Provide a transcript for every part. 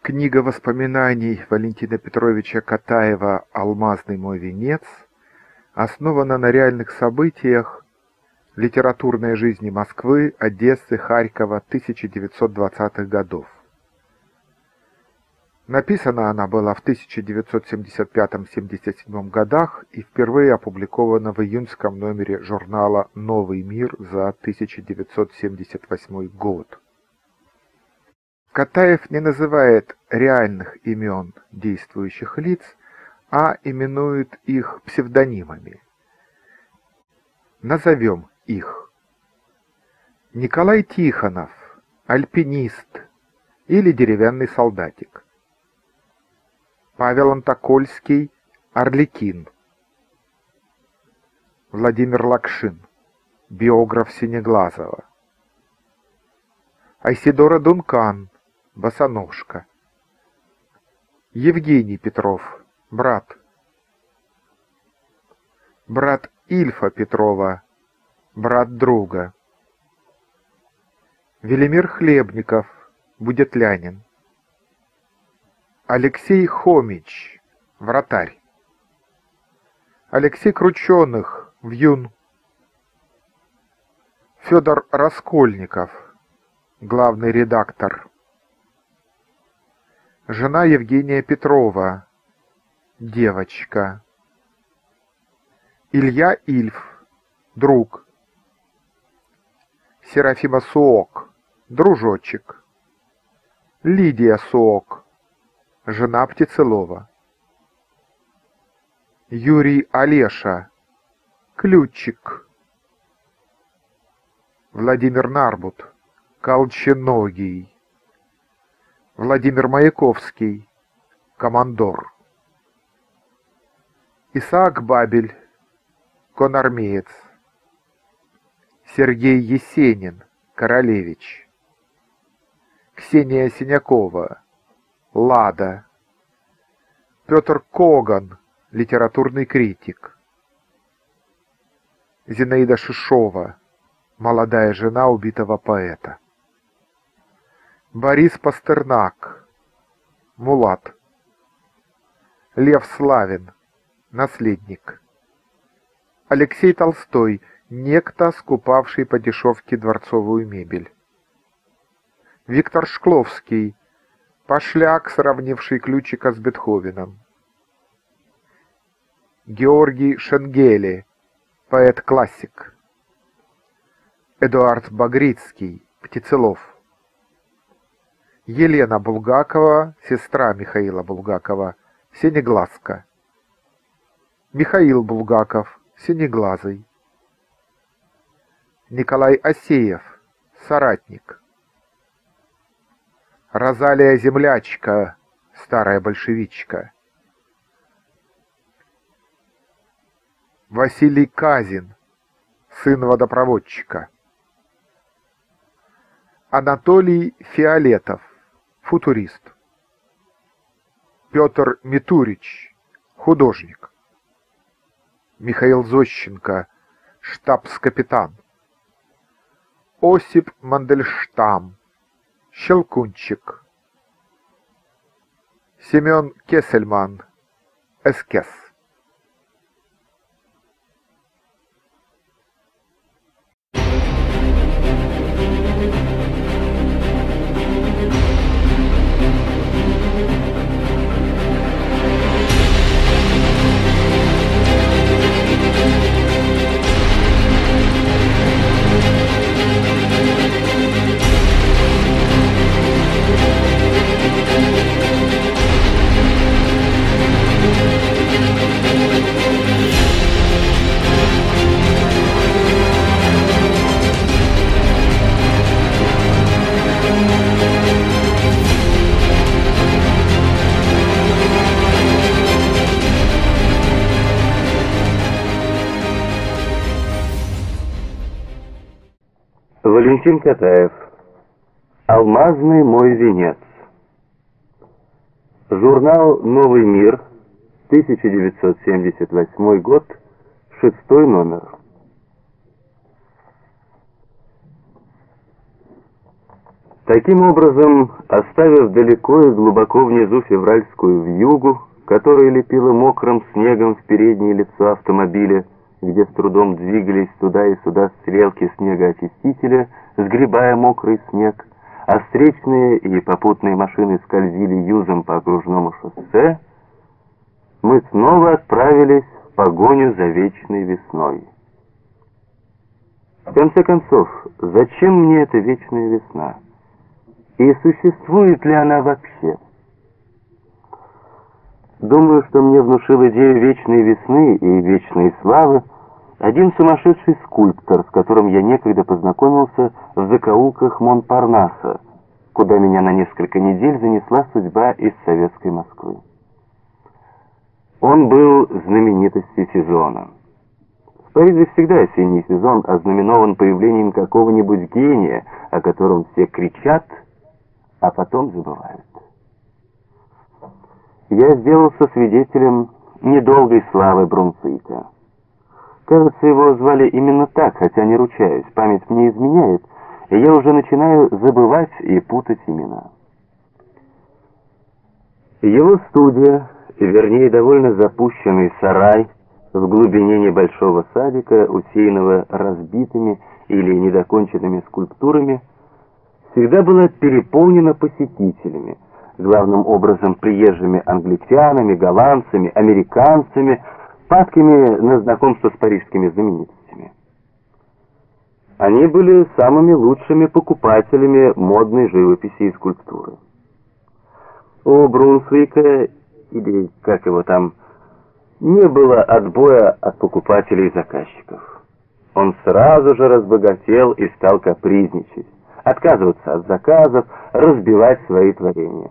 Книга воспоминаний Валентина Петровича Катаева «Алмазный мой венец» основана на реальных событиях литературной жизни Москвы, Одессы, Харькова 1920-х годов. Написана она была в 1975-77 годах и впервые опубликована в июньском номере журнала «Новый мир» за 1978 год. Катаев не называет реальных имен действующих лиц, а именует их псевдонимами. Назовем их. Николай Тихонов, альпинист или деревянный солдатик. Павел Антокольский, Арлекин. Владимир Лакшин, биограф Синеглазова. Айседора Дункан, босоножка. Евгений Петров, брат. Брат Ильфа Петрова, брат друга. Велимир Хлебников, будетлянин. Алексей Хомич, вратарь. Алексей Крученых, вьюн. Федор Раскольников, главный редактор. Жена Евгения Петрова, девочка. Илья Ильф, друг. Серафима Суок, дружочек. Лидия Суок, жена Птицелова. Юрий Олеша, ключик. Владимир Нарбут, колченогий. Владимир Маяковский, командор. Исаак Бабель, конармеец. Сергей Есенин, королевич. Ксения Синякова, Лада. Петр Коган, литературный критик. Зинаида Шишова, молодая жена убитого поэта. Борис Пастернак, мулат. Лев Славин, наследник. Алексей Толстой, некто, скупавший по дешевке дворцовую мебель. Виктор Шкловский, пошляк, сравнивший ключика с Бетховеном. Георгий Шенгели, поэт-классик. Эдуард Багрицкий, Птицелов. Елена Булгакова, сестра Михаила Булгакова, синеглазка. Михаил Булгаков, синеглазый. Николай Асеев, соратник. Розалия Землячка, старая большевичка. Василий Казин, сын водопроводчика. Анатолий Фиолетов, футурист. Петр Митурич, художник. Михаил Зощенко, штабс-капитан. Осип Мандельштам, щелкунчик. Семен Кессельман, эскез. Валентин Катаев. «Алмазный мой венец». Журнал «Новый мир», 1978 год, 6 номер. Таким образом, оставив далеко и глубоко внизу февральскую вьюгу, которая лепила мокрым снегом в переднее лицо автомобиля, где с трудом двигались туда и сюда стрелки снегоочистителя, сгребая мокрый снег, а встречные и попутные машины скользили юзом по окружному шоссе, мы снова отправились в погоню за вечной весной. В конце концов, зачем мне эта вечная весна? И существует ли она вообще? Думаю, что мне внушил идею вечной весны и вечной славы один сумасшедший скульптор, с которым я некогда познакомился в закоулках Монпарнаса, куда меня на несколько недель занесла судьба из советской Москвы. Он был знаменитостью сезона. В Париже всегда осенний сезон ознаменован появлением какого-нибудь гения, о котором все кричат, а потом забывают. Я сделался свидетелем недолгой славы Брунсвика. Кажется, его звали именно так, хотя не ручаюсь, память мне изменяет, и я уже начинаю забывать и путать имена. Его студия, вернее, довольно запущенный сарай в глубине небольшого садика, усеянного разбитыми или недоконченными скульптурами, всегда была переполнена посетителями, главным образом приезжими англичанами, голландцами, американцами, падкими на знакомство с парижскими знаменитостями. Они были самыми лучшими покупателями модной живописи и скульптуры. У Брунсвика, или как его там, не было отбоя от покупателей и заказчиков. Он сразу же разбогател и стал капризничать, отказываться от заказов, разбивать свои творения.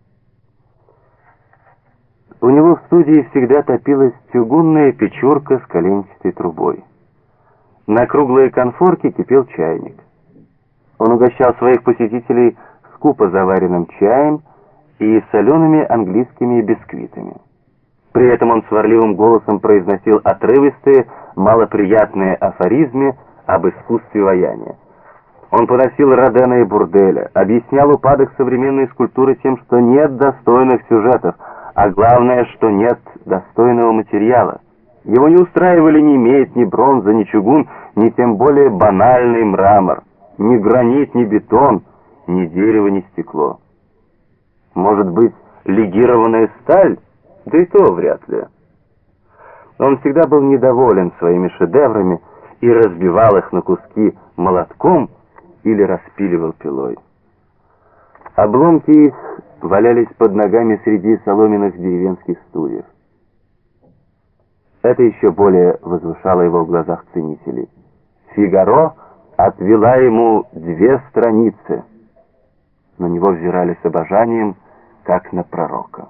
У него в студии всегда топилась чугунная печурка с коленчатой трубой. На круглой конфорке кипел чайник. Он угощал своих посетителей скупо заваренным чаем и солеными английскими бисквитами. При этом он сварливым голосом произносил отрывистые, малоприятные афоризмы об искусстве ваяния. Он поносил Родена и Бурделя, объяснял упадок современной скульптуры тем, что нет достойных сюжетов, а главное, что нет достойного материала. Его не устраивали ни медь, ни бронза, ни чугун, ни тем более банальный мрамор, ни гранит, ни бетон, ни дерево, ни стекло. Может быть, легированная сталь? Да и то вряд ли. Он всегда был недоволен своими шедеврами и разбивал их на куски молотком или распиливал пилой. Обломки их валялись под ногами среди соломенных деревенских стульев. Это еще более возвышало его в глазах ценителей. «Фигаро» отвела ему 2 страницы. На него взирали с обожанием, как на пророка.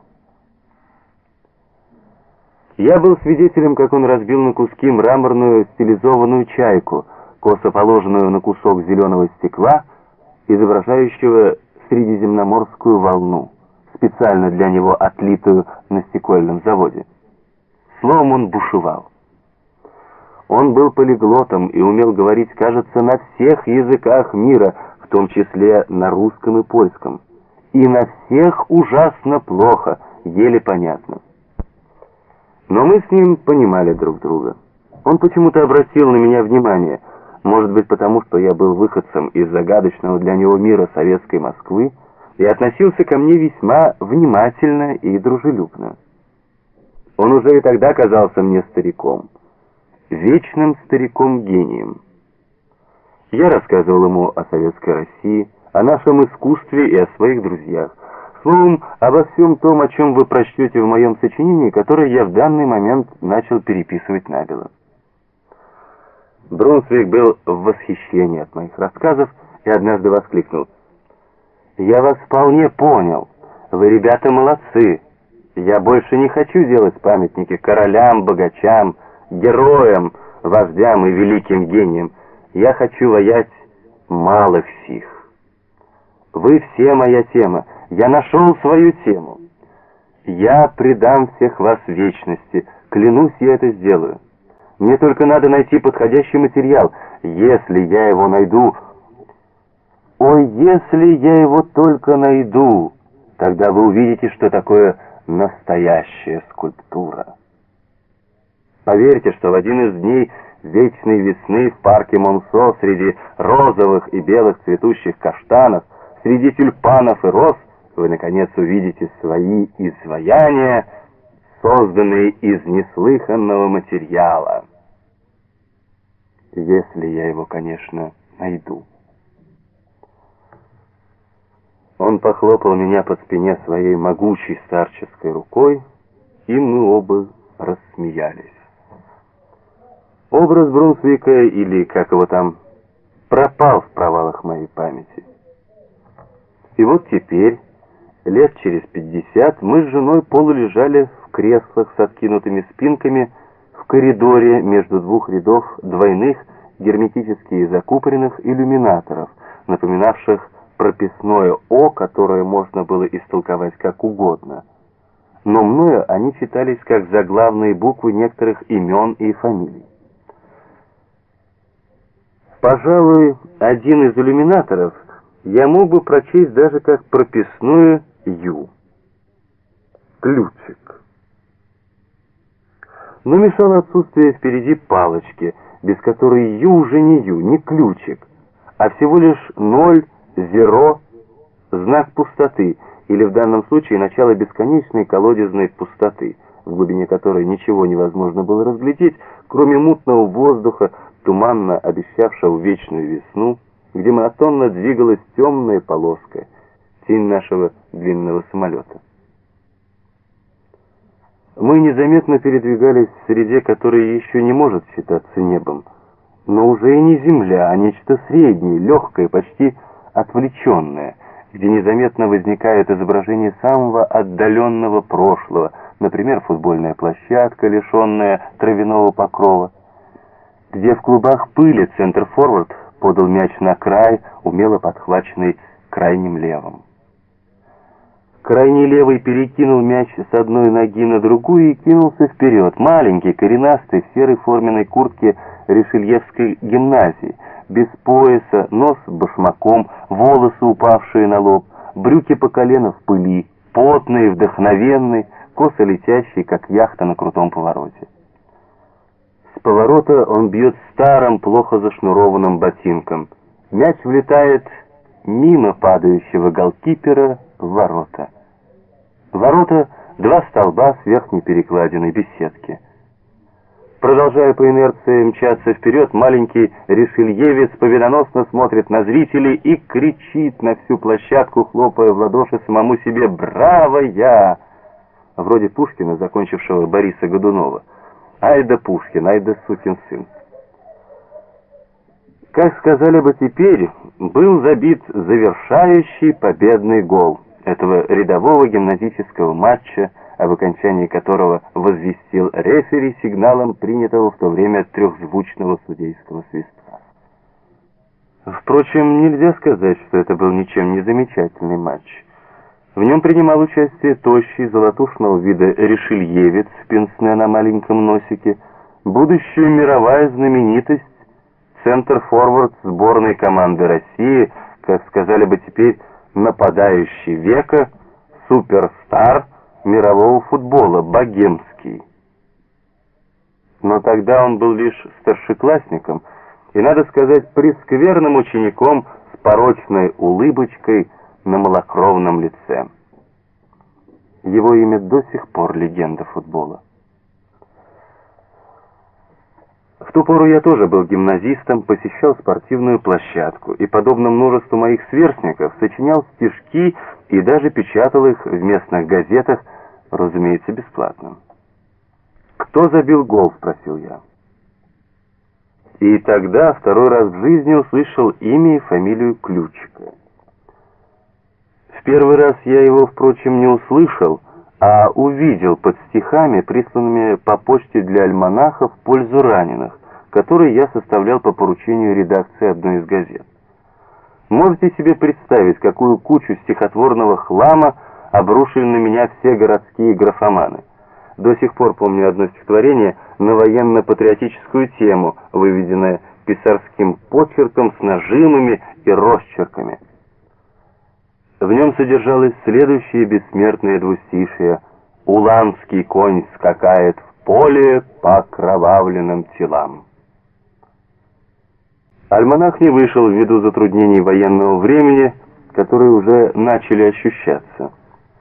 Я был свидетелем, как он разбил на куски мраморную стилизованную чайку, косо положенную на кусок зеленого стекла, изображающего средиземноморскую волну, специально для него отлитую на стекольном заводе. Словом, он бушевал. Он был полиглотом и умел говорить, кажется, на всех языках мира, в том числе на русском и польском. И на всех ужасно плохо, еле понятно. Но мы с ним понимали друг друга. Он почему-то обратил на меня внимание, может быть потому, что я был выходцем из загадочного для него мира советской Москвы и относился ко мне весьма внимательно и дружелюбно. Он уже и тогда казался мне стариком, вечным стариком-гением. Я рассказывал ему о советской России, о нашем искусстве и о своих друзьях. Словом, обо всем том, о чем вы прочтете в моем сочинении, которое я в данный момент начал переписывать набело. Брунсвик был в восхищении от моих рассказов и однажды воскликнул: «Я вас вполне понял. Вы, ребята, молодцы. Я больше не хочу делать памятники королям, богачам, героям, вождям и великим гениям. Я хочу воять малых сих. Вы все моя тема. Я нашел свою тему. Я предам всех вас вечности. Клянусь, я это сделаю. Мне только надо найти подходящий материал. Если я его найду, «Ой, если я его только найду, тогда вы увидите, что такое настоящая скульптура». Поверьте, что в один из дней вечной весны в парке Монсо среди розовых и белых цветущих каштанов, среди тюльпанов и роз, вы, наконец, увидите свои изваяния, созданные из неслыханного материала. Если я его, конечно, найду. Он похлопал меня по спине своей могучей старческой рукой, и мы оба рассмеялись. Образ Брунсвика, или как его там, пропал в провалах моей памяти. И вот теперь, лет через 50, мы с женой полулежали в креслах с откинутыми спинками в коридоре между двух рядов двойных герметически закупоренных иллюминаторов, напоминавших прописное «О», которое можно было истолковать как угодно. Но мною они читались как заглавные буквы некоторых имен и фамилий. Пожалуй, один из иллюминаторов я мог бы прочесть даже как прописное «Ю». Ключик. Но мешало отсутствие впереди палочки, без которой «Ю» уже не «Ю», не ключик, а всего лишь 0, 0, знак пустоты, или в данном случае начало бесконечной колодезной пустоты, в глубине которой ничего невозможно было разглядеть, кроме мутного воздуха, туманно обещавшего вечную весну, где монотонно двигалась темная полоска, тень нашего длинного самолета. Мы незаметно передвигались в среде, которая еще не может считаться небом, но уже и не земля, а нечто среднее, легкое, почти отвлеченное, где незаметно возникает изображение самого отдаленного прошлого, например, футбольная площадка, лишенная травяного покрова, где в клубах пыли центр-форвард подал мяч на край, умело подхваченный крайним левым. Крайний левый перекинул мяч с одной ноги на другую и кинулся вперед. Маленький, коренастый, в серой форменной куртке Ришельевской гимназии, без пояса, нос башмаком, волосы упавшие на лоб, брюки по колено в пыли, потный, вдохновенный, косо летящий, как яхта на крутом повороте. С поворота он бьет старым, плохо зашнурованным ботинком. Мяч влетает мимо падающего голкипера в ворота. Ворота — 2 столба с верхней перекладиной беседки. Продолжая по инерции мчаться вперед, маленький ришельевец победоносно смотрит на зрителей и кричит на всю площадку, хлопая в ладоши самому себе: «Браво, я!» Вроде Пушкина, закончившего Бориса Годунова. Ай да Пушкин, ай да сукин сын. Как сказали бы теперь, был забит завершающий победный гол этого рядового гимназического матча, об окончании которого возвестил рефери сигналом принятого в то время трехзвучного судейского свистка. Впрочем, нельзя сказать, что это был ничем не замечательный матч. В нем принимал участие тощий, золотушного вида ришельевец в пенсне на маленьком носике, будущая мировая знаменитость, центр-форвард сборной команды России, как сказали бы теперь, нападающий века, суперстар мирового футбола, Богемский. Но тогда он был лишь старшеклассником и, надо сказать, прескверным учеником с порочной улыбочкой на малокровном лице. Его имя до сих пор легенда футбола. В ту пору я тоже был гимназистом, посещал спортивную площадку и, подобно множеству моих сверстников, сочинял стишки и даже печатал их в местных газетах, разумеется, бесплатно. «Кто забил гол?» — спросил я. И тогда второй раз в жизни услышал имя и фамилию Ключика. В первый раз я его, впрочем, не услышал, а увидел под стихами, присланными по почте для альманаха в пользу раненых, который я составлял по поручению редакции одной из газет. Можете себе представить, какую кучу стихотворного хлама обрушили на меня все городские графоманы. До сих пор помню одно стихотворение на военно-патриотическую тему, выведенное писарским почерком с нажимами и росчерками. В нем содержалось следующее бессмертное двустишие: «Уланский конь скакает в поле по окровавленным телам». Альманах не вышел ввиду затруднений военного времени, которые уже начали ощущаться.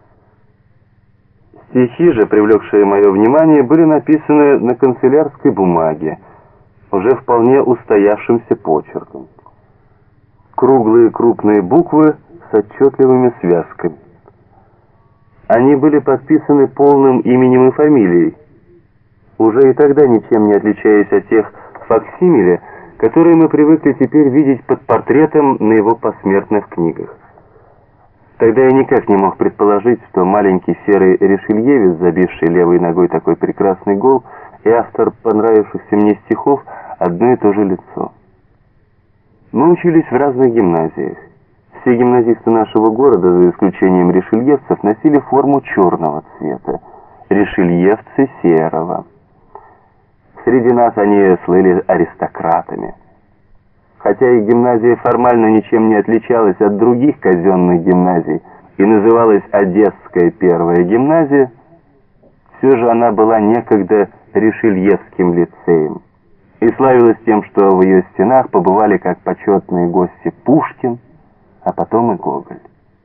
Стихи же, привлекшие мое внимание, были написаны на канцелярской бумаге, уже вполне устоявшимся почерком. Круглые крупные буквы с отчетливыми связками. Они были подписаны полным именем и фамилией, уже и тогда ничем не отличаясь от тех факсимиле, которые мы привыкли теперь видеть под портретом на его посмертных книгах. Тогда я никак не мог предположить, что маленький серый ришельевец, забивший левой ногой такой прекрасный гол, и автор понравившихся мне стихов одно и то же лицо. Мы учились в разных гимназиях. Все гимназисты нашего города, за исключением ришельевцев, носили форму черного цвета, ришельевцы серого. Среди нас они слыли аристократами. Хотя их гимназия формально ничем не отличалась от других казенных гимназий и называлась Одесская первая гимназия, все же она была некогда ришельевским лицеем и славилась тем, что в ее стенах побывали как почетные гости Пушкин, а потом и Гоголь.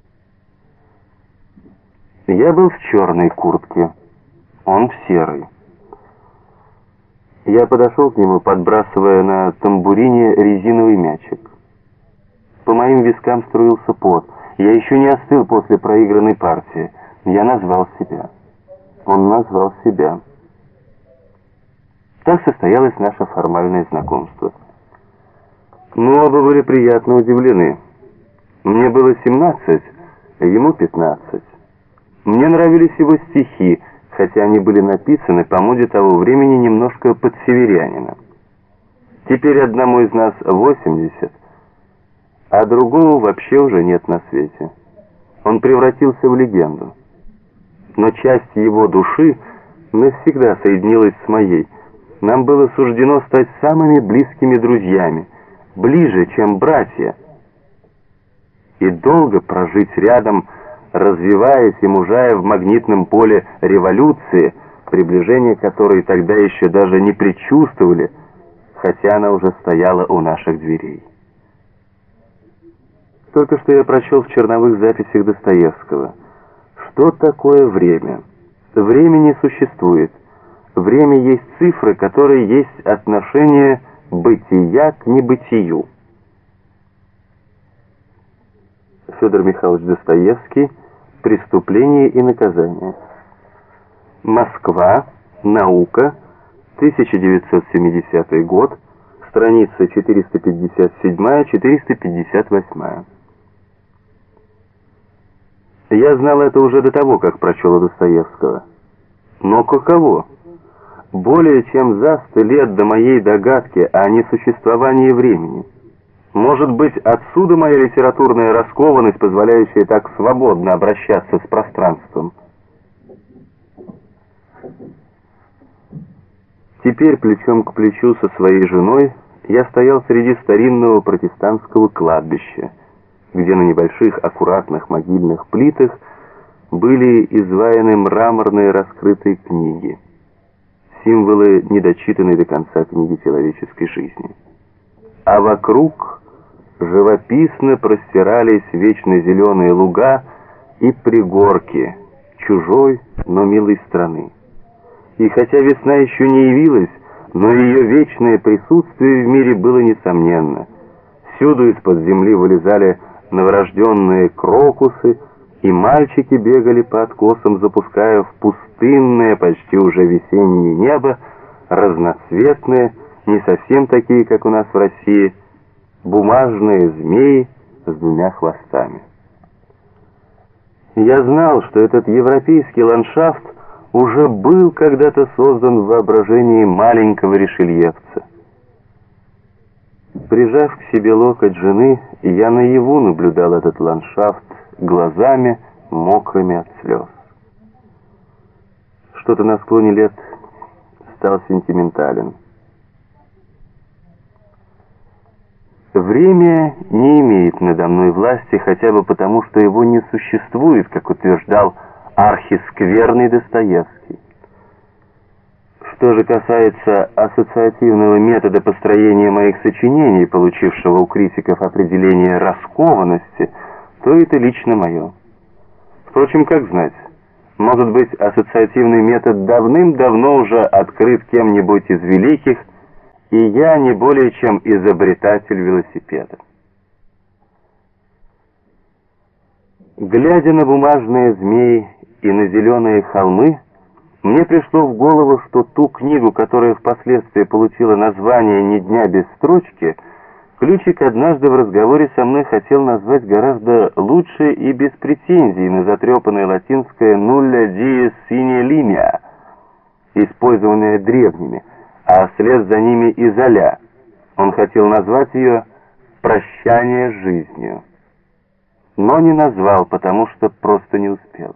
Я был в черной куртке, он в серой. Я подошел к нему, подбрасывая на тамбурине резиновый мячик. По моим вискам струился пот. Я еще не остыл после проигранной партии. Я назвал себя. Он назвал себя. Так состоялось наше формальное знакомство. Мы оба были приятно удивлены. Мне было 17, а ему 15. Мне нравились его стихи, хотя они были написаны по моде того времени немножко под северянина. Теперь одному из нас 80, а другого вообще уже нет на свете. Он превратился в легенду. Но часть его души навсегда соединилась с моей. Нам было суждено стать самыми близкими друзьями, ближе, чем братья, и долго прожить рядом, развиваясь и мужая в магнитном поле революции, приближение которой тогда еще даже не предчувствовали, хотя она уже стояла у наших дверей. Только что я прочел в черновых записях Достоевского. Что такое время? Время не существует. Время есть цифры, которые есть отношение бытия к небытию. Федор Михайлович Достоевский. «Преступление и наказание». Москва. Наука. 1970 год. Страница 457-458. Я знал это уже до того, как прочел Достоевского. Но каково? Более чем за 100 лет до моей догадки о несуществовании времени. Может быть, отсюда моя литературная раскованность, позволяющая так свободно обращаться с пространством. Теперь, плечом к плечу со своей женой, я стоял среди старинного протестантского кладбища, где на небольших аккуратных могильных плитах были изваяны мраморные раскрытые книги, символы недочитанной до конца книги человеческой жизни. А вокруг живописно простирались вечно зеленые луга и пригорки чужой, но милой страны. И хотя весна еще не явилась, но ее вечное присутствие в мире было несомненно. Всюду из-под земли вылезали новорожденные крокусы, и мальчики бегали по откосам, запуская в пустынное, почти уже весеннее небо разноцветные, не совсем такие, как у нас в России, бумажные змеи с двумя хвостами. Я знал, что этот европейский ландшафт уже был когда-то создан в воображении маленького ришельевца. Прижав к себе локоть жены, я наяву наблюдал этот ландшафт глазами, мокрыми от слез. Что-то на склоне лет стал сентиментален. Время не имеет надо мной власти, хотя бы потому, что его не существует, как утверждал архискверный Достоевский. Что же касается ассоциативного метода построения моих сочинений, получившего у критиков определение раскованности, то это лично мое. Впрочем, как знать, может быть, ассоциативный метод давным-давно уже открыт кем-нибудь из великих, и я не более чем изобретатель велосипеда. Глядя на бумажные змеи и на зеленые холмы, мне пришло в голову, что ту книгу, которая впоследствии получила название «Ни дня без строчки», Ключик однажды в разговоре со мной хотел назвать гораздо лучше и без претензий на затрепанное латинское «nulla dies sine linea», использованное древними, а вслед за ними и «золя». Он хотел назвать ее «Прощание с жизнью», но не назвал, потому что просто не успел.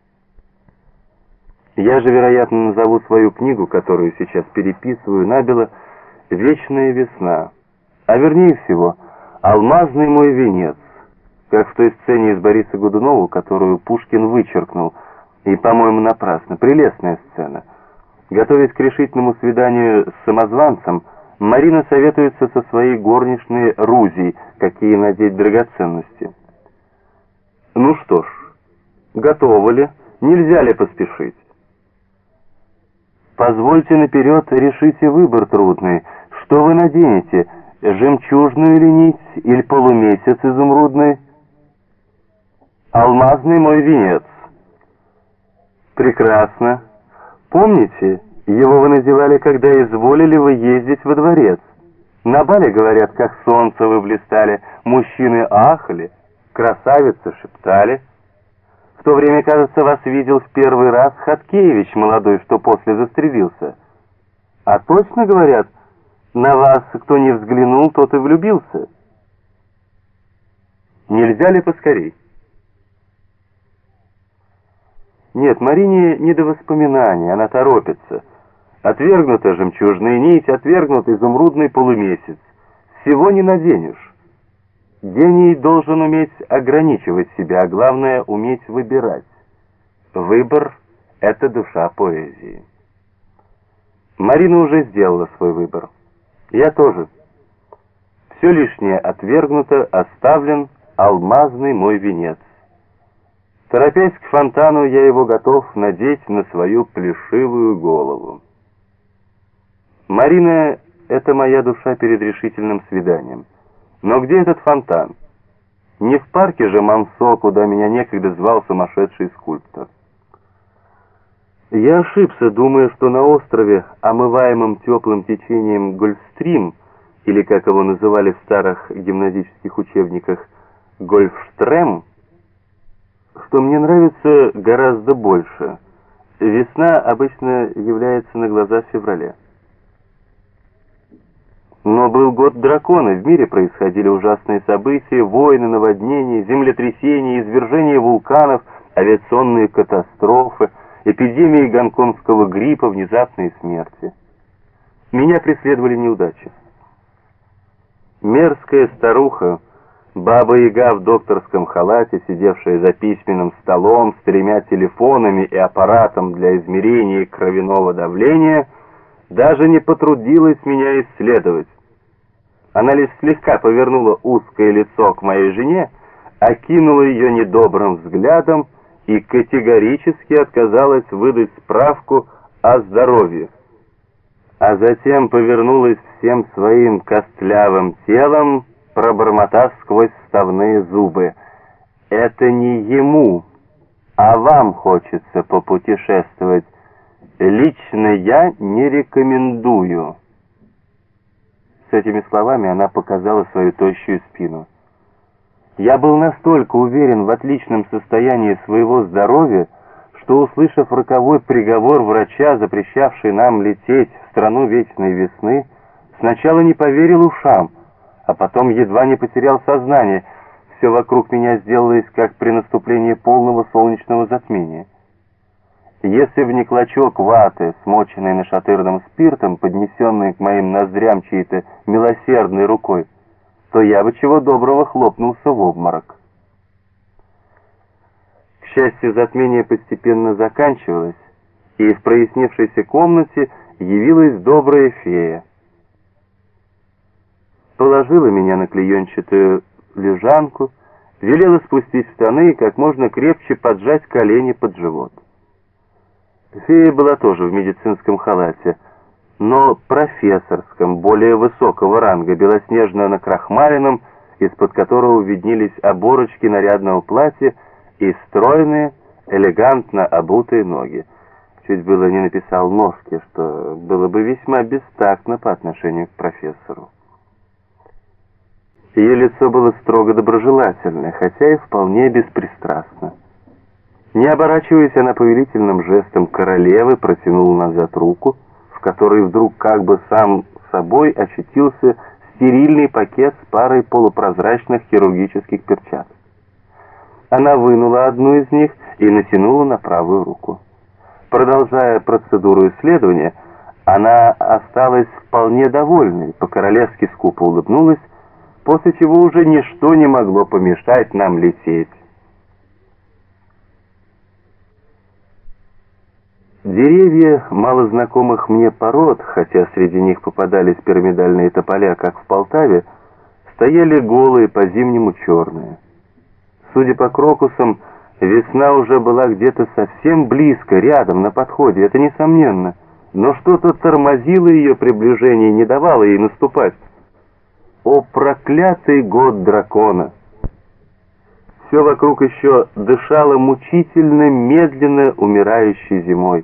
Я же, вероятно, назову свою книгу, которую сейчас переписываю набело, «Вечная весна», а вернее всего «Алмазный мой венец», как в той сцене из Бориса Годунова, которую Пушкин вычеркнул, и, по-моему, напрасно. Прелестная сцена. Готовясь к решительному свиданию с самозванцем, Марина советуется со своей горничной Рузей, какие надеть драгоценности. «Ну что ж, готовы ли? Нельзя ли поспешить?» «Позвольте наперед, решите выбор трудный. Что вы наденете, жемчужную ли нить или полумесяц изумрудный?» «Алмазный мой венец». «Прекрасно. Помните, его вы надевали, когда изволили вы ездить во дворец? На бале, говорят, как солнце вы блистали, мужчины ахали, красавицы шептали. В то время, кажется, вас видел в первый раз Хаткевич, молодой, что после застрелился. А точно, говорят, на вас кто не взглянул, тот и влюбился. Нельзя ли поскорей?» Нет, Марине не до воспоминаний, она торопится. Отвергнута жемчужная нить, отвергнут изумрудный полумесяц. Всего не наденешь. Гений должен уметь ограничивать себя, а главное — уметь выбирать. Выбор — это душа поэзии. Марина уже сделала свой выбор. Я тоже. Все лишнее отвергнуто, оставлен алмазный мой венец. Торопясь к фонтану, я его готов надеть на свою плешивую голову. Марина — это моя душа перед решительным свиданием. Но где этот фонтан? Не в парке же Мансо, куда меня некогда звал сумасшедший скульптор. Я ошибся, думая, что на острове, омываемом теплым течением Гольфстрим, или, как его называли в старых гимназических учебниках, Гольфштрем, что мне нравится гораздо больше. Весна обычно является на глаза в феврале. Но был год дракона, в мире происходили ужасные события, войны, наводнения, землетрясения, извержения вулканов, авиационные катастрофы, эпидемии гонконгского гриппа, внезапные смерти. Меня преследовали неудачи. Мерзкая старуха, Баба-Яга в докторском халате, сидевшая за письменным столом с 3 телефонами и аппаратом для измерения кровяного давления, даже не потрудилась меня исследовать. Она лишь слегка повернула узкое лицо к моей жене, окинула ее недобрым взглядом и категорически отказалась выдать справку о здоровье. А затем повернулась всем своим костлявым телом, пробормотав сквозь вставные зубы: «Это не ему, а вам хочется попутешествовать. Лично я не рекомендую». С этими словами она показала свою тощую спину. Я был настолько уверен в отличном состоянии своего здоровья, что, услышав роковой приговор врача, запрещавший нам лететь в страну вечной весны, сначала не поверил ушам, а потом едва не потерял сознание. Все вокруг меня сделалось, как при наступлении полного солнечного затмения. Если бы не клочок ваты, смоченный нашатырным спиртом, поднесенный к моим ноздрям чьей-то милосердной рукой, то я бы чего доброго хлопнулся в обморок. К счастью, затмение постепенно заканчивалось, и в прояснившейся комнате явилась добрая фея. Положила меня на клеенчатую лежанку, велела спустить штаны и как можно крепче поджать колени под живот. Фея была тоже в медицинском халате, но профессорском, более высокого ранга, белоснежно накрахмаленном, из-под которого виднелись оборочки нарядного платья и стройные, элегантно обутые ноги. Чуть было не написал ножки, что было бы весьма бестактно по отношению к профессору. Ее лицо было строго доброжелательное, хотя и вполне беспристрастно. Не оборачиваясь, она повелительным жестом королевы протянула назад руку, в которой вдруг как бы сам собой очутился стерильный пакет с парой полупрозрачных хирургических перчаток. Она вынула одну из них и натянула на правую руку. Продолжая процедуру исследования, она осталась вполне довольной, по-королевски скупо улыбнулась, после чего уже ничто не могло помешать нам лететь. Деревья малознакомых мне пород, хотя среди них попадались пирамидальные тополя, как в Полтаве, стояли голые, по-зимнему черные. Судя по крокусам, весна уже была где-то совсем близко, рядом, на подходе, это несомненно, но что-то тормозило ее приближение и не давало ей наступать. О, проклятый год дракона! Все вокруг еще дышало мучительно, медленно умирающей зимой.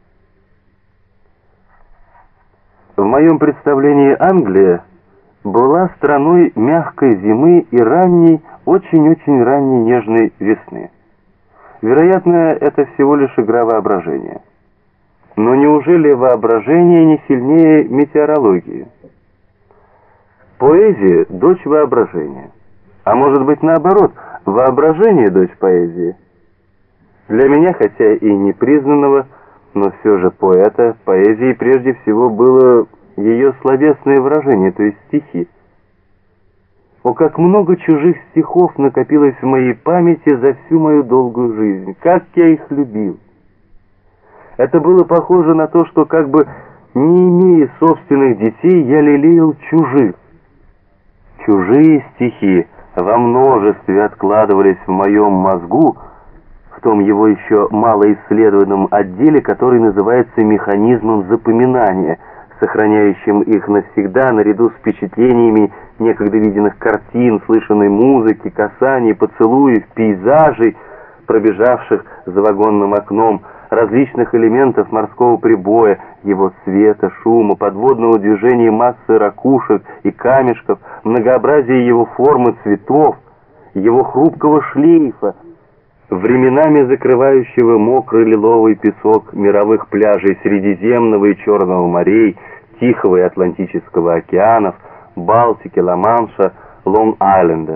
В моем представлении Англия была страной мягкой зимы и ранней, очень-очень ранней нежной весны. Вероятно, это всего лишь игра воображения. Но неужели воображение не сильнее метеорологии? Поэзия – дочь воображения. А может быть наоборот, воображение – дочь поэзии. Для меня, хотя и непризнанного, но все же поэта, поэзией прежде всего было ее словесное выражение, то есть стихи. О, как много чужих стихов накопилось в моей памяти за всю мою долгую жизнь. Как я их любил! Это было похоже на то, что как бы не имея собственных детей, я лелеял чужих. Чужие стихи во множестве откладывались в моем мозгу, в том его еще малоисследованном отделе, который называется механизмом запоминания, сохраняющим их навсегда наряду с впечатлениями некогда виденных картин, слышанной музыки, касаний, поцелуев, пейзажей, пробежавших за вагонным окном, различных элементов морского прибоя, его света, шума, подводного движения массы ракушек и камешков, многообразия его формы, цветов, его хрупкого шлейфа, временами закрывающего мокрый лиловый песок мировых пляжей Средиземного и Черного морей, Тихого и Атлантического океанов, Балтики, Ла-Манша, Лонг-Айленда.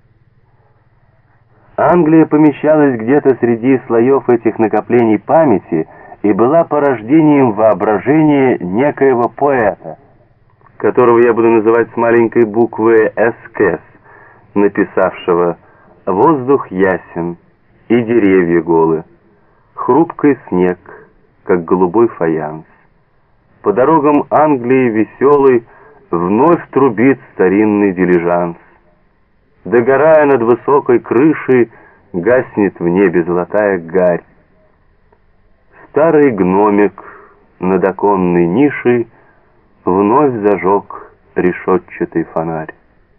Англия помещалась где-то среди слоев этих накоплений памяти и была порождением воображения некоего поэта, которого я буду называть с маленькой буквы «Эскес», написавшего «Воздух ясен и деревья голы, хрупкий снег, как голубой фаянс. По дорогам Англии веселый вновь трубит старинный дилижанс. Догорая над высокой крышей, гаснет в небе золотая гарь. Старый гномик над оконной нишей вновь зажег решетчатый фонарь.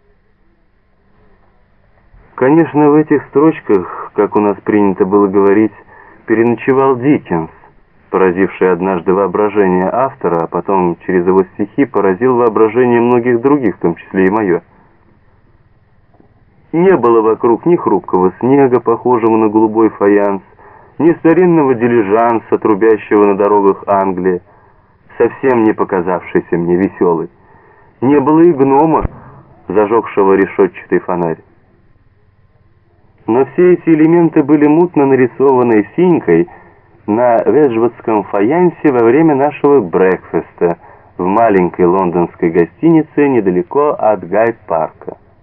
Конечно, в этих строчках, как у нас принято было говорить, переночевал Диккенс, поразивший однажды воображение автора, а потом через его стихи поразил воображение многих других, в том числе и мое. Не было вокруг ни хрупкого снега, похожего на голубой фаянс, ни старинного дилижанса, трубящего на дорогах Англии, совсем не показавшийся мне веселый. Не было и гнома, зажегшего решетчатый фонарь. Но все эти элементы были мутно нарисованы синькой на веджвудском фаянсе во время нашего брекфеста в маленькой лондонской гостинице недалеко от Гайд-парка.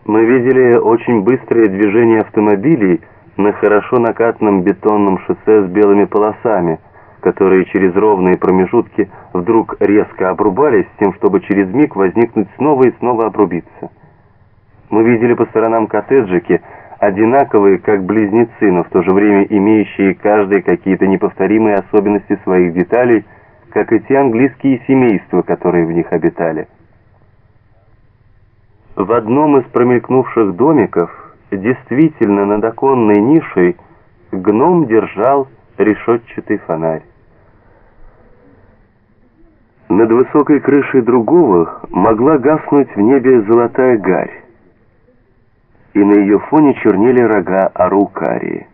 Мы видели очень быстрое движение автомобилей на хорошо накатанном бетонном шоссе с белыми полосами, которые через ровные промежутки вдруг резко обрубались, с тем, чтобы через миг возникнуть снова и снова обрубиться. Мы видели по сторонам коттеджики, одинаковые, как близнецы, но в то же время имеющие каждый какие-то неповторимые особенности своих деталей, как и те английские семейства, которые в них обитали. В одном из промелькнувших домиков, действительно над оконной нишей, гном держал решетчатый фонарь. Над высокой крышей другого могла гаснуть в небе золотая гарь, и на ее фоне чернели рога араукарии.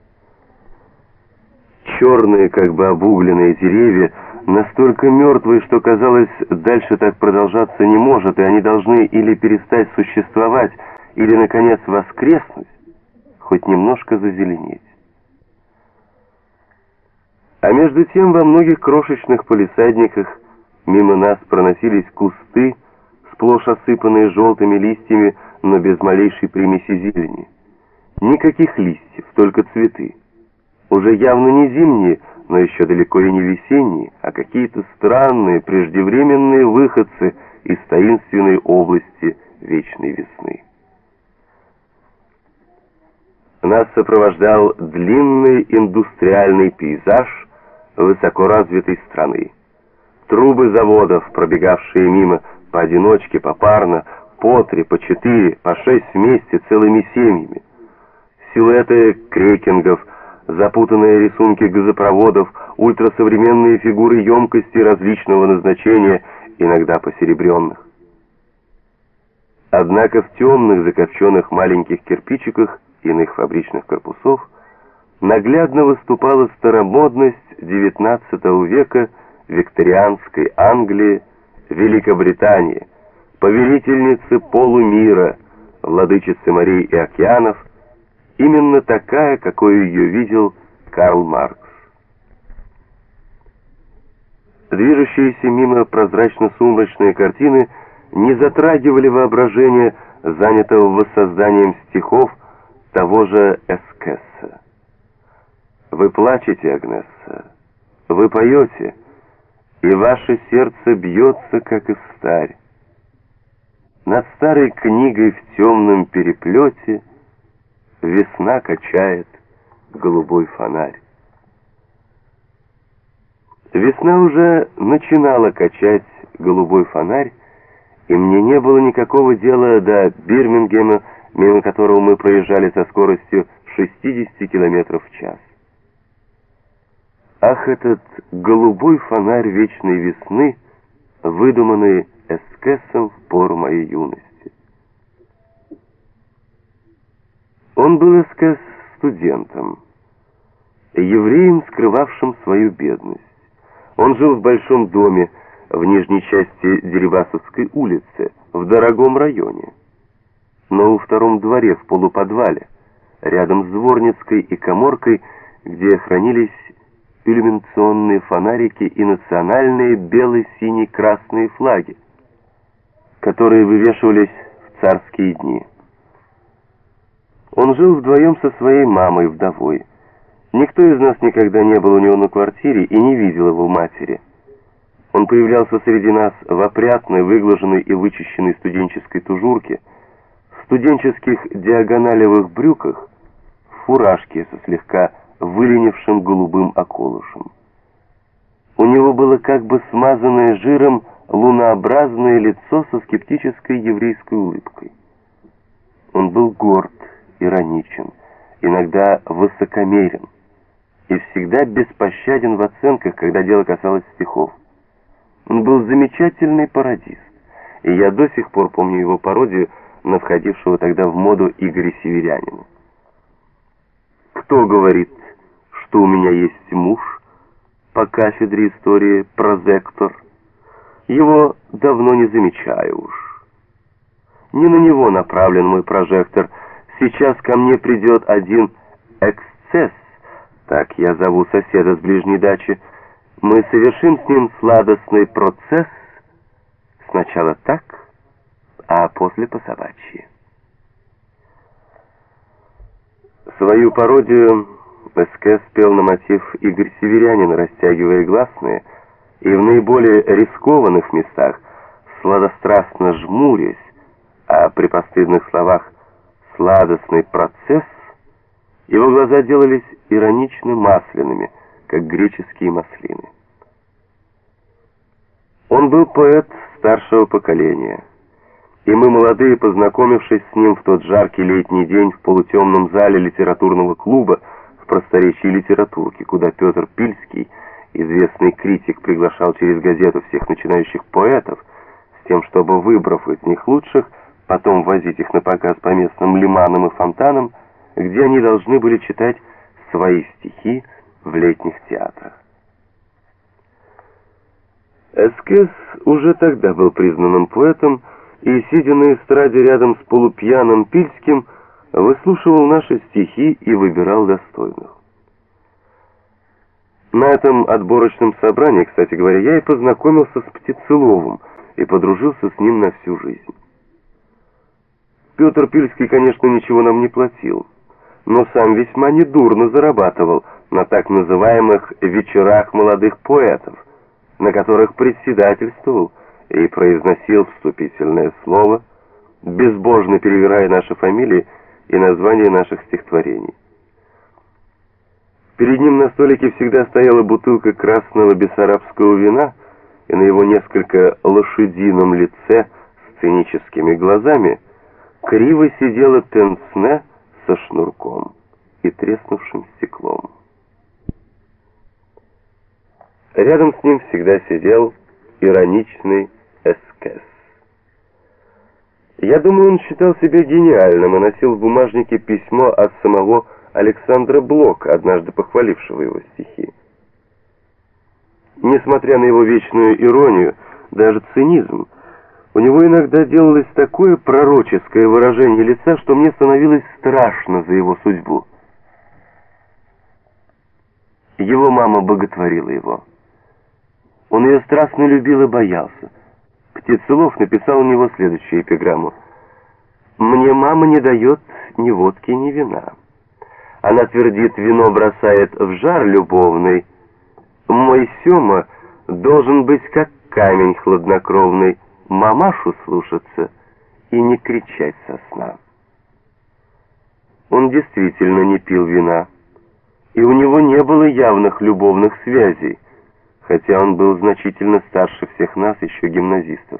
Черные, как бы обугленные деревья, настолько мертвые, что, казалось, дальше так продолжаться не может, и они должны или перестать существовать, или, наконец, воскреснуть, хоть немножко зазеленеть. А между тем во многих крошечных палисадниках мимо нас проносились кусты, сплошь осыпанные желтыми листьями, но без малейшей примеси зелени. Никаких листьев, только цветы. Уже явно не зимние, но еще далеко и не весенние, а какие-то странные, преждевременные выходцы из таинственной области вечной весны. Нас сопровождал длинный индустриальный пейзаж высокоразвитой страны. Трубы заводов, пробегавшие мимо поодиночке, попарно, по 3, по 4, по 6 вместе, целыми семьями. Силуэты крекингов, запутанные рисунки газопроводов, ультрасовременные фигуры емкости различного назначения, иногда посеребренных. Однако в темных, закопченных маленьких кирпичиках иных фабричных корпусов наглядно выступала старомодность XIX века викторианской Англии, Великобритании, повелительницы полумира, владычицы морей и океанов, именно такая, какой ее видел Карл Маркс. Движущиеся мимо прозрачно-сумрачные картины не затрагивали воображение, занятого воссозданием стихов того же Эскесса. Вы плачете, Агнесса, вы поете, и ваше сердце бьется, как и встарь. Над старой книгой в темном переплете весна качает голубой фонарь. Весна уже начинала качать голубой фонарь, и мне не было никакого дела до Бирмингема, мимо которого мы проезжали со скоростью 60 км в час. Ах, этот голубой фонарь вечной весны, выдуманный Эскессом в пору моей юности. Он был Эскесс студентом, евреем, скрывавшим свою бедность. Он жил в большом доме в нижней части Дерибасовской улицы, в дорогом районе, но во втором дворе, в полуподвале, рядом с дворницкой и каморкой, где хранились иллюминационные фонарики и национальные бело-сине-красные флаги, которые вывешивались в царские дни. Он жил вдвоем со своей мамой, вдовой. Никто из нас никогда не был у него на квартире и не видел его матери. Он появлялся среди нас в опрятной, выглаженной и вычищенной студенческой тужурке, в студенческих диагоналевых брюках, в фуражке со слегка выленившим голубым околышем. У него было как бы смазанное жиром лунообразное лицо со скептической еврейской улыбкой. Он был горд, ироничен, иногда высокомерен и всегда беспощаден в оценках, когда дело касалось стихов. Он был замечательный пародист, и я до сих пор помню его пародию на входившего тогда в моду Игоря Северянина. Кто говорит, что у меня есть муж по кафедре истории прозектор? Его давно не замечаю уж. Не на него направлен мой прожектор. Сейчас ко мне придет один эксцесс, так я зову соседа с ближней дачи. Мы совершим с ним сладостный процесс. Сначала так, а после по собачьи. Свою пародию Эскез спел на мотив Игорь Северянин, растягивая гласные, и в наиболее рискованных местах, сладострастно жмурясь, а при постыдных словах «сладостный процесс», его глаза делались иронично масляными, как греческие маслины. Он был поэт старшего поколения, и мы, молодые, познакомившись с ним в тот жаркий летний день в полутемном зале литературного клуба в просторечии литературки, куда Петр Пильский, известный критик, приглашал через газету всех начинающих поэтов, с тем, чтобы, выбрав из них лучших, потом возить их на показ по местным лиманам и фонтанам, где они должны были читать свои стихи в летних театрах. Эскез уже тогда был признанным поэтом, и, сидя на эстраде рядом с полупьяным Пильским, выслушивал наши стихи и выбирал достойных. На этом отборочном собрании, кстати говоря, я и познакомился с Птицеловым и подружился с ним на всю жизнь. Петр Пильский, конечно, ничего нам не платил, но сам весьма недурно зарабатывал на так называемых «вечерах молодых поэтов», на которых председательствовал и произносил вступительное слово, безбожно перевирая наши фамилии и названия наших стихотворений. Перед ним на столике всегда стояла бутылка красного бессарабского вина, и на его несколько лошадином лице с циническими глазами криво сидела пенсне со шнурком и треснувшим стеклом. Рядом с ним всегда сидел ироничный Эскез. Я думаю, он считал себя гениальным и носил в бумажнике письмо от самого Александра Блока, однажды похвалившего его стихи. Несмотря на его вечную иронию, даже цинизм, у него иногда делалось такое пророческое выражение лица, что мне становилось страшно за его судьбу. Его мама боготворила его. Он ее страстно любил и боялся. Птицелов написал у него следующую эпиграмму: «Мне мама не дает ни водки, ни вина. Она твердит, вино бросает в жар любовный. Мой Сема должен быть как камень хладнокровный, мамашу слушаться и не кричать со сна». Он действительно не пил вина, и у него не было явных любовных связей, хотя он был значительно старше всех нас, еще гимназистов.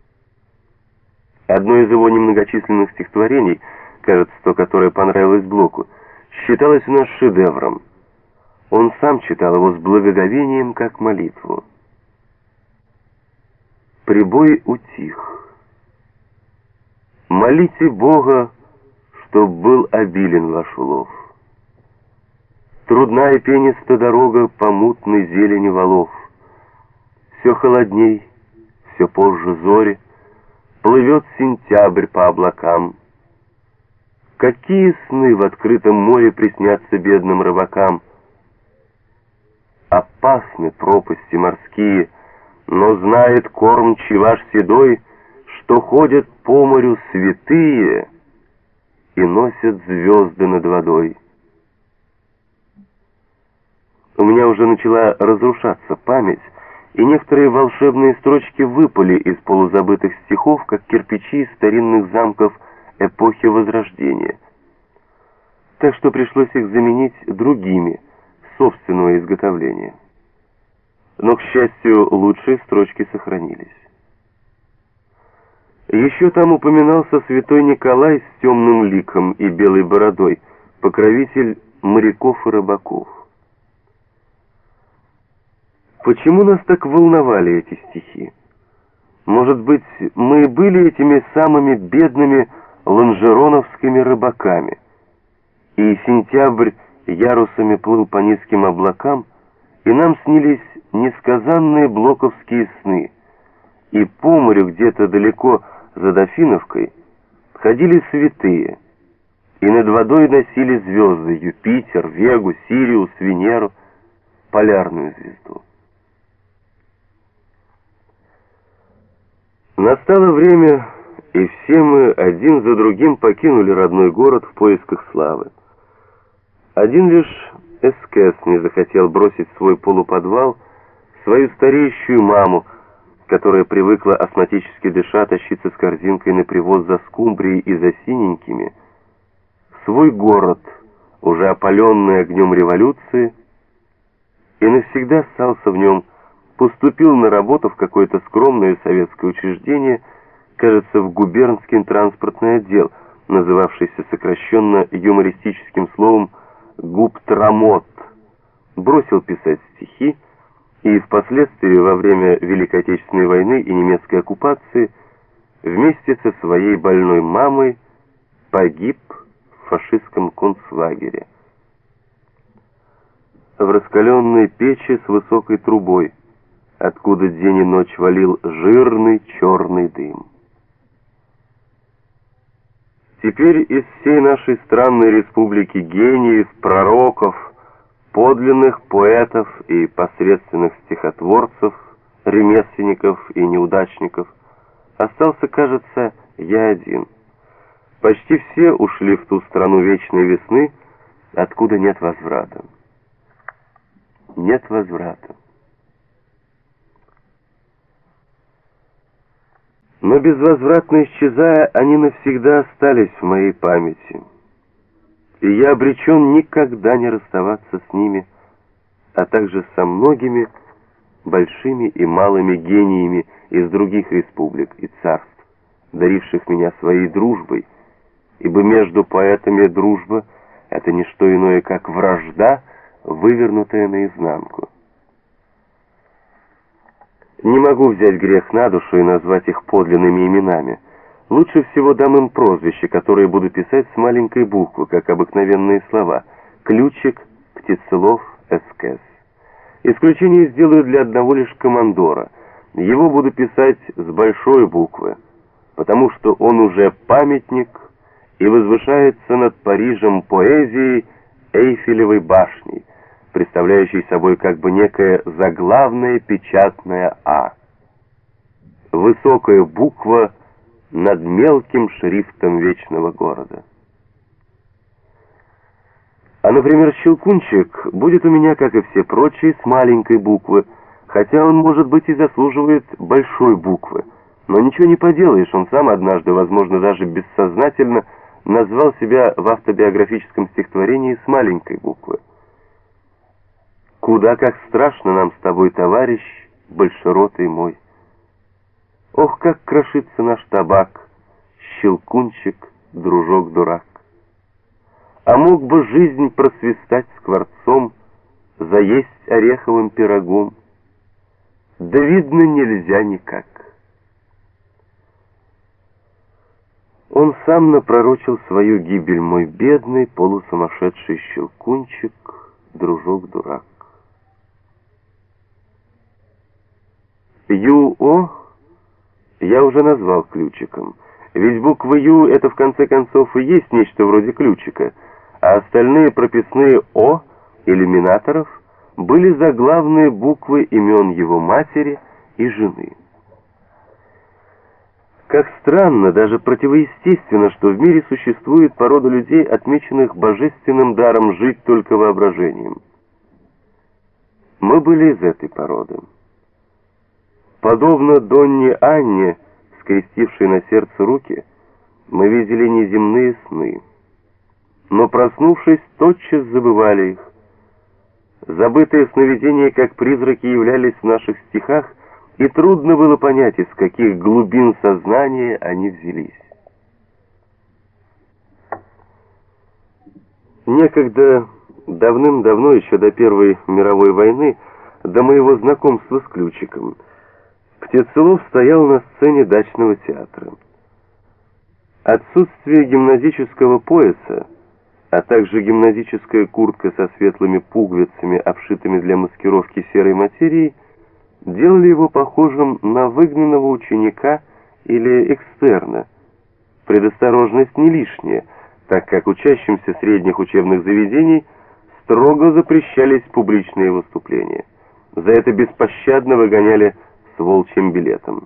Одно из его немногочисленных стихотворений, кажется, то, которое понравилось Блоку, считалось у нас шедевром. Он сам читал его с благоговением, как молитву. Прибой утих. Молите Бога, чтоб был обилен ваш улов. Трудная пениста дорога по мутной зелени валов. Все холодней, все позже зори, плывет сентябрь по облакам. Какие сны в открытом море приснятся бедным рыбакам? Опасны пропасти морские, но знает кормчий ваш седой, что ходят по морю святые и носят звезды над водой. У меня уже начала разрушаться память, и некоторые волшебные строчки выпали из полузабытых стихов, как кирпичи из старинных замков эпохи Возрождения. Так что пришлось их заменить другими, собственного изготовления. Но, к счастью, лучшие строчки сохранились. Еще там упоминался святой Николай с темным ликом и белой бородой, покровитель моряков и рыбаков. Почему нас так волновали эти стихи? Может быть, мы были этими самыми бедными ланжероновскими рыбаками, и сентябрь ярусами плыл по низким облакам, и нам снились несказанные блоковские сны, и по морю где-то далеко за Дофиновкой ходили святые, и над водой носили звезды Юпитер, Вегу, Сириус, Венеру, полярную звезду. Настало время, и все мы один за другим покинули родной город в поисках славы. Один лишь эскез не захотел бросить в свой полуподвал свою стареющую маму, которая привыкла астматически дыша тащиться с корзинкой на привоз за скумбрией и за синенькими, свой город, уже опаленный огнем революции, и навсегда остался в нем, поступил на работу в какое-то скромное советское учреждение, кажется, в губернский транспортный отдел, называвшийся сокращенно юмористическим словом «губтрамот», бросил писать стихи, и впоследствии во время Великой Отечественной войны и немецкой оккупации вместе со своей больной мамой погиб в фашистском концлагере. В раскаленной печи с высокой трубой, откуда день и ночь валил жирный черный дым. Теперь из всей нашей странной республики гениев, пророков, подлинных поэтов и посредственных стихотворцев, ремесленников и неудачников остался, кажется, я один. Почти все ушли в ту страну вечной весны, откуда нет возврата. Нет возврата. Но безвозвратно исчезая, они навсегда остались в моей памяти. И я обречен никогда не расставаться с ними, а также со многими большими и малыми гениями из других республик и царств, даривших меня своей дружбой, ибо между поэтами дружба — это не что иное, как вражда, вывернутая наизнанку. Не могу взять грех на душу и назвать их подлинными именами. Лучше всего дам им прозвища, которые буду писать с маленькой буквы, как обыкновенные слова: Ключик, Птицелов, эскез. Исключение сделаю для одного лишь командора. Его буду писать с большой буквы, потому что он уже памятник и возвышается над Парижем поэзией Эйфелевой башней, представляющей собой как бы некое заглавное печатное «А». Высокая буква над мелким шрифтом вечного города. А, например, Щелкунчик будет у меня, как и все прочие, с маленькой буквы, хотя он, может быть, и заслуживает большой буквы. Но ничего не поделаешь, он сам однажды, возможно, даже бессознательно, назвал себя в автобиографическом стихотворении с маленькой буквы. Куда как страшно нам с тобой, товарищ, большеротый мой. Ох, как крошится наш табак, Щелкунчик, дружок-дурак. А мог бы жизнь просвистать скворцом, заесть ореховым пирогом? Да видно, нельзя никак. Он сам напророчил свою гибель, мой бедный полусумасшедший Щелкунчик, дружок-дурак. Ю-О я уже назвал ключиком, ведь буква Ю — это в конце концов и есть нечто вроде ключика, а остальные прописные О иллюминаторов были заглавные буквы имен его матери и жены. Как странно, даже противоестественно, что в мире существует порода людей, отмеченных божественным даром жить только воображением. Мы были из этой породы. Подобно Донне Анне, скрестившей на сердце руки, мы видели неземные сны. Но, проснувшись, тотчас забывали их. Забытые сновидения, как призраки, являлись в наших стихах, и трудно было понять, из каких глубин сознания они взялись. Некогда, давным-давно, еще до Первой мировой войны, до моего знакомства с Ключиком, Птицелов стоял на сцене дачного театра. Отсутствие гимназического пояса, а также гимназическая куртка со светлыми пуговицами, обшитыми для маскировки серой материей, делали его похожим на выгнанного ученика или экстерна. Предосторожность не лишняя, так как учащимся средних учебных заведений строго запрещались публичные выступления. За это беспощадно выгоняли с волчьим билетом.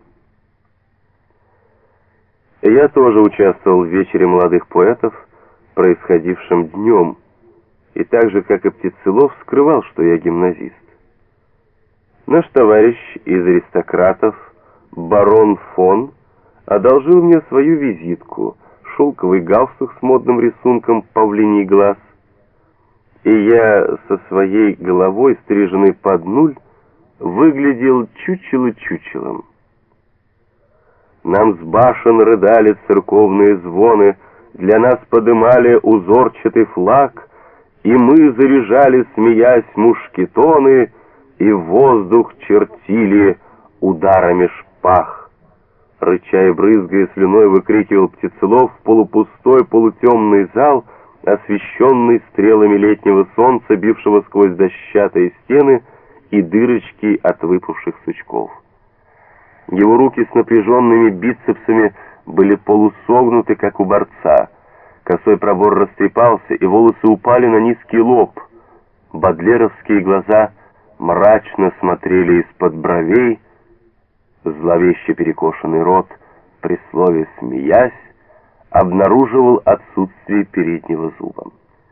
Я тоже участвовал в вечере молодых поэтов, происходившем днем, и так же, как и Птицелов, скрывал, что я гимназист. Наш товарищ из аристократов, барон фон, одолжил мне свою визитку, шелковый галстук с модным рисунком павлиний глаз, и я со своей головой, стриженной под нуль, выглядел чучело-чучелом. Нам с башен рыдали церковные звоны, для нас подымали узорчатый флаг, и мы заряжали, смеясь, мушкетоны, и в воздух чертили ударами шпаг. Рыча и брызгая слюной, выкрикивал Птицелов в полупустой, полутемный зал, освещенный стрелами летнего солнца, бившего сквозь дощатые стены и дырочки от выпавших сучков. Его руки с напряженными бицепсами были полусогнуты, как у борца. Косой пробор растрепался, и волосы упали на низкий лоб. Бодлеровские глаза мрачно смотрели из-под бровей, зловеще перекошенный рот, при слове «смеясь», обнаруживал отсутствие переднего зуба.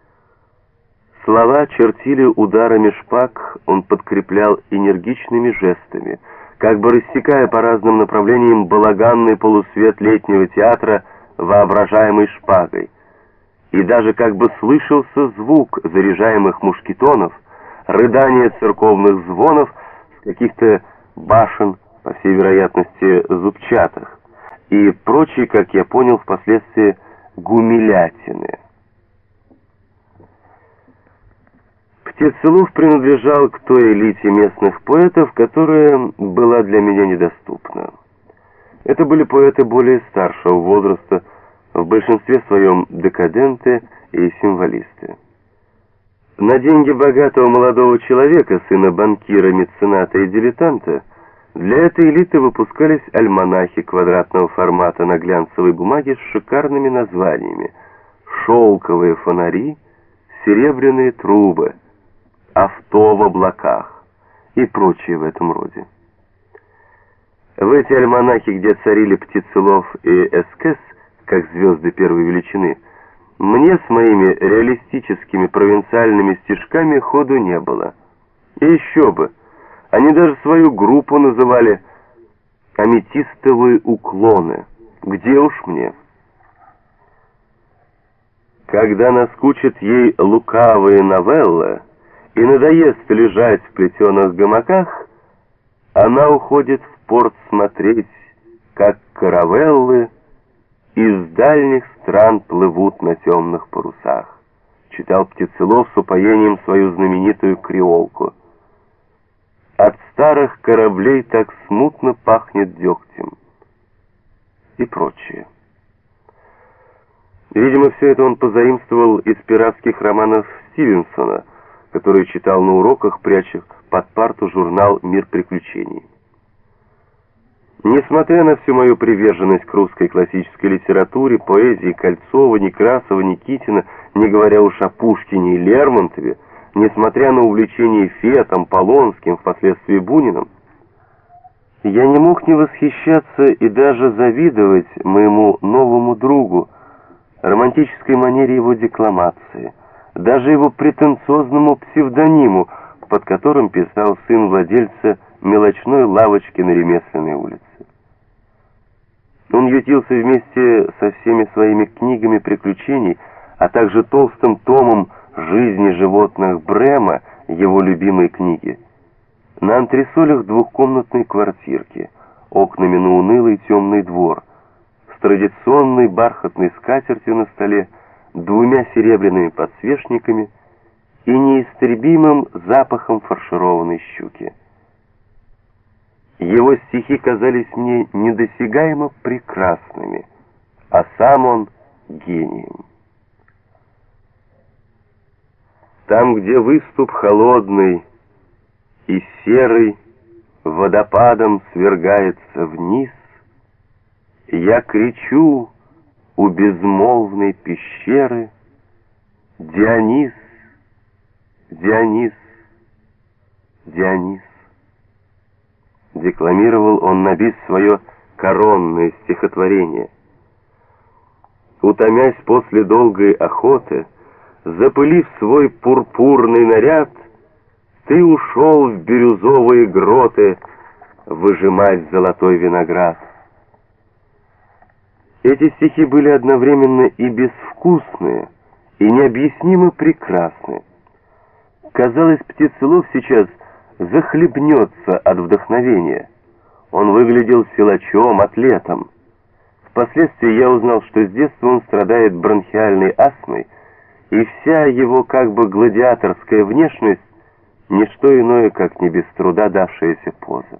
Слова чертили ударами шпаг, он подкреплял энергичными жестами, как бы рассекая по разным направлениям балаганный полусвет летнего театра воображаемой шпагой. И даже как бы слышался звук заряжаемых мушкетонов, рыдание церковных звонов с каких-то башен, по всей вероятности зубчатых, и прочие, как я понял впоследствии, гумилятины. Птицелов принадлежал к той элите местных поэтов, которая была для меня недоступна. Это были поэты более старшего возраста, в большинстве своем декаденты и символисты. На деньги богатого молодого человека, сына банкира, мецената и дилетанта, для этой элиты выпускались альманахи квадратного формата на глянцевой бумаге с шикарными названиями: «Шелковые фонари», «Серебряные трубы», «Авто в облаках» и прочее в этом роде. В эти альманахи, где царили Птицелов и Эскес, как звезды первой величины, мне с моими реалистическими провинциальными стишками ходу не было. И еще бы, они даже свою группу называли «Аметистовые уклоны». Где уж мне? Когда наскучат ей лукавые новеллы и надоест лежать в плетеных гамаках, она уходит в порт смотреть, как каравеллы из дальних стран плывут на темных парусах. Читал Птицелов с упоением свою знаменитую креолку. От старых кораблей так смутно пахнет дегтем. И прочее. Видимо, все это он позаимствовал из пиратских романов Стивенсона, который читал на уроках, пряча под парту журнал «Мир приключений». Несмотря на всю мою приверженность к русской классической литературе, поэзии Кольцова, Некрасова, Никитина, не говоря уж о Пушкине и Лермонтове, несмотря на увлечение Фетом, Полонским, впоследствии Буниным, я не мог не восхищаться и даже завидовать моему новому другу, романтической манере его декламации, даже его претенциозному псевдониму, под которым писал сын владельца мелочной лавочки на Ремесленной улице. Он ютился вместе со всеми своими книгами приключений, а также толстым томом «Жизни животных» Брема, его любимой книги, на антресолях двухкомнатной квартирки, окнами на унылый темный двор, с традиционной бархатной скатертью на столе, двумя серебряными подсвечниками и неистребимым запахом фаршированной щуки. Его стихи казались мне недосягаемо прекрасными, а сам он гением. Там, где выступ холодный и серый водопадом свергается вниз, я кричу у безмолвной пещеры: «Дионис, Дионис, Дионис». Декламировал он на бис свое коронное стихотворение. Утомясь после долгой охоты, запылив свой пурпурный наряд, ты ушел в бирюзовые гроты выжимать золотой виноград. Эти стихи были одновременно и безвкусные, и необъяснимо прекрасны. Казалось, Птицелов сейчас захлебнется от вдохновения. Он выглядел силачом, атлетом. Впоследствии я узнал, что с детства он страдает бронхиальной астмой, и вся его как бы гладиаторская внешность — не что иное, как не без труда давшаяся поза.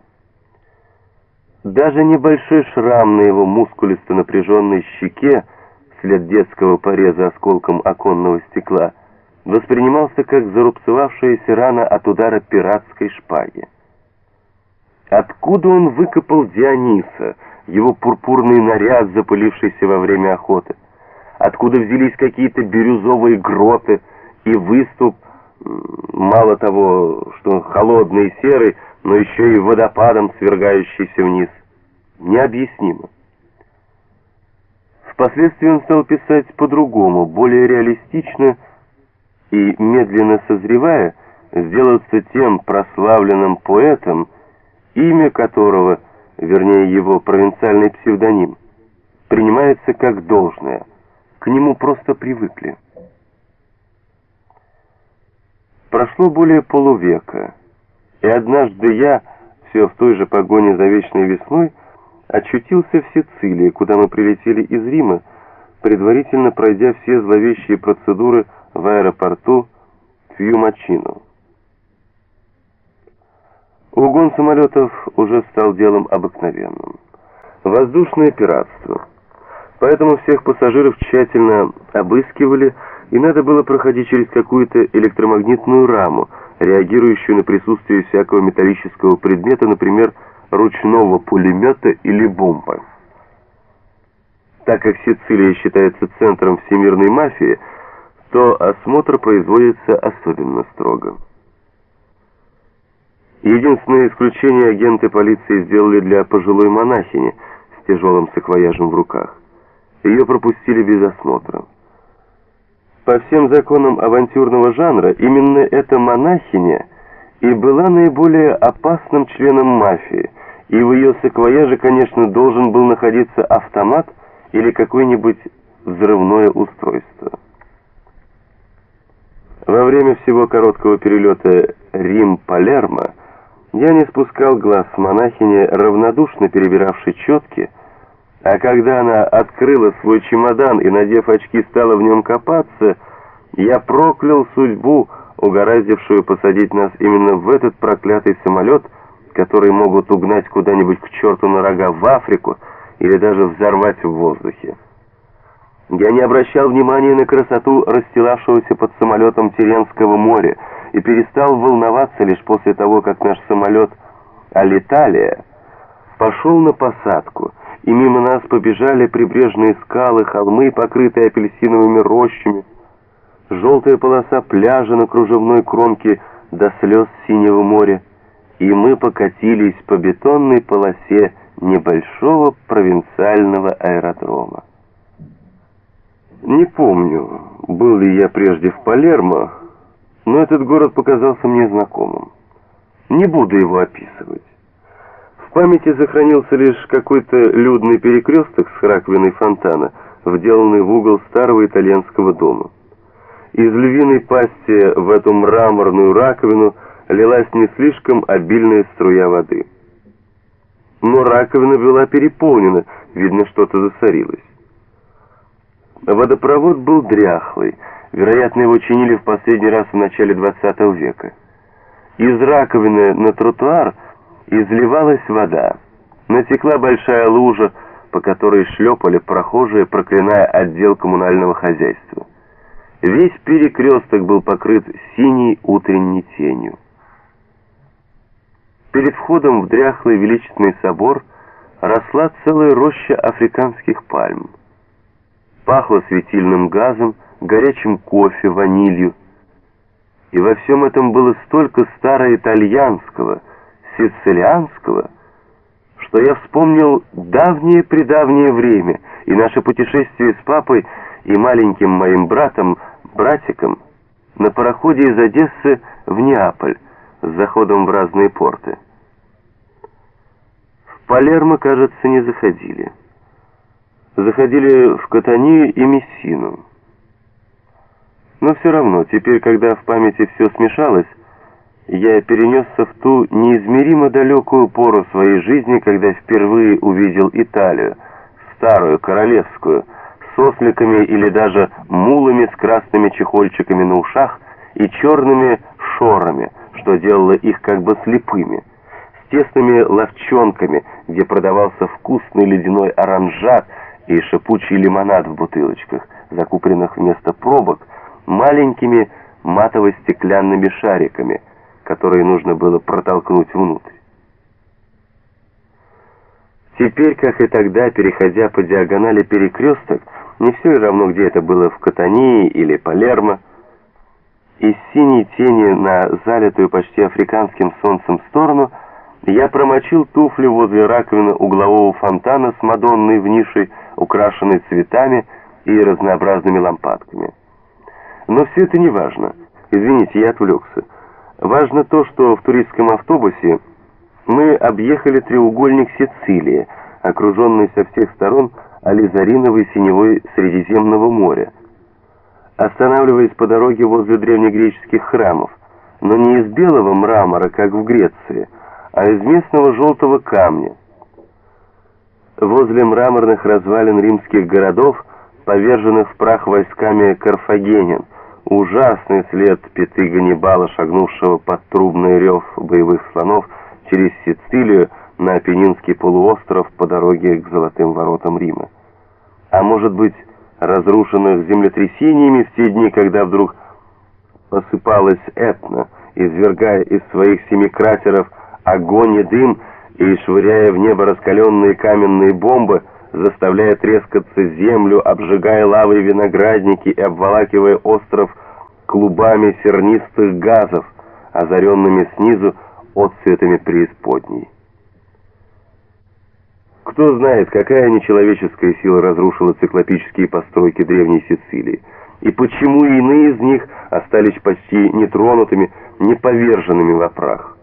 Даже небольшой шрам на его мускулисто напряженной щеке, вслед детского пореза осколком оконного стекла, воспринимался как зарубцевавшаяся рана от удара пиратской шпаги. Откуда он выкопал Диониса, его пурпурный наряд, запылившийся во время охоты? Откуда взялись какие-то бирюзовые гроты и выступ, мало того, что холодный и серый, но еще и водопадом свергающийся вниз? Необъяснимо. Впоследствии он стал писать по-другому, более реалистично, и, медленно созревая, сделаться тем прославленным поэтом, имя которого, вернее его провинциальный псевдоним, принимается как должное. К нему просто привыкли. Прошло более полувека, и однажды я, все в той же погоне за вечной весной, очутился в Сицилии, куда мы прилетели из Рима, предварительно пройдя все зловещие процедуры в аэропорту Фьюмачино. Угон самолетов уже стал делом обыкновенным. Воздушное пиратство. Поэтому всех пассажиров тщательно обыскивали, и надо было проходить через какую-то электромагнитную раму, реагирующую на присутствие всякого металлического предмета, например, ручного пулемета или бомбы. Так как Сицилия считается центром всемирной мафии, то осмотр производится особенно строго. Единственное исключение агенты полиции сделали для пожилой монахини с тяжелым саквояжем в руках. Ее пропустили без осмотра. По всем законам авантюрного жанра, именно эта монахиня и была наиболее опасным членом мафии, и в ее саквояже, конечно, должен был находиться автомат или какое-нибудь взрывное устройство. Во время всего короткого перелета Рим-Палермо я не спускал глаз с монахини, равнодушно перебиравшей четки, а когда она открыла свой чемодан и, надев очки, стала в нем копаться, я проклял судьбу, угораздившую посадить нас именно в этот проклятый самолет, который могут угнать куда-нибудь к черту на рога в Африку или даже взорвать в воздухе. Я не обращал внимания на красоту расстилавшегося под самолетом Тиренского моря и перестал волноваться лишь после того, как наш самолет Алиталия пошел на посадку, и мимо нас побежали прибрежные скалы, холмы, покрытые апельсиновыми рощами, желтая полоса пляжа на кружевной кромке до слез синего моря, и мы покатились по бетонной полосе небольшого провинциального аэродрома. Не помню, был ли я прежде в Палермо, но этот город показался мне знакомым. Не буду его описывать. В памяти сохранился лишь какой-то людный перекресток с раковиной фонтана, вделанный в угол старого итальянского дома. Из львиной пасти в эту мраморную раковину лилась не слишком обильная струя воды. Но раковина была переполнена, видно, что-то засорилось. Водопровод был дряхлый, вероятно, его чинили в последний раз в начале 20 века. Из раковины на тротуар изливалась вода. Натекла большая лужа, по которой шлепали прохожие, проклиная отдел коммунального хозяйства. Весь перекресток был покрыт синей утренней тенью. Перед входом в дряхлый величественный собор росла целая роща африканских пальм. Пахло светильным газом, горячим кофе, ванилью. И во всем этом было столько староитальянского, сицилианского, что я вспомнил давнее-предавнее время и наше путешествие с папой и маленьким моим братом братиком на пароходе из Одессы в Неаполь с заходом в разные порты. В Палермо, кажется, не заходили. Заходили в Катанию и Мессину. Но все равно, теперь, когда в памяти все смешалось, я перенесся в ту неизмеримо далекую пору своей жизни, когда впервые увидел Италию, старую, королевскую, с осликами или даже мулами с красными чехольчиками на ушах и черными шорами, что делало их как бы слепыми, с тесными ловчонками, где продавался вкусный ледяной оранжат и шипучий лимонад в бутылочках, закупленных вместо пробок маленькими матово-стеклянными шариками, которые нужно было протолкнуть внутрь. Теперь, как и тогда, переходя по диагонали перекресток, не все равно, где это было, в Катании или Палермо, из синей тени на залитую почти африканским солнцем сторону, я промочил туфли возле раковины углового фонтана с Мадонной в нише, украшенной цветами и разнообразными лампадками. Но все это не важно. Извините, я отвлекся. Важно то, что в туристском автобусе мы объехали треугольник Сицилии, окруженный со всех сторон ализариновой синевой Средиземного моря, останавливаясь по дороге возле древнегреческих храмов, но не из белого мрамора, как в Греции, а из местного желтого камня. Возле мраморных развалин римских городов, поверженных в прах войсками карфагенян, ужасный след пяты Ганнибала, шагнувшего под трубный рев боевых слонов через Сицилию на Апеннинский полуостров по дороге к Золотым воротам Рима. А может быть, разрушенных землетрясениями в те дни, когда вдруг посыпалась Этна, извергая из своих 7 кратеров огонь и дым и швыряя в небо раскаленные каменные бомбы, заставляя трескаться землю, обжигая лавой виноградники и обволакивая остров клубами сернистых газов, озаренными снизу отцветами преисподней. Кто знает, какая нечеловеческая сила разрушила циклопические постройки древней Сицилии, и почему иные из них остались почти нетронутыми, не поверженными во прах.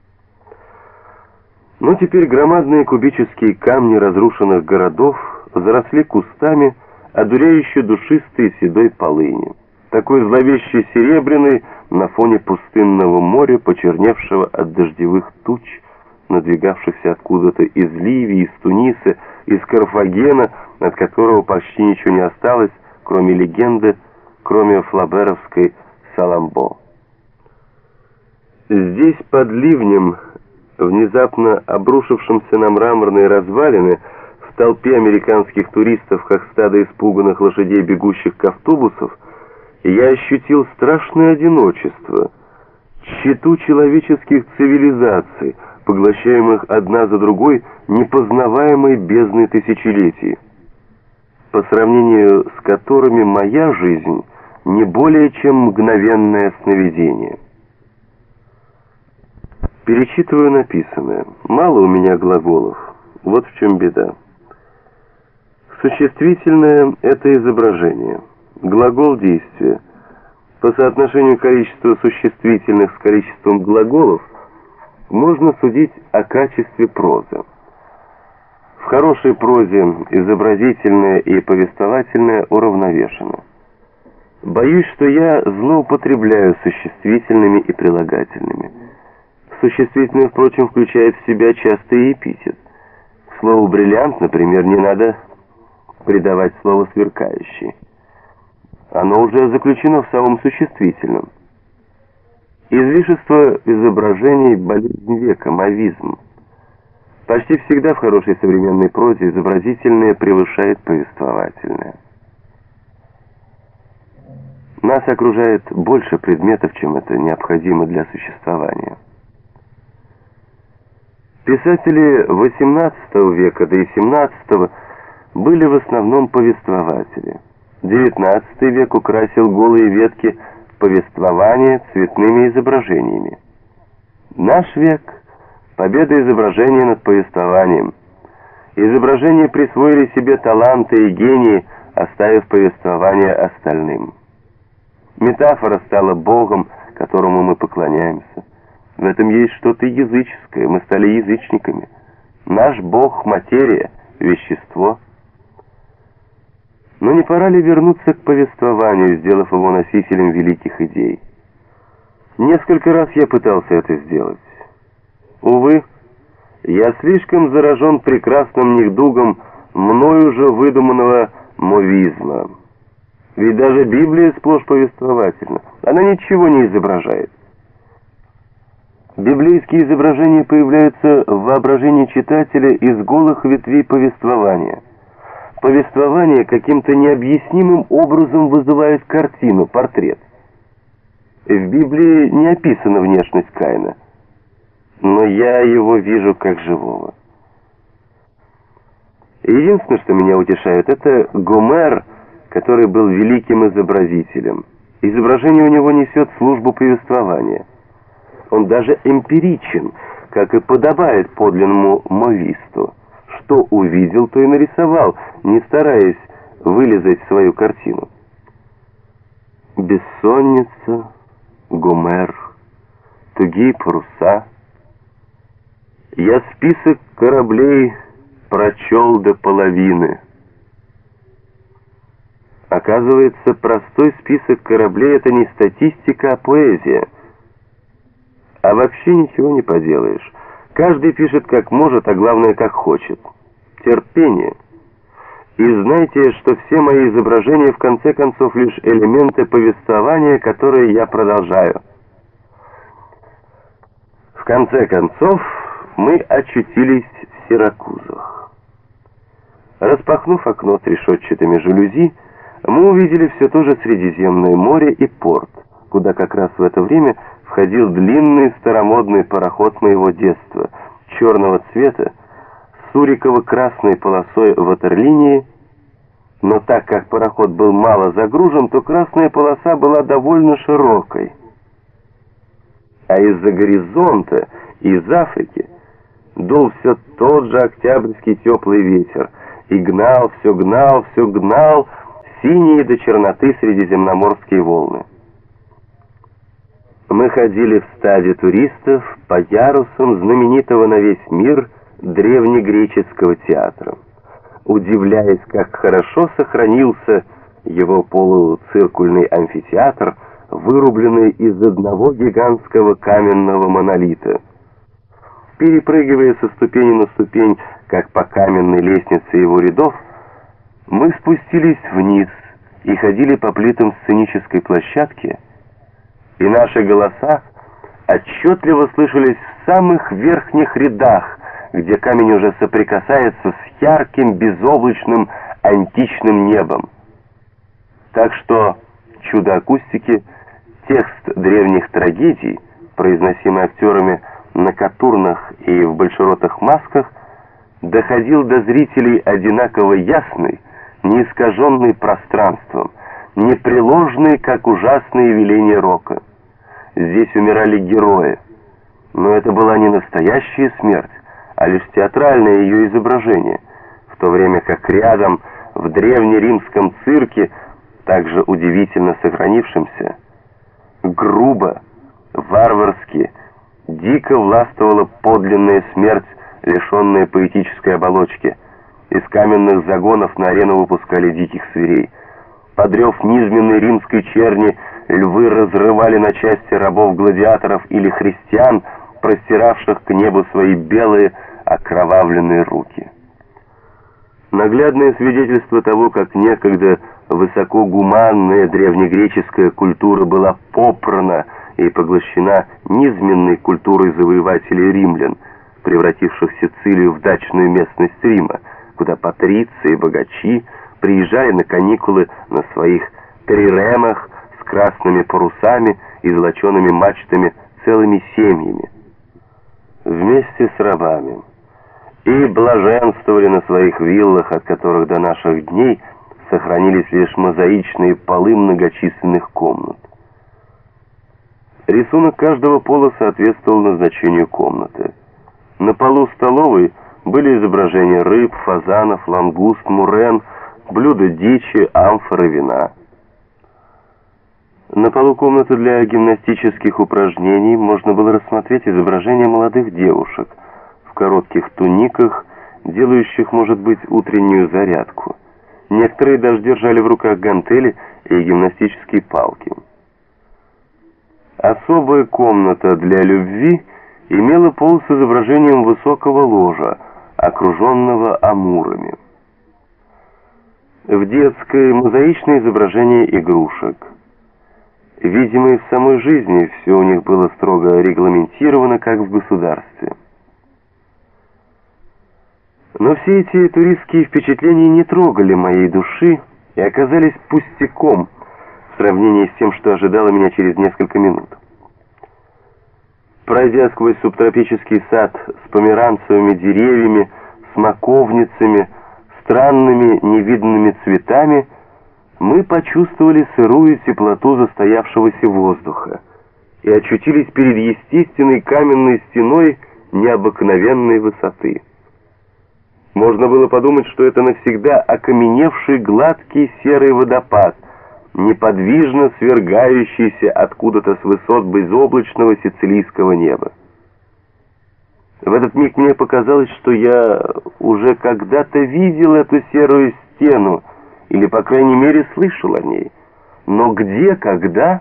Но теперь громадные кубические камни разрушенных городов заросли кустами, одуряюще душистой седой полыни, такой зловеще серебряной на фоне пустынного моря, почерневшего от дождевых туч, надвигавшихся откуда-то из Ливии, из Туниса, из Карфагена, от которого почти ничего не осталось, кроме легенды, кроме флаберовской Саламбо. Здесь под ливнем, внезапно обрушившимся на мраморные развалины, в толпе американских туристов, как стадо испуганных лошадей, бегущих к автобусов, я ощутил страшное одиночество, тщету человеческих цивилизаций, поглощаемых одна за другой непознаваемой бездной тысячелетий, по сравнению с которыми моя жизнь не более чем мгновенное сновидение. Перечитываю написанное. Мало у меня глаголов. Вот в чем беда. Существительное — это изображение. Глагол — действие. По соотношению количества существительных с количеством глаголов можно судить о качестве прозы. В хорошей прозе изобразительное и повествовательное уравновешено. Боюсь, что я злоупотребляю существительными и прилагательными. Существительное, впрочем, включает в себя часто и эпитет. Слову «бриллиант», например, не надо придавать слово «сверкающий». Оно уже заключено в самом существительном. Излишество изображений — болезнь века, мавизм. Почти всегда в хорошей современной прозе изобразительное превышает повествовательное. Нас окружает больше предметов, чем это необходимо для существования. Писатели XVIII века, да и XVII были в основном повествователи. XIX век украсил голые ветки повествования цветными изображениями. Наш век — победа изображения над повествованием. Изображения присвоили себе таланты и гении, оставив повествование остальным. Метафора стала Богом, которому мы поклоняемся. В этом есть что-то языческое, мы стали язычниками. Наш Бог — материя, вещество. Но не пора ли вернуться к повествованию, сделав его носителем великих идей? Несколько раз я пытался это сделать. Увы, я слишком заражен прекрасным недугом мною же выдуманного мовизма. Ведь даже Библия сплошь повествовательна. Она ничего не изображает. Библейские изображения появляются в воображении читателя из голых ветвей повествования. Повествование каким-то необъяснимым образом вызывает картину, портрет. В Библии не описана внешность Каина, но я его вижу как живого. Единственное, что меня утешает, это Гомер, который был великим изобразителем. Изображение у него несет службу повествования. Он даже эмпиричен, как и подобает подлинному мовисту. Что увидел, то и нарисовал, не стараясь вылезать в свою картину. Бессонница, Гомер, тугие паруса. Я список кораблей прочел до половины. Оказывается, простой список кораблей — это не статистика, а поэзия. А вообще ничего не поделаешь. Каждый пишет как может, а главное как хочет. Терпение. И знайте, что все мои изображения в конце концов лишь элементы повествования, которые я продолжаю. В конце концов мы очутились в Сиракузах. Распахнув окно с решетчатыми жалюзи, мы увидели все то же Средиземное море и порт, куда как раз в это время входил длинный старомодный пароход моего детства, черного цвета, с уриково-красной полосой ватерлинии, но так как пароход был мало загружен, то красная полоса была довольно широкой. А из-за горизонта, из Африки, дул все тот же октябрьский теплый ветер и гнал, все гнал синие до черноты средиземноморские волны. Мы ходили в стаде туристов по ярусам знаменитого на весь мир древнегреческого театра, удивляясь, как хорошо сохранился его полуциркульный амфитеатр, вырубленный из одного гигантского каменного монолита. Перепрыгивая со ступени на ступень, как по каменной лестнице его рядов, мы спустились вниз и ходили по плитам сценической площадки, и наши голоса отчетливо слышались в самых верхних рядах, где камень уже соприкасается с ярким безоблачным античным небом. Так что чудо акустики, текст древних трагедий, произносимый актерами на катурнах и в большеротых масках, доходил до зрителей одинаково ясный, не искаженный пространством, непреложный, как ужасные веления рока. Здесь умирали герои, но это была не настоящая смерть, а лишь театральное ее изображение, в то время как рядом, в древнеримском цирке, также удивительно сохранившемся, грубо, варварски, дико властвовала подлинная смерть, лишенная поэтической оболочки. Из каменных загонов на арену выпускали диких зверей. Под рев низменной римской черни львы разрывали на части рабов-гладиаторов или христиан, простиравших к небу свои белые окровавленные руки. Наглядное свидетельство того, как некогда высокогуманная древнегреческая культура была попрана и поглощена низменной культурой завоевателей римлян, превративших Сицилию в дачную местность Рима, куда патриции и богачи приезжали на каникулы на своих триремах с красными парусами и золочеными мачтами целыми семьями, вместе с рабами, и блаженствовали на своих виллах, от которых до наших дней сохранились лишь мозаичные полы многочисленных комнат. Рисунок каждого пола соответствовал назначению комнаты. На полу столовой были изображения рыб, фазанов, лангуст, мурен, блюда дичи, амфоры, вина. На полу комнаты для гимнастических упражнений можно было рассмотреть изображения молодых девушек в коротких туниках, делающих, может быть, утреннюю зарядку. Некоторые даже держали в руках гантели и гимнастические палки. Особая комната для любви имела пол с изображением высокого ложа, окруженного амурами. В детской мозаичное изображение игрушек. Видимо, и в самой жизни все у них было строго регламентировано, как в государстве. Но все эти туристские впечатления не трогали моей души и оказались пустяком в сравнении с тем, что ожидало меня через несколько минут. Пройдя сквозь субтропический сад с померанцевыми деревьями, смоковницами, странными невиданными цветами, мы почувствовали сырую теплоту застоявшегося воздуха и очутились перед естественной каменной стеной необыкновенной высоты. Можно было подумать, что это навсегда окаменевший гладкий серый водопад, неподвижно свергающийся откуда-то с высот безоблачного сицилийского неба. В этот миг мне показалось, что я уже когда-то видел эту серую стену, или, по крайней мере, слышал о ней. Но где, когда?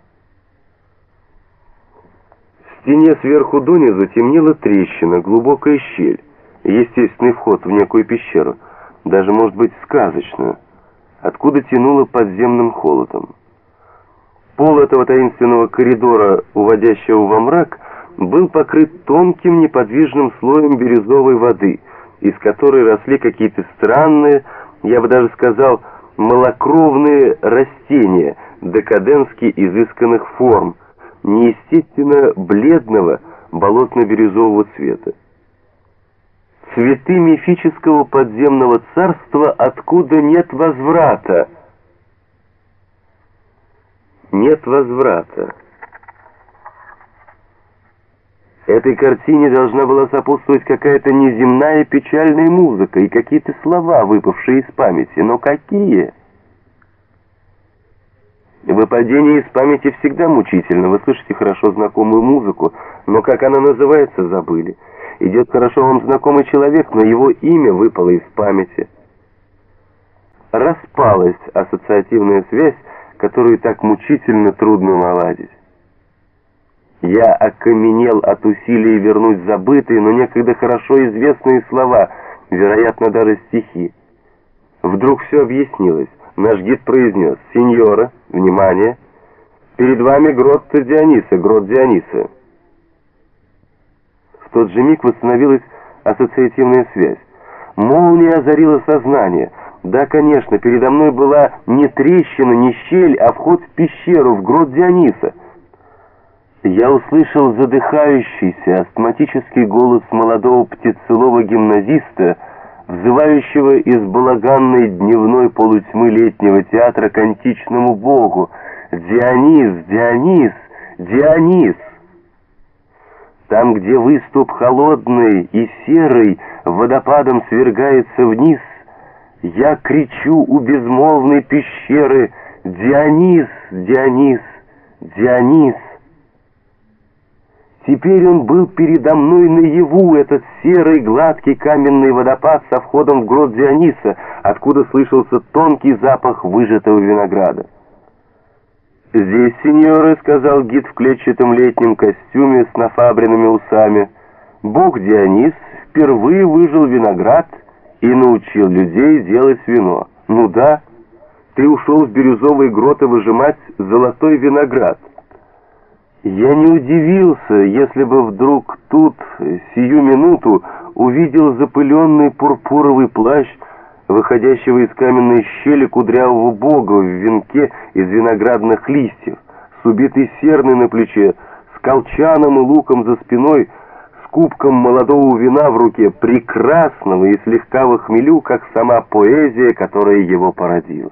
В стене сверху донизу темнела трещина, глубокая щель, естественный вход в некую пещеру, даже, может быть, сказочную, откуда тянуло подземным холодом. Пол этого таинственного коридора, уводящего во мрак, был покрыт тонким неподвижным слоем бирюзовой воды, из которой росли какие-то странные, я бы даже сказал, малокровные растения декадентски изысканных форм, неестественно бледного болотно-бирюзового цвета. Цветы мифического подземного царства, откуда нет возврата. Нет возврата. Этой картине должна была сопутствовать какая-то неземная печальная музыка и какие-то слова, выпавшие из памяти. Но какие? Выпадение из памяти всегда мучительно. Вы слышите хорошо знакомую музыку, но как она называется, забыли. Идет хорошо вам знакомый человек, но его имя выпало из памяти. Распалась ассоциативная связь, которую так мучительно трудно наладить. Я окаменел от усилий вернуть забытые, но некогда хорошо известные слова, вероятно, даже стихи. Вдруг все объяснилось. Наш гид произнес: «Сеньора, внимание! Перед вами грот Диониса, грот Диониса». В тот же миг восстановилась ассоциативная связь. Молния озарила сознание. Да, конечно, передо мной была не трещина, не щель, а вход в пещеру, в грот Диониса. Я услышал задыхающийся астматический голос молодого птицелова гимназиста, взывающего из балаганной дневной полутьмы летнего театра к античному богу: «Дионис, Дионис, Дионис!» Там, где выступ холодный и серый водопадом свергается вниз, я кричу у безмолвной пещеры: «Дионис, Дионис, Дионис!» Теперь он был передо мной наяву, этот серый гладкий каменный водопад со входом в грот Диониса, откуда слышался тонкий запах выжатого винограда. «Здесь, сеньоры, — сказал гид в клетчатом летнем костюме с нафабренными усами, — бог Дионис впервые выжал виноград и научил людей делать вино. Ну да, ты ушел в бирюзовые гроты выжимать золотой виноград». Я не удивился, если бы вдруг тут, сию минуту, увидел запыленный пурпуровый плащ, выходящего из каменной щели кудрявого бога в венке из виноградных листьев, с убитой серной на плече, с колчаном и луком за спиной, с кубком молодого вина в руке, прекрасного и слегка в хмелю, как сама поэзия, которая его породила.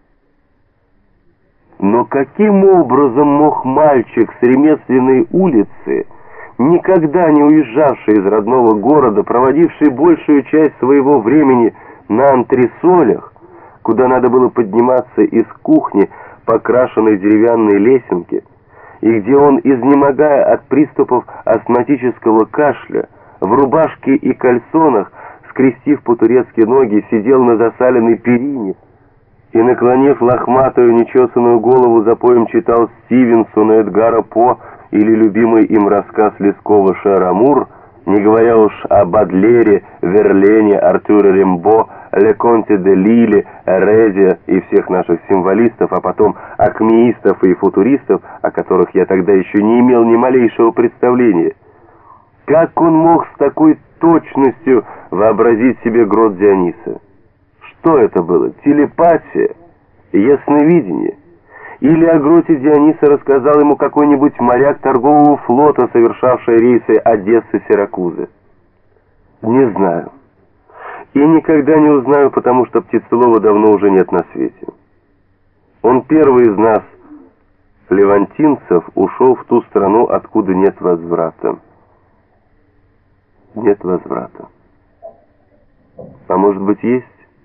Но каким образом мог мальчик с ремесленной улицы, никогда не уезжавший из родного города, проводивший большую часть своего времени на антресолях, куда надо было подниматься из кухни, покрашенной деревянной лесенке, и где он, изнемогая от приступов астматического кашля, в рубашке и кальсонах, скрестив по-турецки ноги, сидел на засаленной перине и, наклонив лохматую нечесанную голову, запоем читал Стивенсона, Эдгара По или любимый им рассказ Лескова «Шер-Амур», не говоря уж о Бадлере, Верлене, Артюре Рембо, Леконте де Лиле, Резе и всех наших символистов, а потом акмеистов и футуристов, о которых я тогда еще не имел ни малейшего представления. Как он мог с такой точностью вообразить себе грот Диониса? Что это было? Телепатия? Ясновидение? Или о гроте Диониса рассказал ему какой-нибудь моряк торгового флота, совершавший рейсы Одесса-Сиракузы? Не знаю. И никогда не узнаю, потому что Птицелова давно уже нет на свете. Он первый из нас, левантинцев, ушел в ту страну, откуда нет возврата. Нет возврата. А может быть, есть?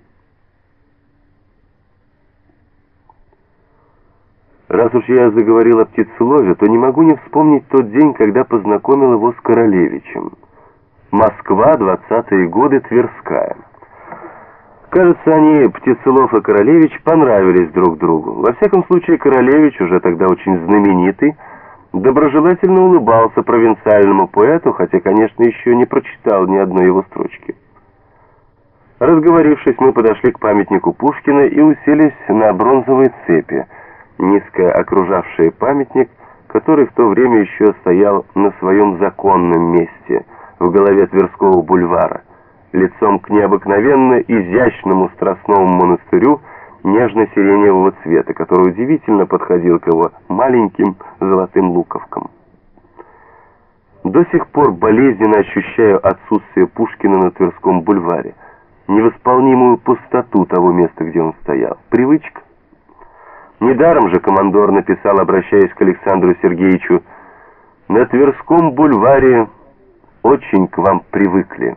Раз уж я заговорил о Птицелове, то не могу не вспомнить тот день, когда познакомил его с Королевичем. Москва, 20-е годы, Тверская. Кажется, они, Птицелов и Королевич, понравились друг другу. Во всяком случае, Королевич, уже тогда очень знаменитый, доброжелательно улыбался провинциальному поэту, хотя, конечно, еще не прочитал ни одной его строчки. Разговорившись, мы подошли к памятнику Пушкина и уселись на бронзовой цепи, низко окружавшие памятник, который в то время еще стоял на своем законном месте, в голове Тверского бульвара, лицом к необыкновенно изящному Страстному монастырю нежно-сиреневого цвета, который удивительно подходил к его маленьким золотым луковкам. До сих пор болезненно ощущаю отсутствие Пушкина на Тверском бульваре, невосполнимую пустоту того места, где он стоял. Привычка. Недаром же командор написал, обращаясь к Александру Сергеевичу: «На Тверском бульваре очень к вам привыкли».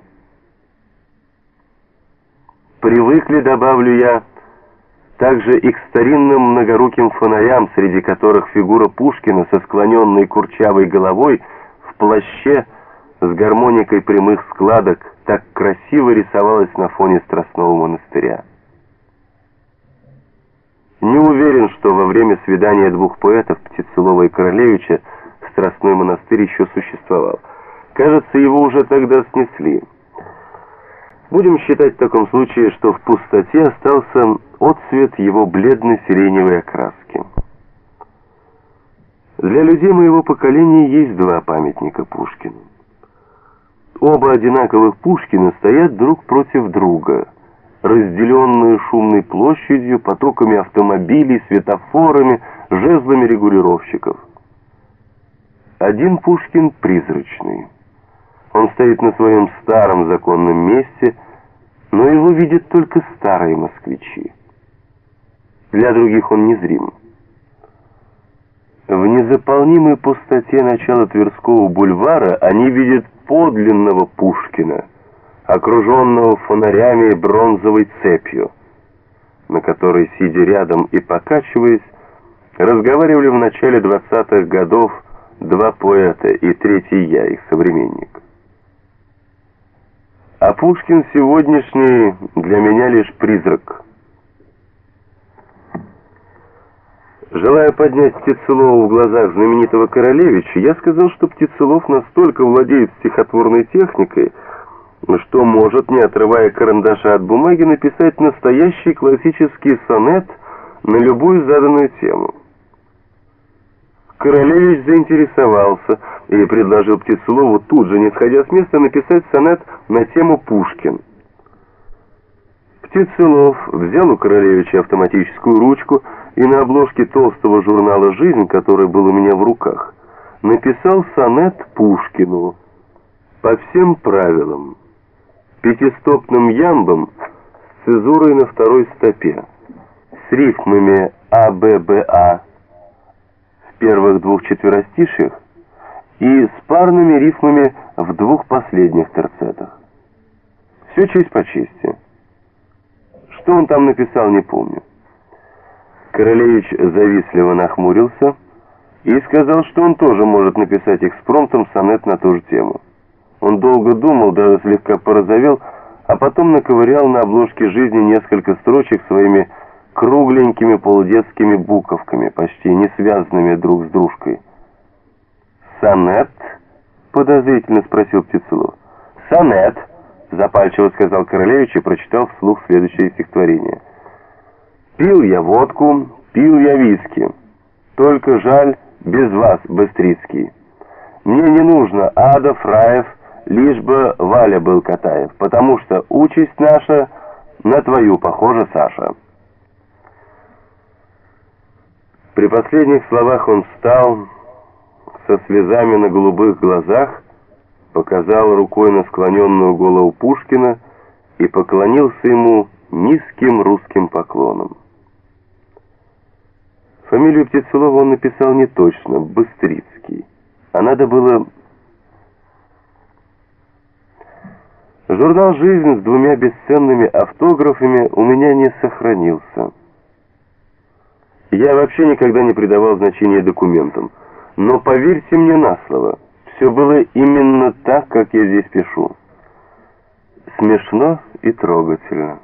Привыкли, добавлю я, также и к старинным многоруким фонарям, среди которых фигура Пушкина со склоненной курчавой головой в плаще с гармоникой прямых складок так красиво рисовалась на фоне Страстного монастыря. Не уверен, что во время свидания двух поэтов, Птицелова и Королевича, Страстной монастырь еще существовал. Кажется, его уже тогда снесли. Будем считать в таком случае, что в пустоте остался отцвет его бледно-сиреневой окраски. Для людей моего поколения есть два памятника Пушкину. Оба одинаковых Пушкина стоят друг против друга, разделенные шумной площадью, потоками автомобилей, светофорами, жезлами регулировщиков. Один Пушкин призрачный. Он стоит на своем старом законном месте, но его видят только старые москвичи. Для других он незрим. В незаполнимой пустоте начала Тверского бульвара они видят подлинного Пушкина, окруженного фонарями и бронзовой цепью, на которой, сидя рядом и покачиваясь, разговаривали в начале 20-х годов два поэта и третий я, их современник. А Пушкин сегодняшний для меня лишь призрак. Желая поднять Птицелову в глазах знаменитого Королевича, я сказал, что Птицелов настолько владеет стихотворной техникой, что может, не отрывая карандаша от бумаги, написать настоящий классический сонет на любую заданную тему. Королевич заинтересовался и предложил Птицелову тут же, не сходя с места, написать сонет на тему Пушкин. Птицелов взял у Королевича автоматическую ручку и на обложке толстого журнала «Жизнь», который был у меня в руках, написал сонет Пушкину по всем правилам, пятистопным ямбом с цезурой на второй стопе, с рифмами АББА в первых двух четверостишьях и с парными рифмами в двух последних терцетах. Все честь по чести. Что он там написал, не помню. Королевич завистливо нахмурился и сказал, что он тоже может написать экспромтом сонет на ту же тему. Он долго думал, даже слегка порозовел, а потом наковырял на обложке «Жизни» несколько строчек своими кругленькими полудетскими буковками, почти не связанными друг с дружкой. «Сонет?» — подозрительно спросил Птицелов. «Сонет», — запальчиво сказал Королевич и прочитал вслух следующее стихотворение. «Пил я водку, пил я виски, только жаль без вас, Быстрицкий. Мне не нужно адов, раев, лишь бы Валя был Катаев, потому что участь наша на твою похожа, Саша». При последних словах он встал со слезами на голубых глазах, показал рукой на склоненную голову Пушкина и поклонился ему низким русским поклоном. Фамилию Птицелова он написал не точно, Быстрицкий, а надо было... Журнал «Жизнь» с 2 бесценными автографами у меня не сохранился. Я вообще никогда не придавал значения документам, но поверьте мне на слово, все было именно так, как я здесь пишу. Смешно и трогательно.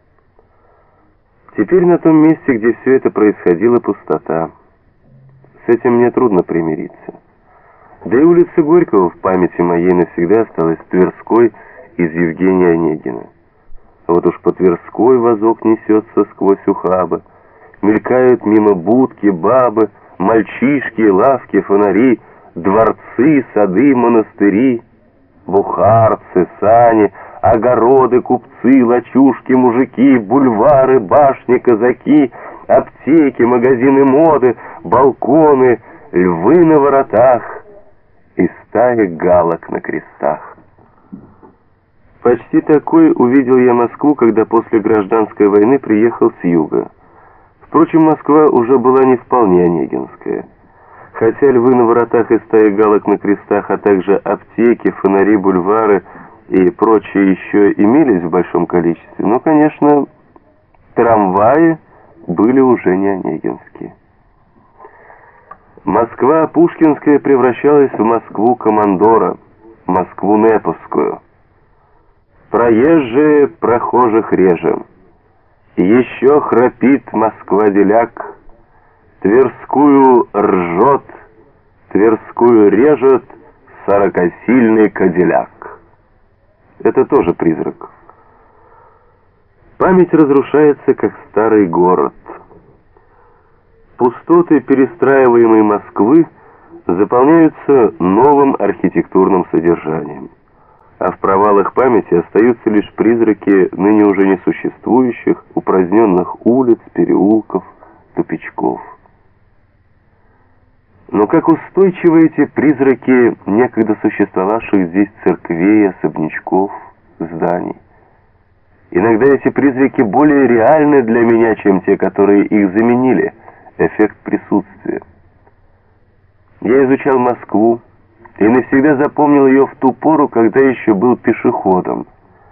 Теперь на том месте, где все это происходило, пустота. С этим мне трудно примириться. Да и улица Горького в памяти моей навсегда осталась Тверской из Евгения Онегина. Вот уж по Тверской возок несется сквозь ухабы. Мелькают мимо будки, бабы, мальчишки, лавки, фонари, дворцы, сады, монастыри, бухарцы, сани, огороды, купцы, лачушки, мужики, бульвары, башни, казаки, аптеки, магазины моды, балконы, львы на воротах и стаи галок на крестах. Почти такой увидел я Москву, когда после гражданской войны приехал с юга. Впрочем, Москва уже была не вполне онегинская. Хотя львы на воротах и стаи галок на крестах, а также аптеки, фонари, бульвары и прочее еще имелись в большом количестве, но, конечно, трамваи были уже не онегинские. Москва Пушкинская превращалась в Москву командора, Москву Неповскую. Проезжие прохожих реже. Еще храпит Москва-деляк, Тверскую ржет, Тверскую режет 40-сильный кадилляк. Это тоже призрак. Память разрушается, как старый город. Пустоты перестраиваемой Москвы заполняются новым архитектурным содержанием. А в провалах памяти остаются лишь призраки ныне уже несуществующих, упраздненных улиц, переулков, тупичков. Но как устойчивы эти призраки некогда существовавших здесь церквей, особнячков, зданий. Иногда эти призраки более реальны для меня, чем те, которые их заменили, эффект присутствия. Я изучал Москву и навсегда запомнил ее в ту пору, когда еще был пешеходом.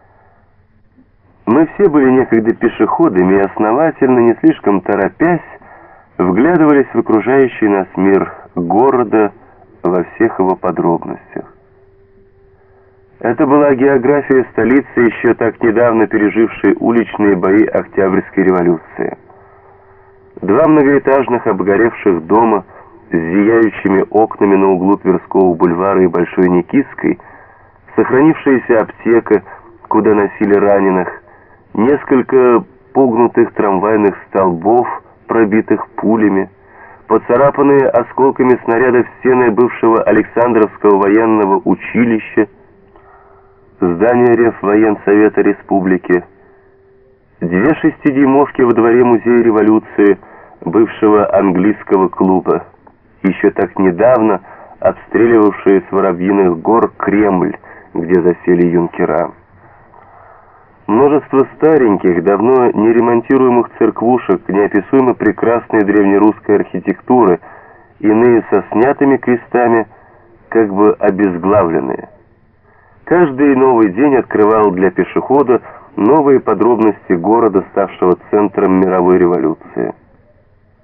Мы все были некогда пешеходами и основательно, не слишком торопясь, вглядывались в окружающий нас мир города во всех его подробностях. Это была география столицы, еще так недавно пережившей уличные бои Октябрьской революции. 2 многоэтажных обгоревших дома с зияющими окнами на углу Тверского бульвара и Большой Никитской, сохранившаяся аптека, куда носили раненых, несколько погнутых трамвайных столбов, пробитых пулями, поцарапанные осколками снарядов стены бывшего Александровского военного училища, здание Реввоенсовета Республики, 2 6-дюймовки во дворе Музея революции бывшего английского клуба, еще так недавно обстреливавшие с Воробьиных гор Кремль, где засели юнкера. Множество стареньких, давно не ремонтируемых церквушек, неописуемо прекрасной древнерусской архитектуры, иные со снятыми крестами, как бы обезглавленные. Каждый новый день открывал для пешехода новые подробности города, ставшего центром мировой революции.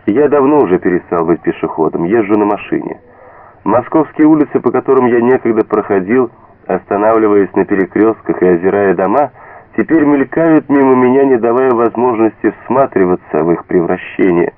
Я давно уже перестал быть пешеходом, езжу на машине. Московские улицы, по которым я некогда проходил, останавливаясь на перекрестках и озирая дома, теперь мелькают мимо меня, не давая возможности всматриваться в их превращение.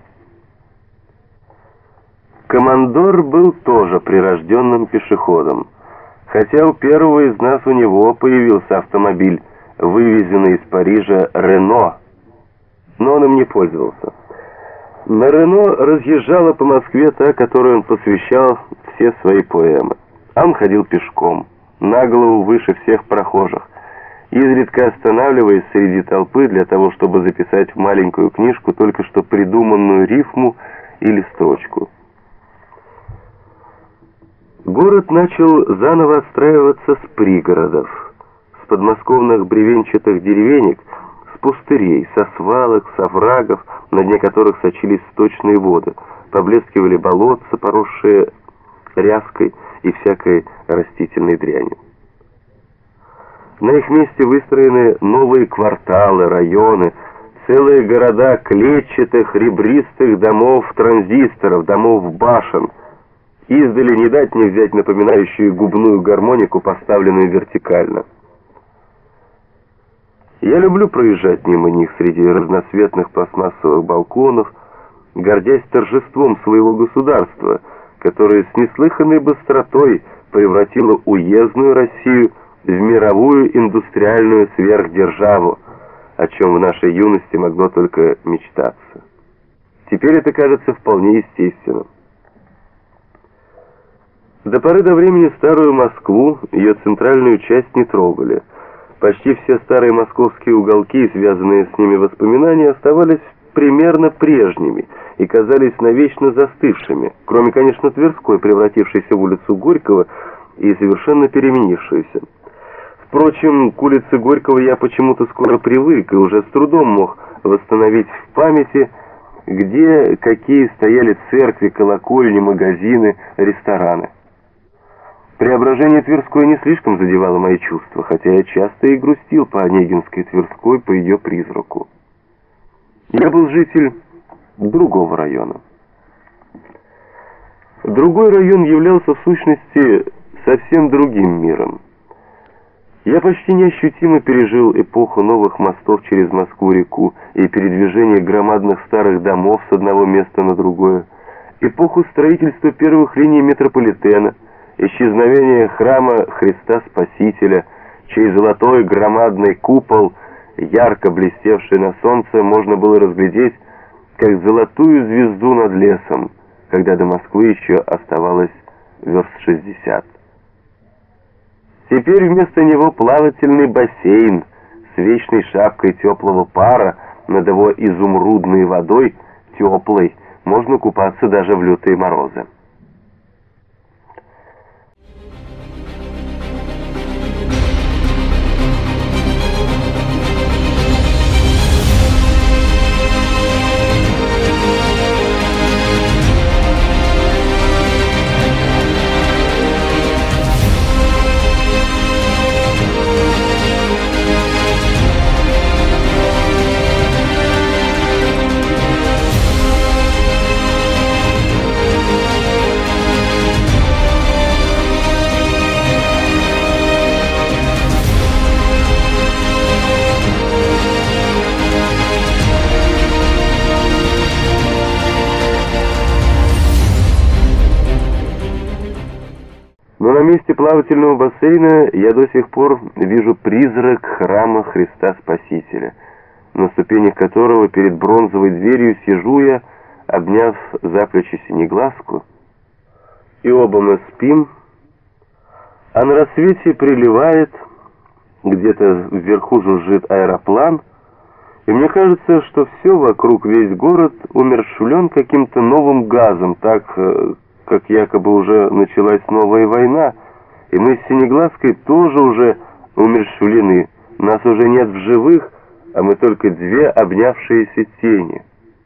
Командор был тоже прирожденным пешеходом, хотя у первого из нас у него появился автомобиль, вывезенный из Парижа «Рено», но он им не пользовался. На «Рено» разъезжала по Москве та, которой он посвящал все свои поэмы. А он ходил пешком, на голову выше всех прохожих, изредка останавливаясь среди толпы для того, чтобы записать в маленькую книжку только что придуманную рифму или строчку. Город начал заново отстраиваться с пригородов, с подмосковных бревенчатых деревенек, с пустырей, со свалок, с оврагов, на дне которых сочились сточные воды, поблескивали болотца, поросшие ряской и всякой растительной дрянью. На их месте выстроены новые кварталы, районы, целые города клетчатых, ребристых домов-транзисторов, домов-башен, издали не дать не взять напоминающую губную гармонику, поставленную вертикально. Я люблю проезжать мимо них среди разноцветных пластмассовых балконов, гордясь торжеством своего государства, которое с неслыханной быстротой превратило уездную Россию в мировую индустриальную сверхдержаву, о чем в нашей юности могло только мечтаться. Теперь это кажется вполне естественным. До поры до времени старую Москву, ее центральную часть не трогали. Почти все старые московские уголки и связанные с ними воспоминания оставались примерно прежними и казались навечно застывшими, кроме, конечно, Тверской, превратившейся в улицу Горького и совершенно переменившейся. Впрочем, к улице Горького я почему-то скоро привык и уже с трудом мог восстановить в памяти, где какие стояли церкви, колокольни, магазины, рестораны. Преображение Тверской не слишком задевало мои чувства, хотя я часто и грустил по Онегинской Тверской, по ее призраку. Я был житель другого района. Другой район являлся в сущности совсем другим миром. Я почти неощутимо пережил эпоху новых мостов через Москву-реку и передвижение громадных старых домов с одного места на другое, эпоху строительства первых линий метрополитена, исчезновение храма Христа Спасителя, чей золотой громадный купол, ярко блестевший на солнце, можно было разглядеть как золотую звезду над лесом, когда до Москвы еще оставалось верст 60. Теперь вместо него плавательный бассейн с вечной шапкой теплого пара над его изумрудной водой, теплой, можно купаться даже в лютые морозы. Но на месте плавательного бассейна я до сих пор вижу призрак храма Христа Спасителя, на ступенях которого перед бронзовой дверью сижу я, обняв за плечи Синеглазку, и оба мы спим, а на рассвете приливает, где-то вверху жужжит аэроплан, и мне кажется, что все вокруг, весь город умерщвлен каким-то новым газом, так как якобы уже началась новая война, и мы с Синеглазкой тоже уже умерщвлены. Нас уже нет в живых, а мы только две обнявшиеся тени.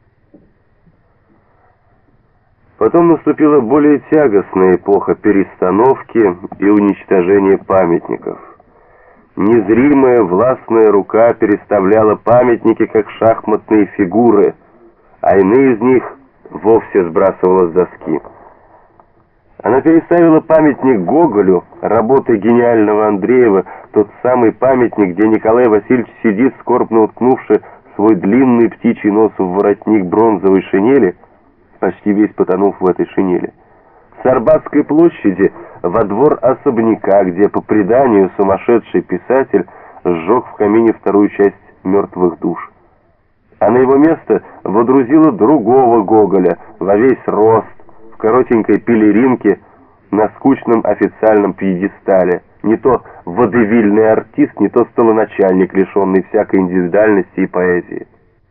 Потом наступила более тягостная эпоха перестановки и уничтожения памятников. Незримая властная рука переставляла памятники как шахматные фигуры, а иные из них вовсе сбрасывала с доски. Она переставила памятник Гоголю, работы гениального Андреева, тот самый памятник, где Николай Васильевич сидит, скорбно уткнувши свой длинный птичий нос в воротник бронзовой шинели, почти весь потонув в этой шинели, с Арбатской площади во двор особняка, где, по преданию, сумасшедший писатель сжег в камине вторую часть «Мертвых душ». А на его место водрузила другого Гоголя во весь рост, в коротенькой пелеринке, на скучном официальном пьедестале. Не то водевильный артист, не то столоначальник, лишенный всякой индивидуальности и поэзии.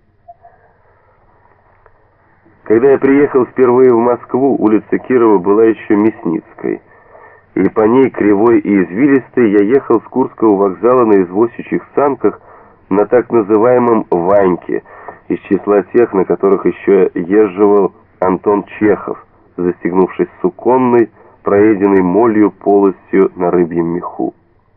Когда я приехал впервые в Москву, улица Кирова была еще Мясницкой, и по ней, кривой и извилистой, я ехал с Курского вокзала на извозчичьих санках на так называемом «Ваньке», из числа тех, на которых еще езживал Антон Чехов, застегнувшись суконной, проеденной молью полостью на рыбьем меху.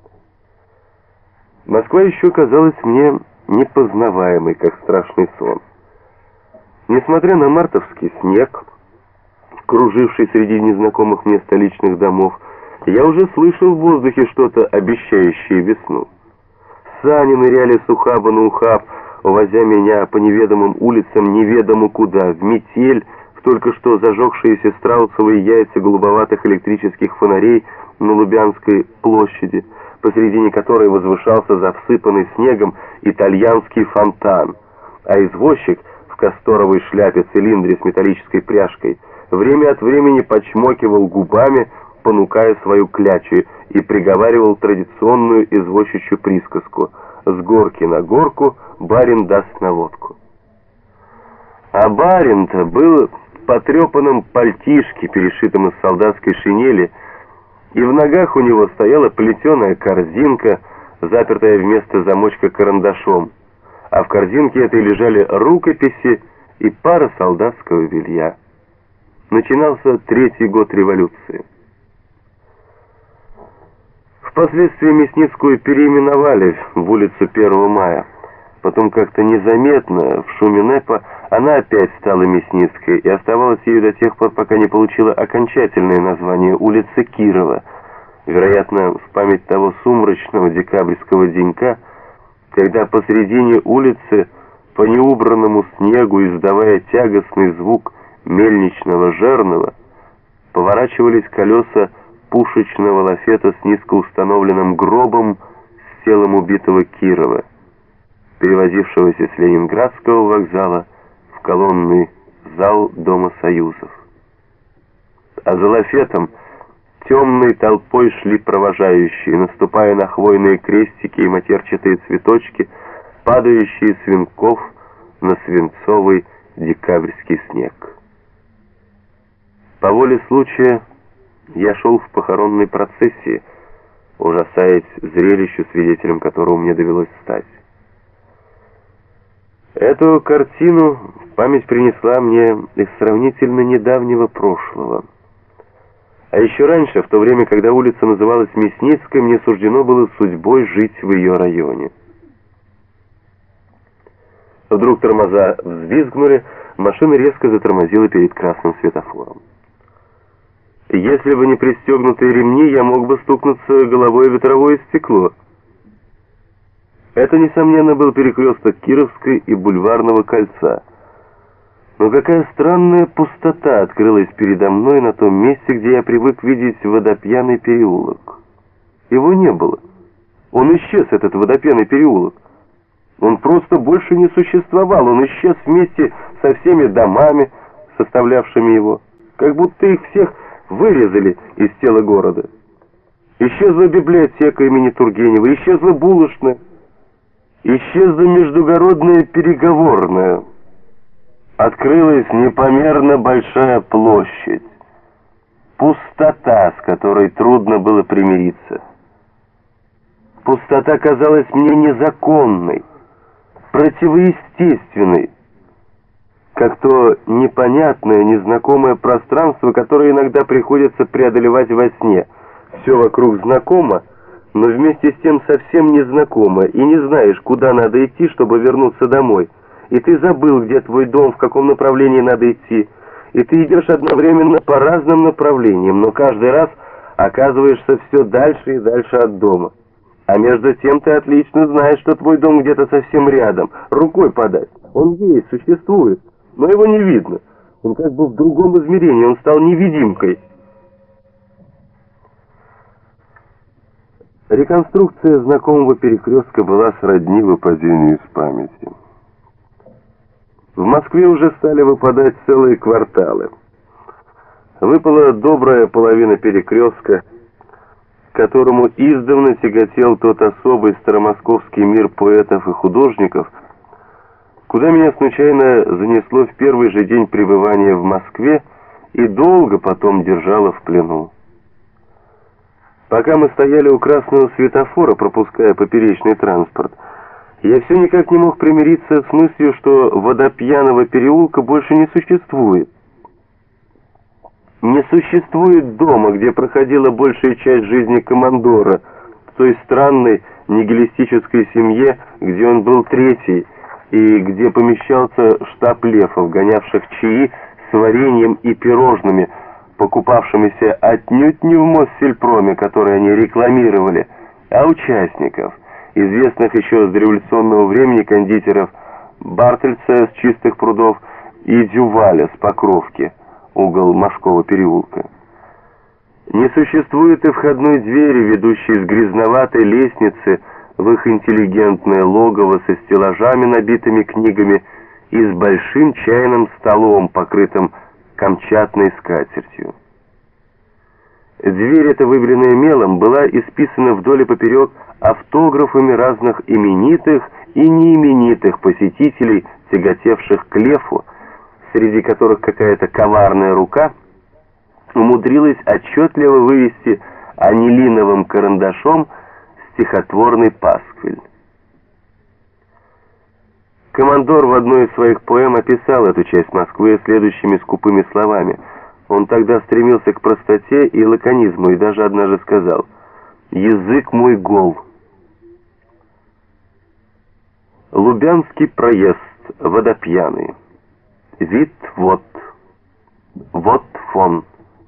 Москва еще казалась мне непознаваемой, как страшный сон. Несмотря на мартовский снег, круживший среди незнакомых мне столичных домов, я уже слышал в воздухе что-то, обещающее весну. Сани ныряли с ухаба на ухаб, увозя меня по неведомым улицам неведомо куда, в метель, в только что зажегшиеся страусовые яйца голубоватых электрических фонарей на Лубянской площади, посередине которой возвышался засыпанный снегом итальянский фонтан, а извозчик в касторовой шляпе-цилиндре с металлической пряжкой время от времени почмокивал губами, понукая свою клячу, и приговаривал традиционную извозчичью присказку: «С горки на горку барин даст на водку». А барин-то был в потрепанном пальтишке, перешитом из солдатской шинели, и в ногах у него стояла плетеная корзинка, запертая вместо замочка карандашом, а в корзинке этой лежали рукописи и пара солдатского белья. Начинался 3-й год революции. Впоследствии Мясницкую переименовали в улицу 1 мая. Потом как-то незаметно, в шуме НЭПа, она опять стала Мясницкой и оставалась ею до тех пор, пока не получила окончательное название улица Кирова, вероятно, в память того сумрачного декабрьского денька, когда посредине улицы, по неубранному снегу, издавая тягостный звук мельничного жернова, поворачивались колеса пушечного лафета с низко установленным гробом с телом убитого Кирова, перевозившегося с Ленинградского вокзала в колонный зал Дома Союзов. А за лафетом темной толпой шли провожающие, наступая на хвойные крестики и матерчатые цветочки, падающие с венков на свинцовый декабрьский снег. По воле случая я шел в похоронной процессии, ужасаясь зрелищу, свидетелем которого мне довелось стать. Эту картину память принесла мне из сравнительно недавнего прошлого. А еще раньше, в то время, когда улица называлась Мясницкой, мне суждено было судьбой жить в ее районе. Вдруг тормоза взвизгнули, машина резко затормозила перед красным светофором. Если бы не пристегнутые ремни, я мог бы стукнуться головой в ветровое стекло. Это, несомненно, был перекресток Кировской и Бульварного кольца. Но какая странная пустота открылась передо мной на том месте, где я привык видеть водопьяный переулок. Его не было. Он исчез, этот водопьяный переулок. Он просто больше не существовал. Он исчез вместе со всеми домами, составлявшими его. Как будто их всех вырезали из тела города. Исчезла библиотека имени Тургенева, исчезла булочная, исчезла междугородная переговорная. Открылась непомерно большая площадь. Пустота, с которой трудно было примириться. Пустота казалась мне незаконной, противоестественной, как то непонятное, незнакомое пространство, которое иногда приходится преодолевать во сне. Все вокруг знакомо, но вместе с тем совсем незнакомо, и не знаешь, куда надо идти, чтобы вернуться домой. И ты забыл, где твой дом, в каком направлении надо идти. и ты идешь одновременно по разным направлениям, но каждый раз оказываешься все дальше и дальше от дома. А между тем ты отлично знаешь, что твой дом где-то совсем рядом, рукой подать. Он есть, существует, но его не видно. Он как бы в другом измерении, он стал невидимкой. Реконструкция знакомого перекрестка была сродни выпадению из памяти. В Москве уже стали выпадать целые кварталы. Выпала добрая половина перекрестка, которому издавна тяготел тот особый старомосковский мир поэтов и художников, куда меня случайно занесло в первый же день пребывания в Москве и долго потом держало в плену. Пока мы стояли у красного светофора, пропуская поперечный транспорт, я все никак не мог примириться с мыслью, что Водопьяного переулка больше не существует. Не существует дома, где проходила большая часть жизни командора, в той странной нигилистической семье, где он был третий, и где помещался штаб лефов, гонявших чаи с вареньем и пирожными, покупавшимися отнюдь не в Моссельпроме, который они рекламировали, а участников, известных еще с дореволюционного времени кондитеров Бартельца с Чистых прудов и Дюваля с Покровки, угол Машкова переулка. Не существует и входной двери, ведущей с грязноватой лестницы в их интеллигентное логово со стеллажами, набитыми книгами, и с большим чайным столом, покрытым камчатной скатертью. Дверь эта, выбеленная мелом, была исписана вдоль и поперек автографами разных именитых и неименитых посетителей, тяготевших к лефу, среди которых какая-то коварная рука умудрилась отчетливо вывести анилиновым карандашом стихотворный пасквиль. Командор в одной из своих поэм описал эту часть Москвы следующими скупыми словами. Он тогда стремился к простоте и лаконизму и даже однажды сказал: «Язык мой гол». Лубянский проезд, Водопьяный. Вид вот фон.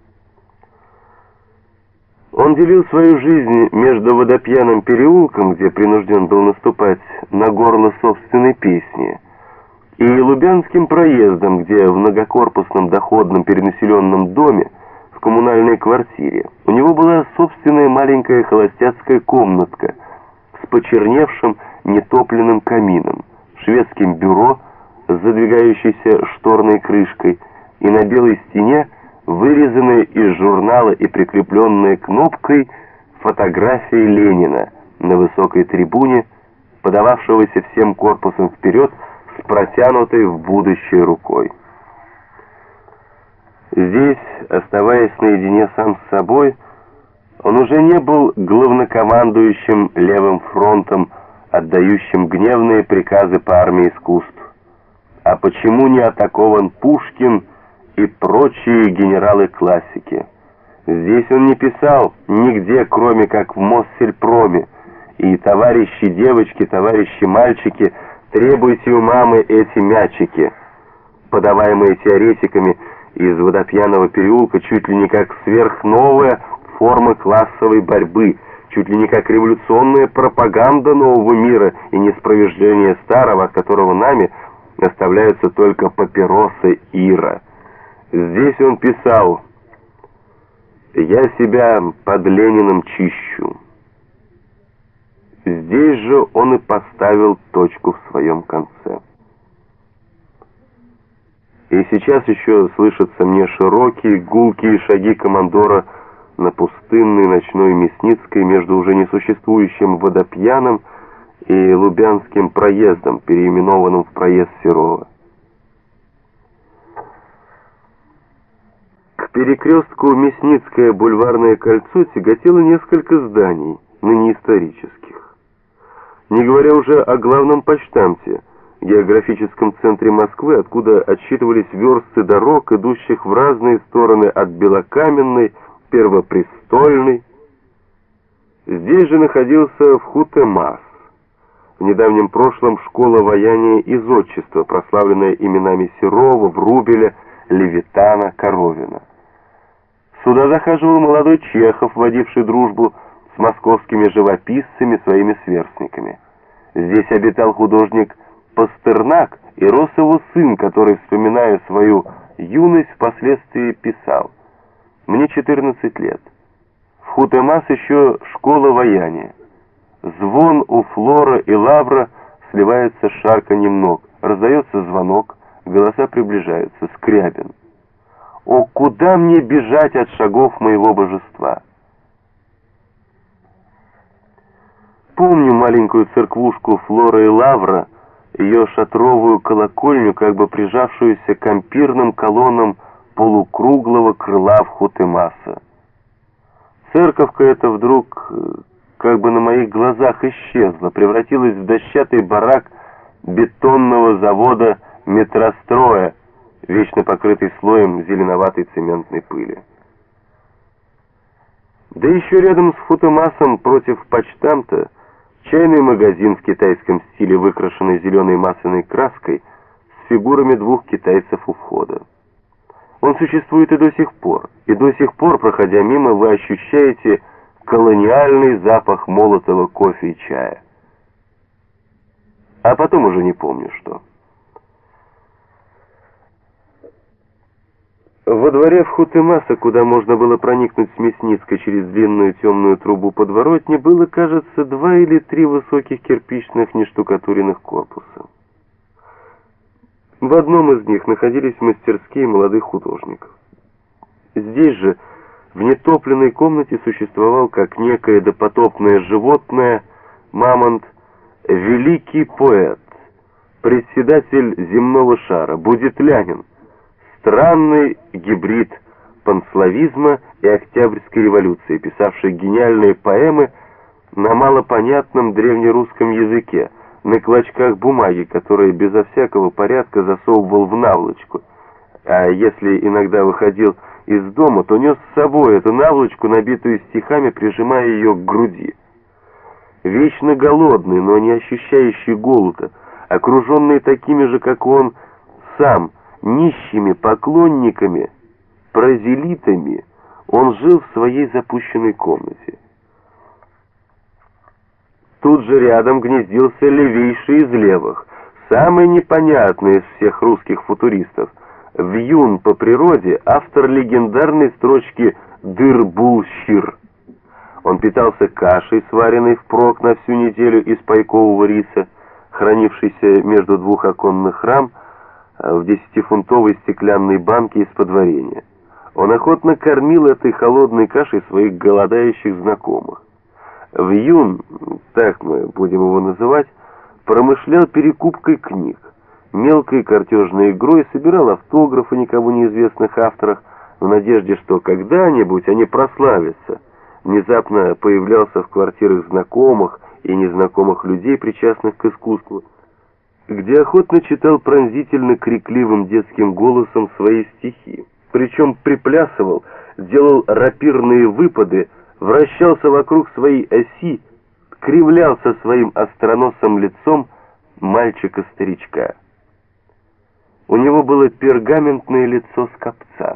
Он делил свою жизнь между Водопьяным переулком, где принужден был наступать на горло собственной песни, и Лубянским проездом, где в многокорпусном доходном перенаселенном доме в коммунальной квартире у него была собственная маленькая холостяцкая комнатка с почерневшим нетопленным камином, шведским бюро с задвигающейся шторной крышкой, и на белой стене вырезанная из журнала и прикрепленная кнопкой фотография Ленина на высокой трибуне, подававшегося всем корпусом вперед с протянутой в будущее рукой. Здесь, оставаясь наедине сам с собой, он уже не был главнокомандующим левым фронтом, отдающим гневные приказы по армии искусств. А почему не атакован Пушкин и прочие генералы-классики? Здесь он не писал нигде, кроме как в Моссельпроме, и товарищи девочки, товарищи мальчики, требуйте у мамы эти мячики, подаваемые теоретиками из Водопьяного переулка чуть ли не как сверхновая форма классовой борьбы, чуть ли не как революционная пропаганда нового мира и неспроверждение старого, от которого нами оставляются только папиросы Ира. Здесь он писал: «Я себя под Лениным чищу». Здесь же он и поставил точку в своем конце. И сейчас еще слышатся мне широкие, гулкие шаги командора на пустынной ночной Мясницкой между уже несуществующим Водопьяным и Лубянским проездом, переименованным в проезд Серова. К перекрестку Мясницкое бульварное кольцо тяготело несколько зданий, ныне исторических. Не говоря уже о главном почтамте, географическом центре Москвы, откуда отсчитывались версты дорог, идущих в разные стороны от Белокаменной, Первопрестольной. Здесь же находился Вхутемас, в недавнем прошлом школа ваяния и зодчества, прославленная именами Серова, Врубеля, Левитана, Коровина. Сюда захаживал молодой Чехов, водивший дружбу с московскими живописцами, своими сверстниками. Здесь обитал художник Пастернак и рос его сын, который, вспоминая свою юность, впоследствии писал: «Мне 14 лет. В Хутемас еще школа ваяния. Звон у Флора и Лавра сливается с шарканьем ног. Раздается звонок, голоса приближаются. Скрябин. О, куда мне бежать от шагов моего божества?» Помню маленькую церквушку Флора и Лавра, ее шатровую колокольню, как бы прижавшуюся к ампирным колоннам полукруглого крыла в Хутемаса. Церковка эта вдруг как бы на моих глазах исчезла, превратилась в дощатый барак бетонного завода метростроя, вечно покрытый слоем зеленоватой цементной пыли. Да еще рядом с Хутемасом против почтамта чайный магазин в китайском стиле, выкрашенный зеленой масляной краской, с фигурами двух китайцев у входа. Он существует и до сих пор, проходя мимо, вы ощущаете колониальный запах молотого кофе и чая. А потом уже не помню что. Во дворе в Хутемаса, куда можно было проникнуть с Мясницкой через длинную темную трубу подворотни, было, кажется, 2 или 3 высоких кирпичных нештукатуренных корпуса. В одном из них находились мастерские молодых художников. Здесь же, в нетопленной комнате, существовал, как некое допотопное животное, мамонт, великий поэт, председатель земного шара, будетлянин, странный гибрид панславизма и Октябрьской революции, писавший гениальные поэмы на малопонятном древнерусском языке, на клочках бумаги, которые безо всякого порядка засовывал в наволочку, а если иногда выходил из дома, то нес с собой эту наволочку, набитую стихами, прижимая ее к груди. Вечно голодный, но не ощущающий голода, окруженный такими же, как он сам, нищими поклонниками, прозелитами, он жил в своей запущенной комнате. Тут же рядом гнездился левейший из левых, самый непонятный из всех русских футуристов, вьюн по природе, автор легендарной строчки «Дыр-бул-щир». Он питался кашей, сваренной впрок на всю неделю из пайкового риса, хранившейся между 2 оконных рам, в 10-фунтовой стеклянной банке из-под варенья. Он охотно кормил этой холодной кашей своих голодающих знакомых. Вьюн, так мы будем его называть, промышлял перекупкой книг, мелкой картежной игрой, собирал автографы никому неизвестных авторах в надежде, что когда-нибудь они прославятся. Внезапно появлялся в квартирах знакомых и незнакомых людей, причастных к искусству, где охотно читал пронзительно крикливым детским голосом свои стихи, причем приплясывал, делал рапирные выпады, вращался вокруг своей оси, кривлялся своим остроносым лицом мальчика-старичка. У него было пергаментное лицо скопца.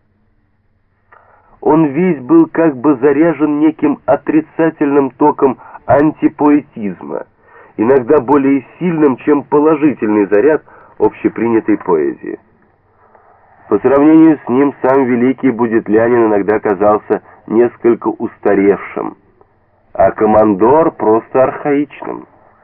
Он весь был как бы заряжен неким отрицательным током антипоэтизма, иногда более сильным, чем положительный заряд общепринятой поэзии. По сравнению с ним сам великий будетлянин иногда казался несколько устаревшим, а командор просто архаичным.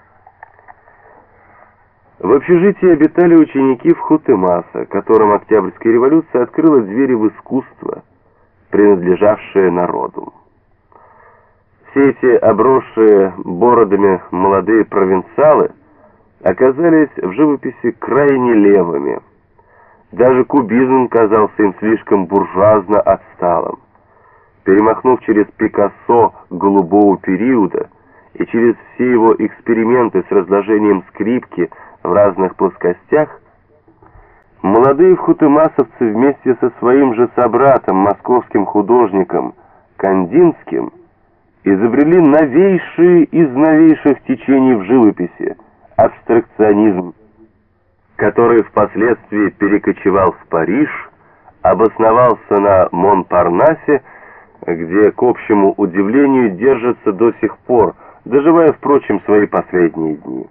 В общежитии обитали ученики в Хутемаса, которым Октябрьская революция открыла двери в искусство, принадлежавшее народу. Все эти обросшие бородами молодые провинциалы оказались в живописи крайне левыми. Даже кубизм казался им слишком буржуазно отсталым. Перемахнув через Пикассо голубого периода и через все его эксперименты с разложением скрипки в разных плоскостях, молодые хутемасовцы вместе со своим же собратом, московским художником Кандинским, изобрели новейшие из новейших течений в живописи – абстракционизм, который впоследствии перекочевал в Париж обосновался на Монпарнасе, где, к общему удивлению, держится до сих пор, доживая, впрочем, свои последние дни.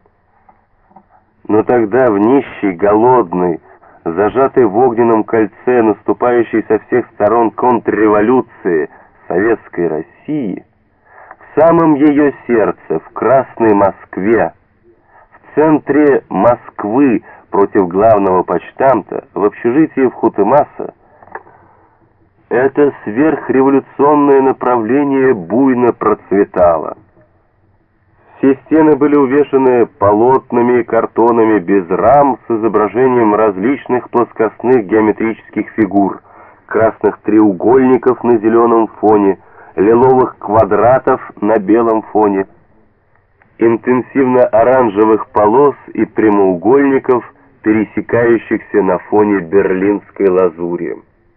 Но тогда в нищей, голодной, зажатой в огненном кольце, наступающей со всех сторон контрреволюции Советской России, в самом ее сердце, в Красной Москве, в центре Москвы против главного почтамта, в общежитии в Хутемаса, это сверхреволюционное направление буйно процветало. Все стены были увешаны полотнами и картонами без рам с изображением различных плоскостных геометрических фигур, красных треугольников на зеленом фоне, лиловых квадратов на белом фоне, интенсивно-оранжевых полос и прямоугольников, пересекающихся на фоне берлинской лазури.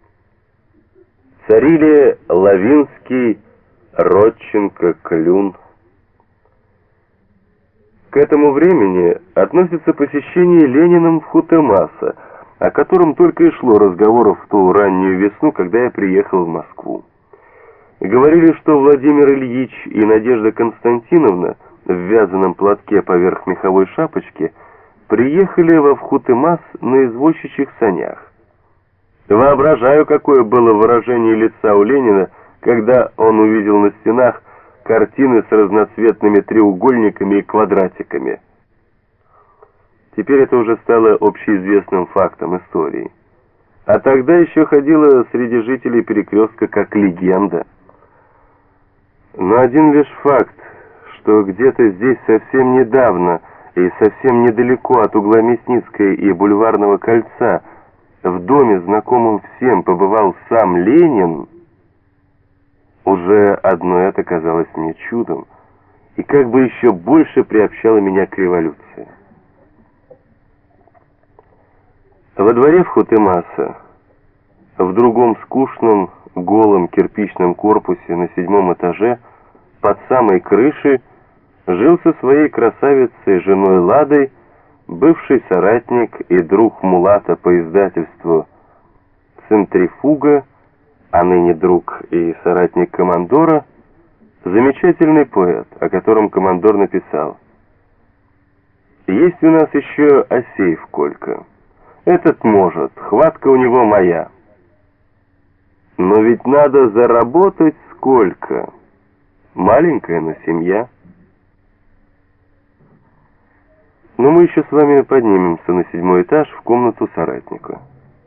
Царили Лавинский, Родченко, Клюн. К этому времени относится посещение Лениным в Хутемаса, о котором только и шло разговоров в ту раннюю весну, когда я приехал в Москву. Говорили, что Владимир Ильич и Надежда Константиновна в вязаном платке поверх меховой шапочки приехали во Хутемас на извозчичьих санях. Воображаю, какое было выражение лица у Ленина, когда он увидел на стенах картины с разноцветными треугольниками и квадратиками. Теперь это уже стало общеизвестным фактом истории. А тогда еще ходила среди жителей Перекрестка как легенда. Но один лишь факт, что где-то здесь совсем недавно и совсем недалеко от угла Мясницкой и Бульварного кольца в доме, знакомом всем, побывал сам Ленин, уже одно это казалось мне чудом и как бы еще больше приобщало меня к революции. Во дворе в Хутемаса, в другом скучном, голом кирпичном корпусе на 7-м этаже, под самой крышей, жил со своей красавицей женой Ладой бывший соратник и друг Мулата по издательству «Центрифуга», а ныне друг и соратник командора, замечательный поэт, о котором командор написал: «Есть у нас еще Осеев Колька. Этот может, хватка у него моя. Но ведь надо заработать сколько? Маленькая, но семья». Но мы еще с вами поднимемся на 7-й этаж в комнату соратника.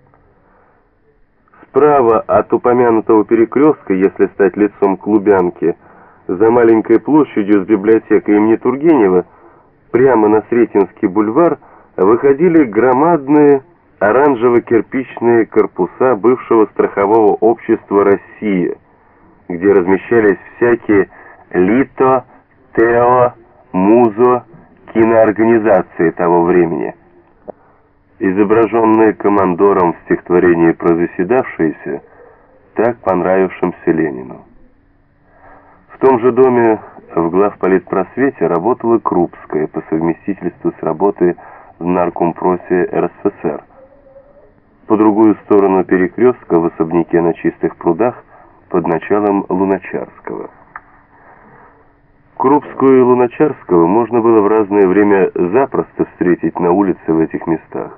Справа от упомянутого перекрестка, если стать лицом к Лубянке, за маленькой площадью с библиотекой имени Тургенева, прямо на Сретенский бульвар, выходили громадные оранжево-кирпичные корпуса бывшего страхового общества «Россия», где размещались всякие ЛИТО, ТЭО, МУЗО, киноорганизации того времени. Изображенные командором в стихотворении про заседавшиеся, так понравившимся Ленину. В том же доме в главполитпросвете работала Крупская по совместительству с работой в Наркомпросе РСФСР. По другую сторону перекрестка в особняке на Чистых прудах под началом Луначарского. Крупскую и Луначарского можно было в разное время запросто встретить на улице в этих местах.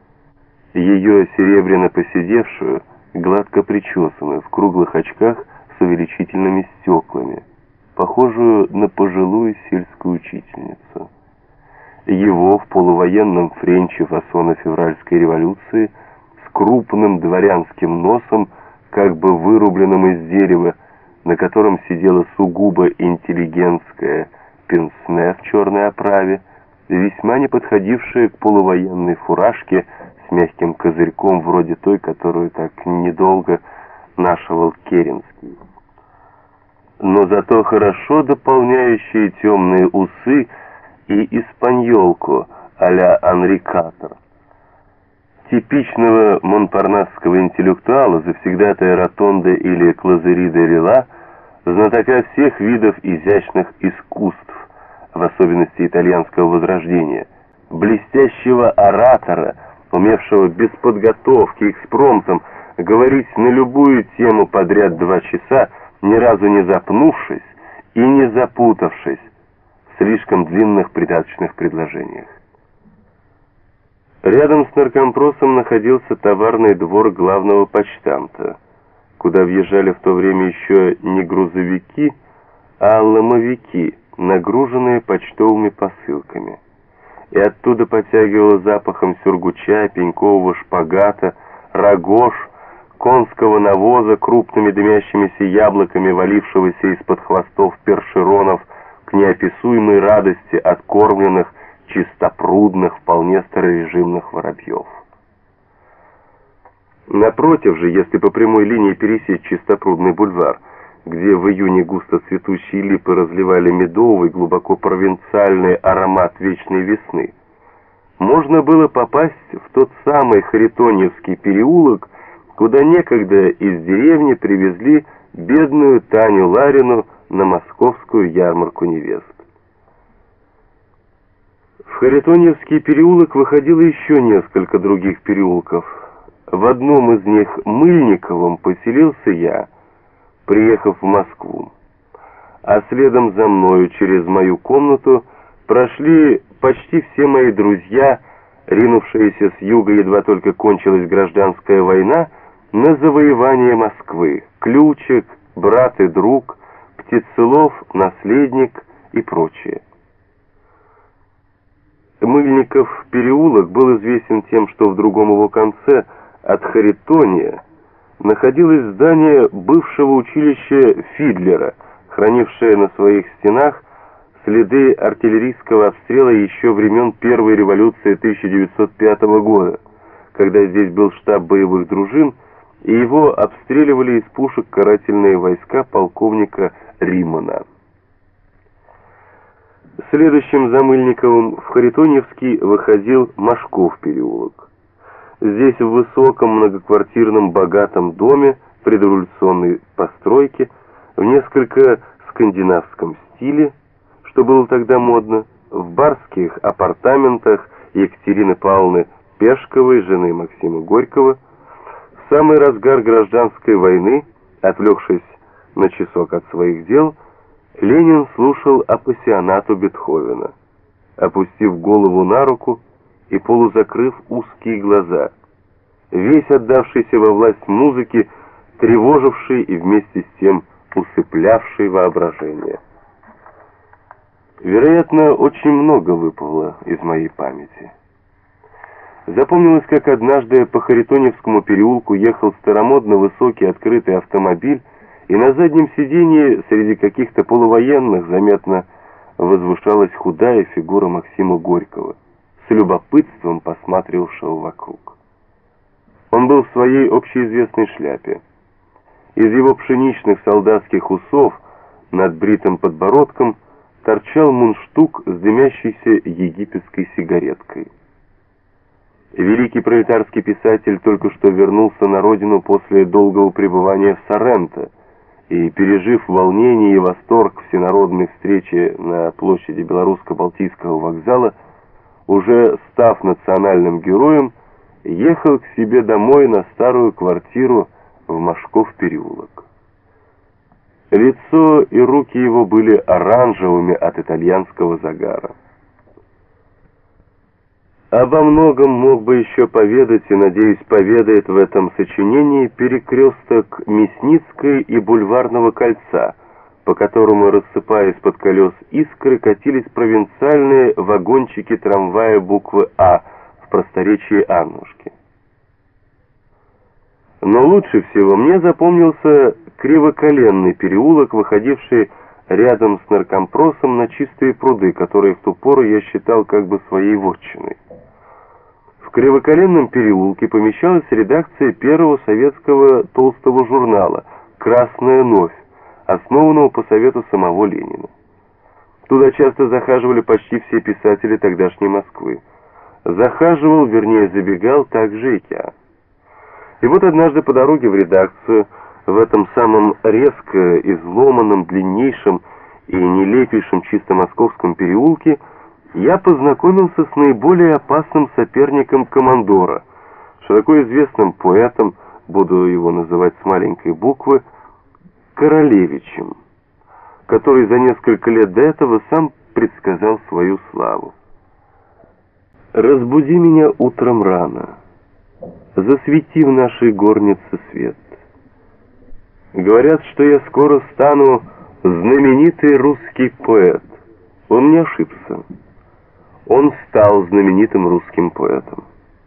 Ее серебряно поседевшую, гладко причесанную, в круглых очках с увеличительными стеклами, похожую на пожилую сельскую учительницу. Его в полувоенном френче фасона февральской революции с крупным дворянским носом, как бы вырубленным из дерева, на котором сидела сугубо интеллигентская пенсне в черной оправе, весьма не подходившая к полувоенной фуражке с мягким козырьком вроде той, которую так недолго нашивал Керенский. Но зато хорошо дополняющие темные усы и испаньолку а-ля Анри Катер. Типичного монпарнасского интеллектуала, завсегдатая Ротонды или Клозери де Лила, знатока всех видов изящных искусств, в особенности итальянского возрождения, блестящего оратора, умевшего без подготовки, экспромтом говорить на любую тему подряд 2 часа, ни разу не запнувшись и не запутавшись в слишком длинных придаточных предложениях. Рядом с наркомпросом находился товарный двор главного почтамта, куда въезжали в то время еще не грузовики, а ломовики, нагруженные почтовыми посылками. И оттуда потягивало запахом сюргуча, пенькового шпагата, рогож, конского навоза, крупными дымящимися яблоками, валившегося из-под хвостов першеронов к неописуемой радости откормленных, чистопрудных, вполне старорежимных воробьев. Напротив же, если по прямой линии пересечь Чистопрудный бульвар, где в июне густо цветущие липы разливали медовый, глубоко провинциальный аромат вечной весны, можно было попасть в тот самый Харитоньевский переулок, куда некогда из деревни привезли бедную Таню Ларину на московскую ярмарку невест. В Харитоньевский переулок выходило еще несколько других переулков. В одном из них, Мыльниковом, поселился я, приехав в Москву. А следом за мною через мою комнату прошли почти все мои друзья, ринувшиеся с юга, едва только кончилась гражданская война, на завоевание Москвы: Ключик, брат и друг, Птицелов, наследник и прочее. Мыльников переулок был известен тем, что в другом его конце, от Харитония, находилось здание бывшего училища Фидлера, хранившее на своих стенах следы артиллерийского обстрела еще времен Первой революции 1905 года, когда здесь был штаб боевых дружин, и его обстреливали из пушек карательные войска полковника Римана. Следующим за Мыльниковым в Харитоньевский выходил Машков переулок. Здесь в высоком многоквартирном богатом доме предреволюционной постройки, в несколько скандинавском стиле, что было тогда модно, в барских апартаментах Екатерины Павловны Пешковой, жены Максима Горького, в самый разгар гражданской войны, отвлекшись на часок от своих дел, Ленин слушал апассионату Бетховена, опустив голову на руку и полузакрыв узкие глаза, весь отдавшийся во власть музыки, тревоживший и вместе с тем усыплявший воображение. Вероятно, очень много выпало из моей памяти. Запомнилось, как однажды по Харитоньевскому переулку ехал старомодно высокий открытый автомобиль, и на заднем сиденье среди каких-то полувоенных заметно возвышалась худая фигура Максима Горького, с любопытством посматривавшего вокруг. Он был в своей общеизвестной шляпе. Из его пшеничных солдатских усов над бритым подбородком торчал мундштук с дымящейся египетской сигареткой. Великий пролетарский писатель только что вернулся на родину после долгого пребывания в Соренто и, пережив волнение и восторг всенародной встречи на площади Белорусско-Балтийского вокзала, уже став национальным героем, ехал к себе домой на старую квартиру в Машков переулок. Лицо и руки его были оранжевыми от итальянского загара. Обо многом мог бы еще поведать и, надеюсь, поведает в этом сочинении перекресток Мясницкой и Бульварного кольца, по которому, рассыпаясь под колес искры, катились провинциальные вагончики трамвая буквы «А» в просторечии Аннушки. Но лучше всего мне запомнился Кривоколенный переулок, выходивший рядом с наркомпросом на Чистые пруды, которые в ту пору я считал как бы своей вотчиной. В Кривоколенном переулке помещалась редакция первого советского толстого журнала «Красная новь», основанного по совету самого Ленина. Туда часто захаживали почти все писатели тогдашней Москвы. Захаживал, вернее забегал, также и я. И вот однажды по дороге в редакцию, в этом самом резко изломанном, длиннейшем и нелепейшем чисто московском переулке, я познакомился с наиболее опасным соперником командора, широко известным поэтом, буду его называть с маленькой буквы, Королевичем, который за несколько лет до этого сам предсказал свою славу. «Разбуди меня утром рано, засвети в нашей горнице свет. Говорят, что я скоро стану знаменитый русский поэт». Он не ошибся. Он стал знаменитым русским поэтом.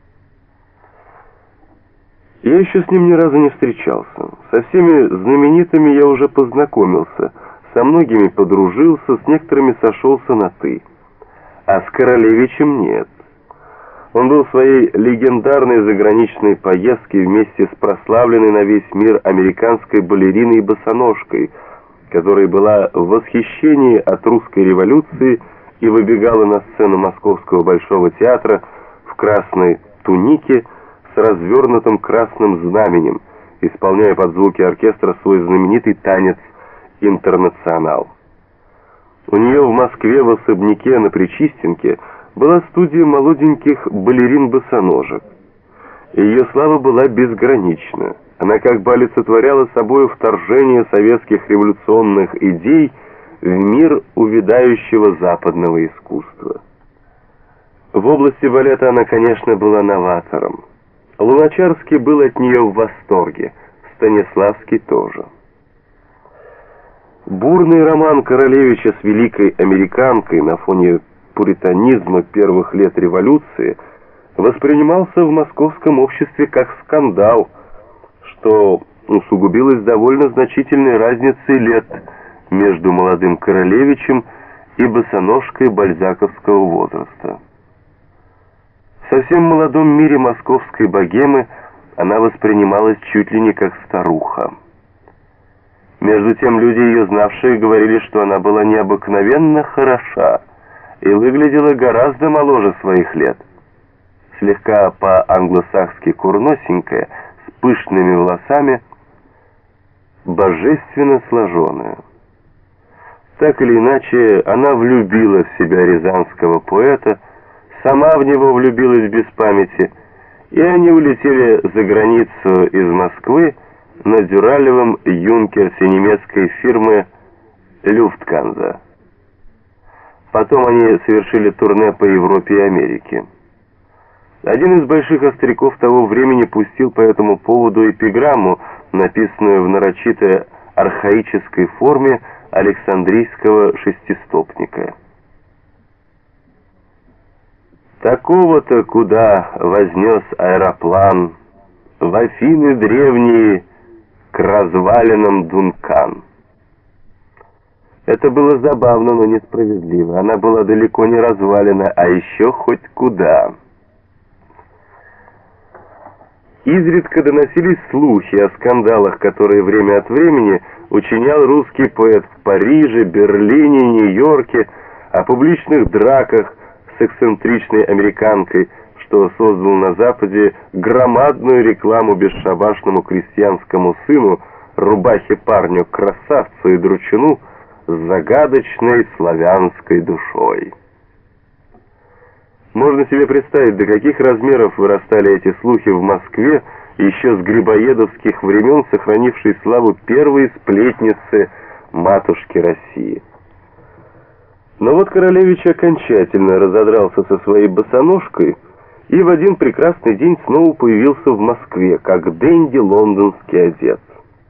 Я еще с ним ни разу не встречался. Со всеми знаменитыми я уже познакомился, со многими подружился, с некоторыми сошелся на «ты». А с Королевичем нет. Он был в своей легендарной заграничной поездке вместе с прославленной на весь мир американской балериной босоножкой, которая была в восхищении от русской революции и выбегала на сцену Московского Большого театра в красной тунике с развернутым красным знаменем, исполняя под звуки оркестра свой знаменитый танец «Интернационал». У нее в Москве в особняке на Причистенке была студия молоденьких балерин-босоножек. Ее слава была безгранична. Она как бы олицетворяла собой вторжение советских революционных идей в мир увядающего западного искусства. В области балета она, конечно, была новатором. Луначарский был от нее в восторге, Станиславский тоже. Бурный роман Королевича с великой американкой на фоне пуританизма первых лет революции воспринимался в московском обществе как скандал, что усугубилось довольно значительной разницей лет между молодым Королевичем и босоножкой бальзаковского возраста. В совсем молодом мире московской богемы она воспринималась чуть ли не как старуха. Между тем люди, ее знавшие, говорили, что она была необыкновенно хороша и выглядела гораздо моложе своих лет. Слегка по-англосакски курносенькая, с пышными волосами, божественно сложенная. Так или иначе, она влюбила в себя рязанского поэта, сама в него влюбилась без памяти, и они улетели за границу из Москвы на дюралевом юнкерсе немецкой фирмы «Люфтганза». Потом они совершили турне по Европе и Америке. Один из больших остряков того времени пустил по этому поводу эпиграмму, написанную в нарочито архаической форме Александрийского шестистопника. «Такого-то, куда вознес аэроплан, в Афины древние, к развалинам Дункан». Это было забавно, но несправедливо. Она была далеко не развалина, а еще хоть куда. Изредка доносились слухи о скандалах, которые время от времени учинял русский поэт в Париже, Берлине, Нью-Йорке, о публичных драках с эксцентричной американкой, что создал на Западе громадную рекламу бесшабашному крестьянскому сыну, рубахе парню, красавцу и дручуну с загадочной славянской душой. Можно себе представить, до каких размеров вырастали эти слухи в Москве, еще с грибоедовских времен сохранившей славу первой сплетницы матушки России. Но вот Королевич окончательно разодрался со своей босоножкой и в один прекрасный день снова появился в Москве, как денди лондонский одет.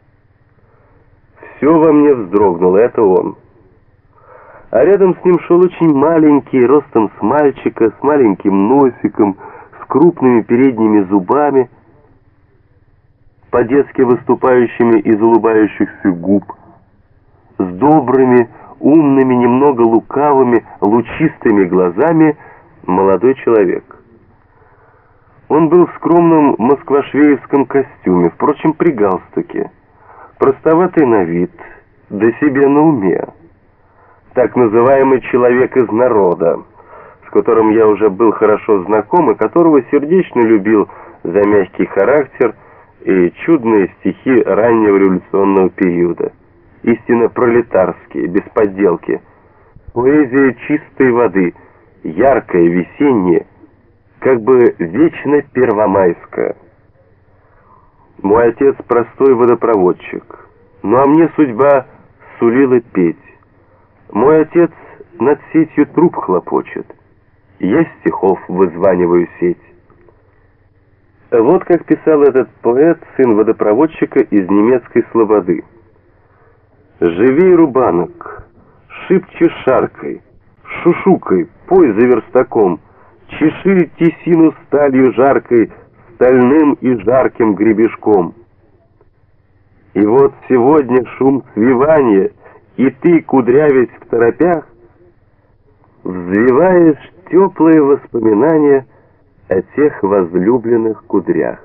Все во мне вздрогнуло, это он. А рядом с ним шел очень маленький, ростом с мальчика, с маленьким носиком, с крупными передними зубами, по-детски выступающими из улыбающихся губ, с добрыми, умными, немного лукавыми, лучистыми глазами молодой человек. Он был в скромном москвашвеевском костюме, впрочем, при галстуке, простоватый на вид, да себе на уме. Так называемый человек из народа, с которым я уже был хорошо знаком и которого сердечно любил за мягкий характер и чудные стихи раннего революционного периода. Истинно пролетарские, без подделки. Поэзия чистой воды, яркая, весенняя, как бы вечно первомайская. Мой отец простой водопроводчик, ну а мне судьба сулила петь. Мой отец над сетью труб хлопочет, я стихов вызваниваю сеть. Вот как писал этот поэт, сын водопроводчика из немецкой слободы. «Живей, рубанок, шибче шаркой, шушукой, пой за верстаком, чеши тесину сталью жаркой, стальным и жарким гребешком. И вот сегодня шум свивания, и ты, кудрявясь в торопях, взвиваешь теплые воспоминания о тех возлюбленных кудрях».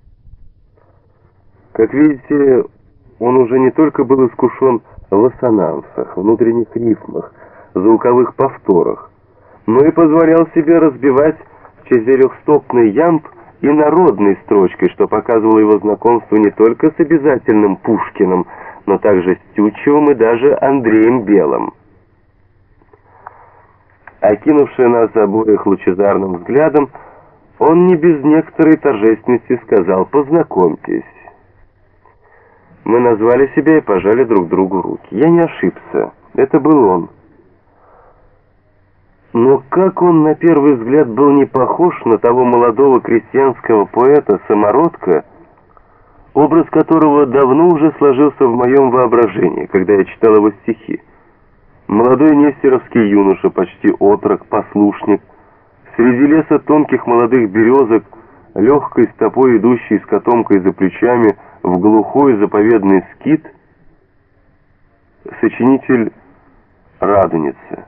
Как видите, он уже не только был искушен в ассонансах, внутренних рифмах, звуковых повторах, но и позволял себе разбивать четырехстопный ямб и народной строчкой, что показывало его знакомство не только с обязательным Пушкиным, но также с Тютчевым и даже Андреем Белым. Окинувший нас обоих лучезарным взглядом, он не без некоторой торжественности сказал: «Познакомьтесь». Мы назвали себя и пожали друг другу руки. Я не ошибся, это был он. Но как он на первый взгляд был не похож на того молодого крестьянского поэта-самородка, образ которого давно уже сложился в моем воображении, когда я читал его стихи. Молодой нестеровский юноша, почти отрок, послушник, среди леса тонких молодых березок, легкой стопой идущий с котомкой за плечами в глухой заповедный скит, сочинитель Радоницы.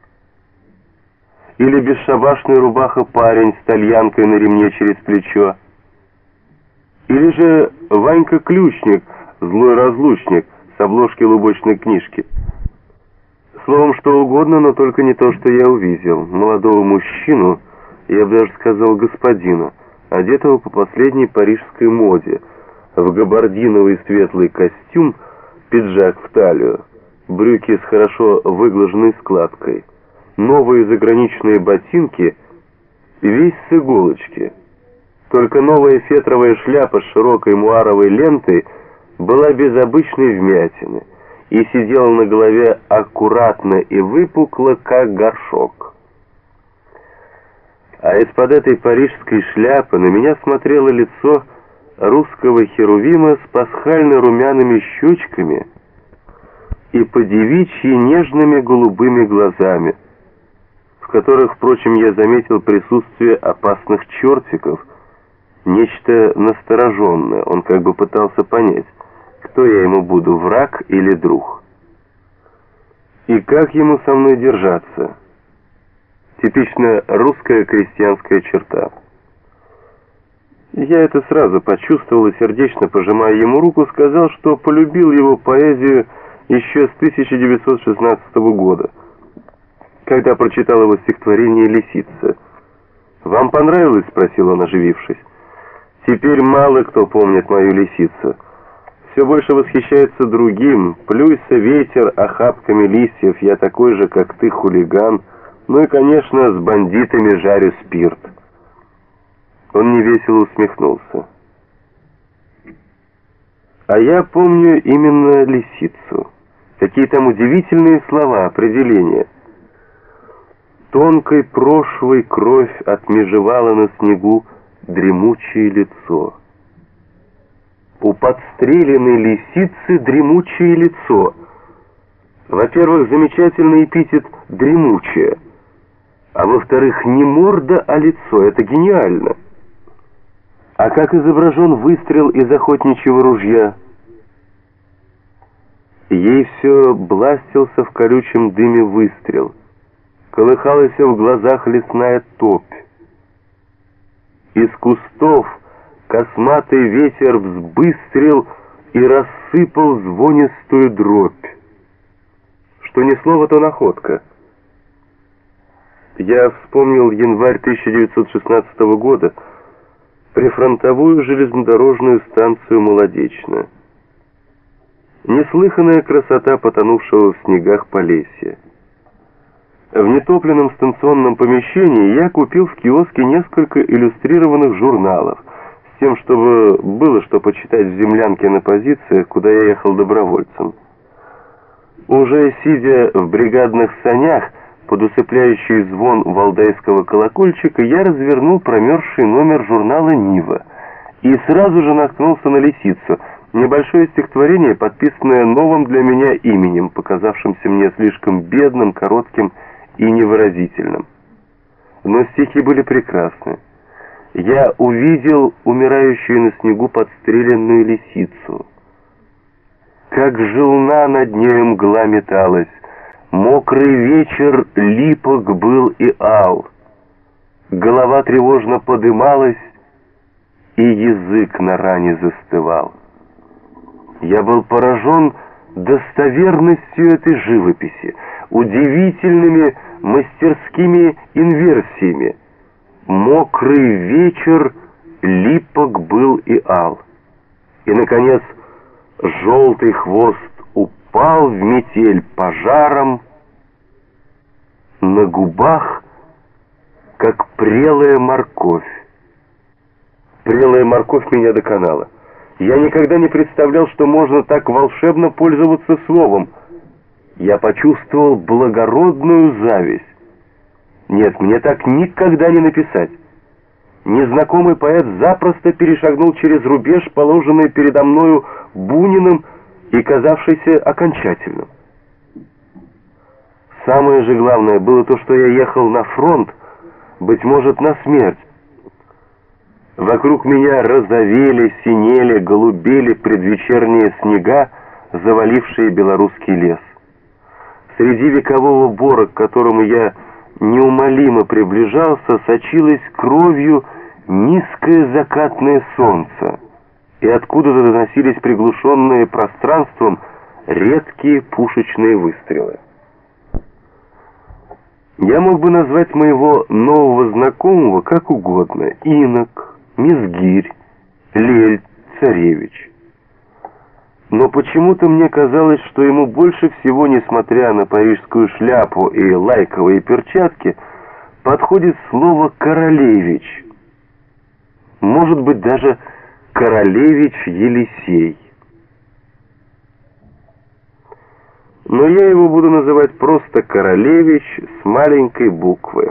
Или бесшабашный рубаха парень с тальянкой на ремне через плечо. Или же Ванька Ключник, злой разлучник, с обложки лубочной книжки. Словом, что угодно, но только не то, что я увидел. Молодого мужчину, я бы даже сказал господина, одетого по последней парижской моде, в габардиновый светлый костюм, пиджак в талию, брюки с хорошо выглаженной складкой, новые заграничные ботинки, весь с иголочки. Только новая фетровая шляпа с широкой муаровой лентой была без обычной вмятины и сидела на голове аккуратно и выпукло, как горшок. А из-под этой парижской шляпы на меня смотрело лицо русского херувима с пасхально-румяными щечками и по-девичьи нежными голубыми глазами, в которых, впрочем, я заметил присутствие опасных чертиков, нечто настороженное. Он как бы пытался понять, кто я ему буду, враг или друг. И как ему со мной держаться? Типично русская крестьянская черта. Я это сразу почувствовал и, сердечно пожимая ему руку, сказал, что полюбил его поэзию еще с 1916 года, когда прочитал его стихотворение «Лисица». «Вам понравилось?» — спросил он, оживившись. «Теперь мало кто помнит мою лисицу. Все больше восхищается другим. Плюйся, ветер, охапками листьев, я такой же, как ты, хулиган. Ну и, конечно, с бандитами жарю спирт». Он невесело усмехнулся. А я помню именно лисицу. Какие там удивительные слова, определения. Тонкой прошлой кровь отмежевала на снегу дремучее лицо. У подстреленной лисицы дремучее лицо. Во-первых, замечательный эпитет «дремучее», а во-вторых, не морда, а лицо. Это гениально. А как изображен выстрел из охотничьего ружья? Ей все бластился в колючем дыме выстрел. Колыхалась в глазах лесная топь. Из кустов косматый ветер взбыстрил и рассыпал звонистую дробь. Что ни слово, то находка. Я вспомнил январь 1916 года, прифронтовую железнодорожную станцию Молодечно. Неслыханная красота потонувшего в снегах Полесья. В нетопленном станционном помещении я купил в киоске несколько иллюстрированных журналов с тем, чтобы было что почитать в землянке на позициях, куда я ехал добровольцем. Уже сидя в бригадных санях, под усыпляющий звон валдайского колокольчика, я развернул промерзший номер журнала «Нива» и сразу же наткнулся на «Лисицу», небольшое стихотворение, подписанное новым для меня именем, показавшимся мне слишком бедным, коротким и невыразительным. Но стихи были прекрасны. Я увидел умирающую на снегу подстреленную лисицу. Как желна над нею мгла металась, мокрый вечер липок был и ал. Голова тревожно подымалась, и язык на ране застывал. Я был поражен достоверностью этой живописи, удивительными мастерскими инверсиями. Мокрый вечер липок был и ал. И, наконец, желтый хвост упал в метель пожаром, на губах, как прелая морковь. Прелая морковь меня доконала. Я никогда не представлял, что можно так волшебно пользоваться словом. Я почувствовал благородную зависть. Нет, мне так никогда не написать. Незнакомый поэт запросто перешагнул через рубеж, положенный передо мною Буниным и казавшийся окончательным. Самое же главное было то, что я ехал на фронт, быть может, на смерть. Вокруг меня розовели, синели, голубели предвечерние снега, завалившие белорусский лес. Среди векового бора, к которому я неумолимо приближался, сочилось кровью низкое закатное солнце, и откуда-то доносились приглушенные пространством редкие пушечные выстрелы. Я мог бы назвать моего нового знакомого как угодно: инок, Мизгирь, Лель, Царевич. Но почему-то мне казалось, что ему больше всего, несмотря на парижскую шляпу и лайковые перчатки, подходит слово «королевич». Может быть, даже «королевич Елисей». Но я его буду называть просто «королевич» с маленькой буквы.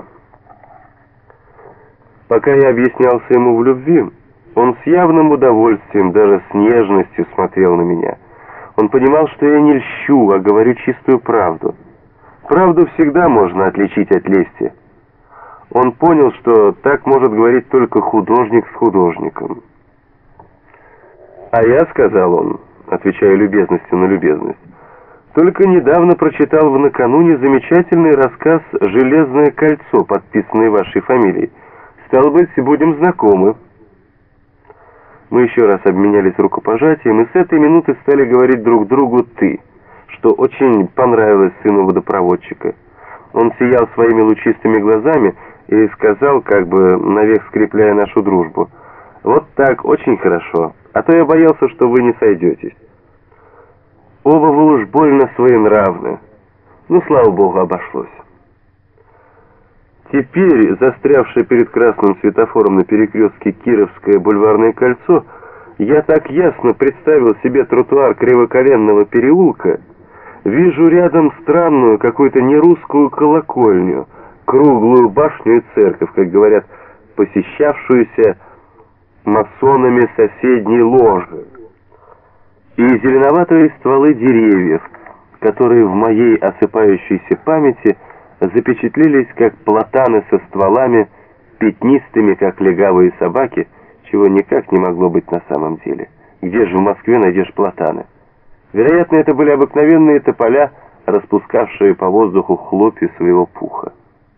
Пока я объяснялся ему в любви, он с явным удовольствием, даже с нежностью смотрел на меня. Он понимал, что я не льщу, а говорю чистую правду. Правду всегда можно отличить от лести. Он понял, что так может говорить только художник с художником. «А я, — сказал он, отвечая любезностью на любезность, — только недавно прочитал накануне замечательный рассказ «Железное кольцо», подписанный вашей фамилией. Стало быть, будем знакомы». Мы еще раз обменялись рукопожатием и с этой минуты стали говорить друг другу «ты», что очень понравилось сыну водопроводчика. Он сиял своими лучистыми глазами и сказал, как бы навек скрепляя нашу дружбу: «Вот так, очень хорошо, а то я боялся, что вы не сойдетесь. Оба вы уж больно своенравны. Ну, слава богу, обошлось». Теперь, застрявшее перед красным светофором на перекрестке Кировское бульварное кольцо, я так ясно представил себе тротуар Кривоколенного переулка, вижу рядом странную, какую-то нерусскую колокольню, круглую башню и церковь, как говорят, посещавшуюся масонами соседней ложи, и зеленоватые стволы деревьев, которые в моей осыпающейся памяти запечатлелись как платаны со стволами, пятнистыми, как легавые собаки, чего никак не могло быть на самом деле. Где же в Москве найдешь платаны? Вероятно, это были обыкновенные тополя, распускавшие по воздуху хлопья своего пуха.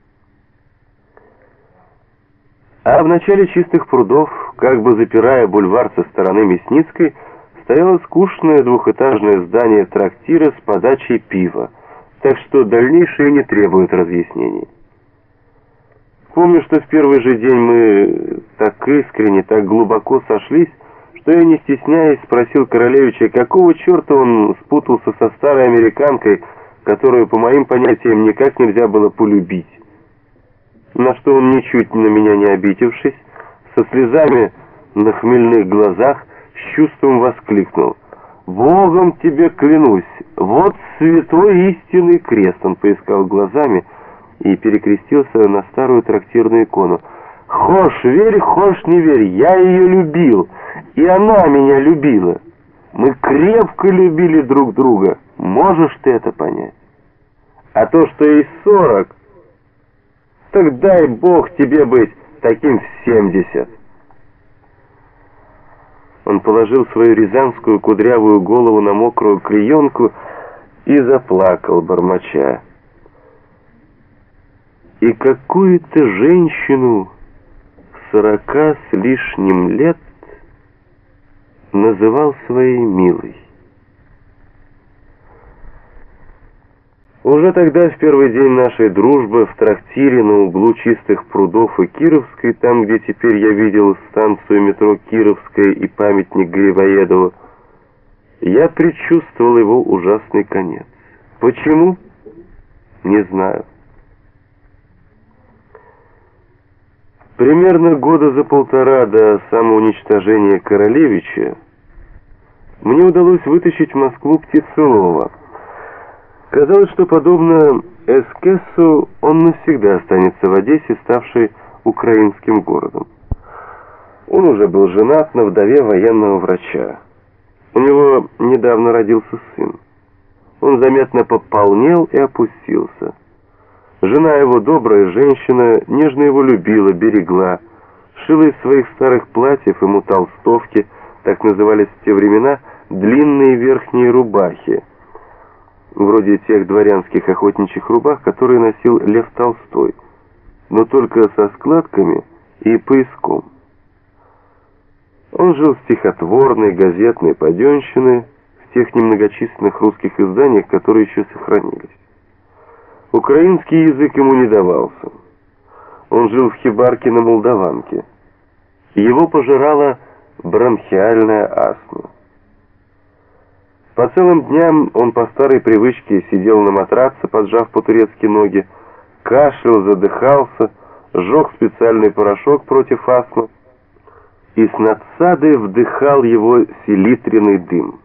А в начале Чистых прудов, как бы запирая бульвар со стороны Мясницкой, стояло скучное двухэтажное здание трактира с подачей пива, так что дальнейшее не требует разъяснений. Помню, что в первый же день мы так искренне, так глубоко сошлись, что я, не стесняясь, спросил Королевича, какого черта он спутался со старой американкой, которую, по моим понятиям, никак нельзя было полюбить. На что он, ничуть на меня не обидевшись, со слезами на хмельных глазах, с чувством воскликнул: «Богом тебе клянусь, вот святой истинный крест!» Он поискал глазами и перекрестился на старую трактирную икону. «Хошь верь, хошь не верь, я ее любил, и она меня любила. Мы крепко любили друг друга, можешь ты это понять? А то, что ей 40, так дай Бог тебе быть таким в 70. Он положил свою рязанскую кудрявую голову на мокрую клеенку и заплакал, бормоча: «И какую-то женщину 40 с лишним лет называл своей милой». Уже тогда, в первый день нашей дружбы, в трактире на углу Чистых прудов и Кировской, там, где теперь я видел станцию метро Кировская и памятник Грибоедову, я предчувствовал его ужасный конец. Почему? Не знаю. Примерно года за полтора до самоуничтожения Королевича мне удалось вытащить в Москву Птицелова. Казалось, что, подобно Эскессу, он навсегда останется в Одессе, ставшей украинским городом. Он уже был женат на вдове военного врача. У него недавно родился сын. Он заметно пополнел и опустился. Жена его, добрая женщина, нежно его любила, берегла, шила из своих старых платьев ему толстовки, так назывались в те времена длинные верхние рубахи, вроде тех дворянских охотничьих рубах, которые носил Лев Толстой, но только со складками и пояском. Он жил в стихотворной, газетной паденщине, в тех немногочисленных русских изданиях, которые еще сохранились. Украинский язык ему не давался. Он жил в хибарке на Молдаванке. Его пожирала бронхиальная астма. По целым дням он по старой привычке сидел на матраце, поджав по-турецки ноги, кашлял, задыхался, сжег специальный порошок против астмы и с надсадой вдыхал его селитренный дым.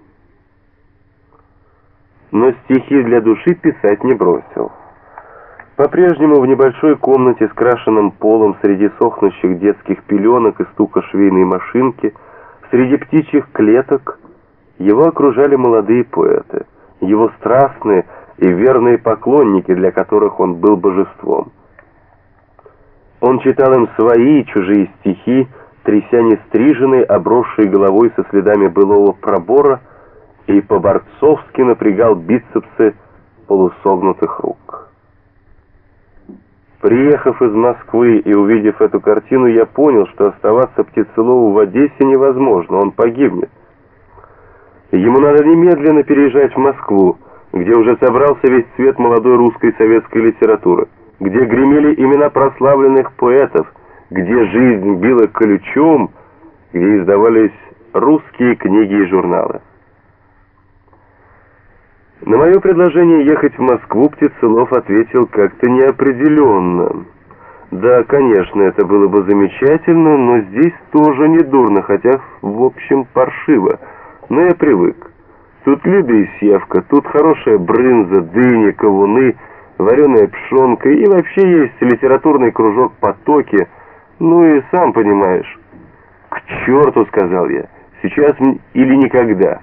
Но стихи для души писать не бросил. По-прежнему в небольшой комнате с крашенным полом, среди сохнущих детских пеленок и стука швейной машинки, среди птичьих клеток, его окружали молодые поэты, его страстные и верные поклонники, для которых он был божеством. Он читал им свои и чужие стихи, тряся нестриженной, обросшей головой со следами былого пробора, и по-борцовски напрягал бицепсы полусогнутых рук. Приехав из Москвы и увидев эту картину, я понял, что оставаться Птицелову в Одессе невозможно, он погибнет. Ему надо немедленно переезжать в Москву, где уже собрался весь цвет молодой русской советской литературы, где гремели имена прославленных поэтов, где жизнь била ключом, где издавались русские книги и журналы. На мое предложение ехать в Москву Птицелов ответил как-то неопределенно. Да, конечно, это было бы замечательно, но здесь тоже недурно, хотя, в общем, паршиво. Но я привык. Тут Лида и Севка, тут хорошая брынза, дыни, кавуны, вареная пшенка и вообще есть литературный кружок «Потоки». Ну и сам понимаешь. «К черту», — сказал я, — «сейчас или никогда».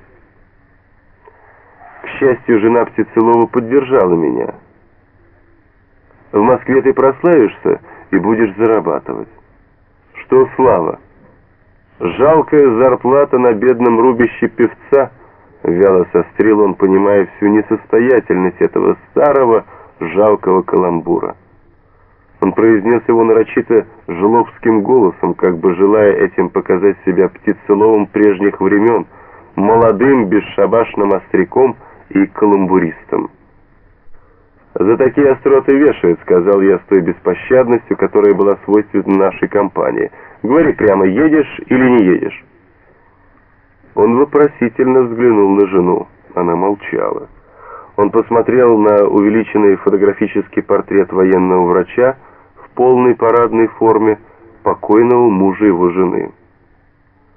К счастью, жена Птицелова поддержала меня. «В Москве ты прославишься и будешь зарабатывать». «Что слава? Жалкая зарплата на бедном рубище певца», — вяло сострил он, понимая всю несостоятельность этого старого жалкого каламбура. Он произнес его нарочито жлобским голосом, как бы желая этим показать себя Птицеловым прежних времен, молодым бесшабашным остряком и каламбуристом. «За такие остроты вешают», — сказал я с той беспощадностью, которая была свойственна нашей компании. «Говори прямо, едешь или не едешь?» Он вопросительно взглянул на жену. Она молчала. Он посмотрел на увеличенный фотографический портрет военного врача в полной парадной форме, покойного мужа его жены.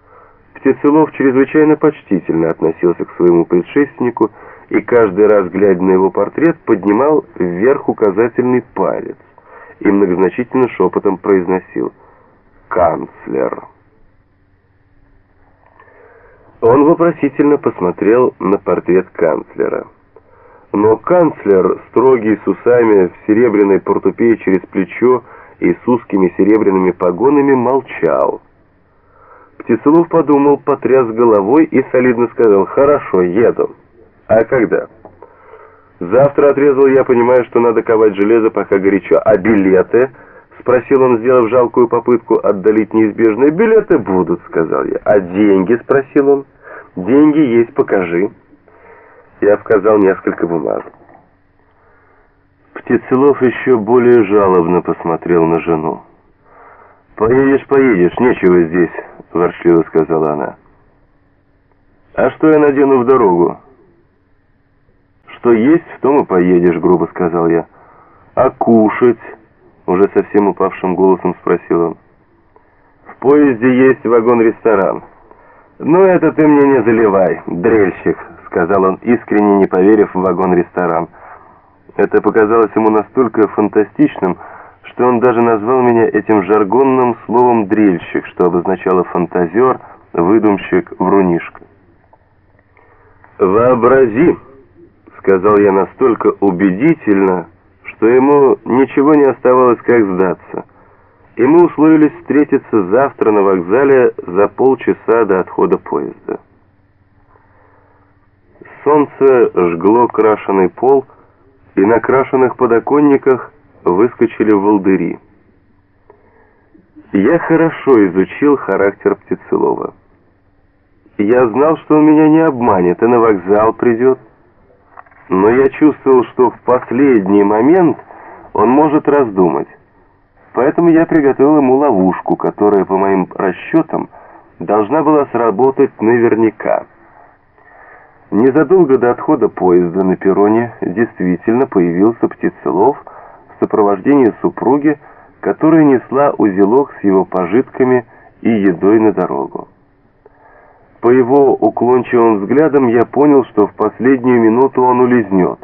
Птицелов чрезвычайно почтительно относился к своему предшественнику и каждый раз, глядя на его портрет, поднимал вверх указательный палец и многозначительно шепотом произносил «Канцлер». Он вопросительно посмотрел на портрет канцлера. Но канцлер, строгий, с усами, в серебряной портупее через плечо и с узкими серебряными погонами, молчал. Птицелов подумал, потряс головой и солидно сказал: «Хорошо, еду. А когда?» «Завтра», — отрезал я, понимая, что надо ковать железо, пока горячо. «А билеты?» — спросил он, сделав жалкую попытку отдалить неизбежное. «Билеты будут», — сказал я. «А деньги?» — спросил он. «Деньги есть, покажи». Я показал несколько бумаг. Птицелов еще более жалобно посмотрел на жену. «Поедешь, поедешь, нечего здесь», — ворчливо сказала она. «А что я надену в дорогу?» «Что есть, в том и поедешь», — грубо сказал я. «А кушать?» — уже совсем упавшим голосом спросил он. «В поезде есть вагон-ресторан». «Ну, это ты мне не заливай, дрельщик», — сказал он, искренне не поверив в вагон-ресторан. Это показалось ему настолько фантастичным, что он даже назвал меня этим жаргонным словом «дрельщик», что обозначало фантазер, выдумщик, врунишка. «Вообрази», — сказал я настолько убедительно, что ему ничего не оставалось, как сдаться. И мы условились встретиться завтра на вокзале за полчаса до отхода поезда. Солнце жгло крашеный пол, и на крашеных подоконниках выскочили волдыри. Я хорошо изучил характер Птицелова. Я знал, что он меня не обманет и на вокзал придет, но я чувствовал, что в последний момент он может раздумать. Поэтому я приготовил ему ловушку, которая, по моим расчетам, должна была сработать наверняка. Незадолго до отхода поезда на перроне действительно появился Птицелов в сопровождении супруги, которая несла узелок с его пожитками и едой на дорогу. По его уклончивым взглядам я понял, что в последнюю минуту он улизнет.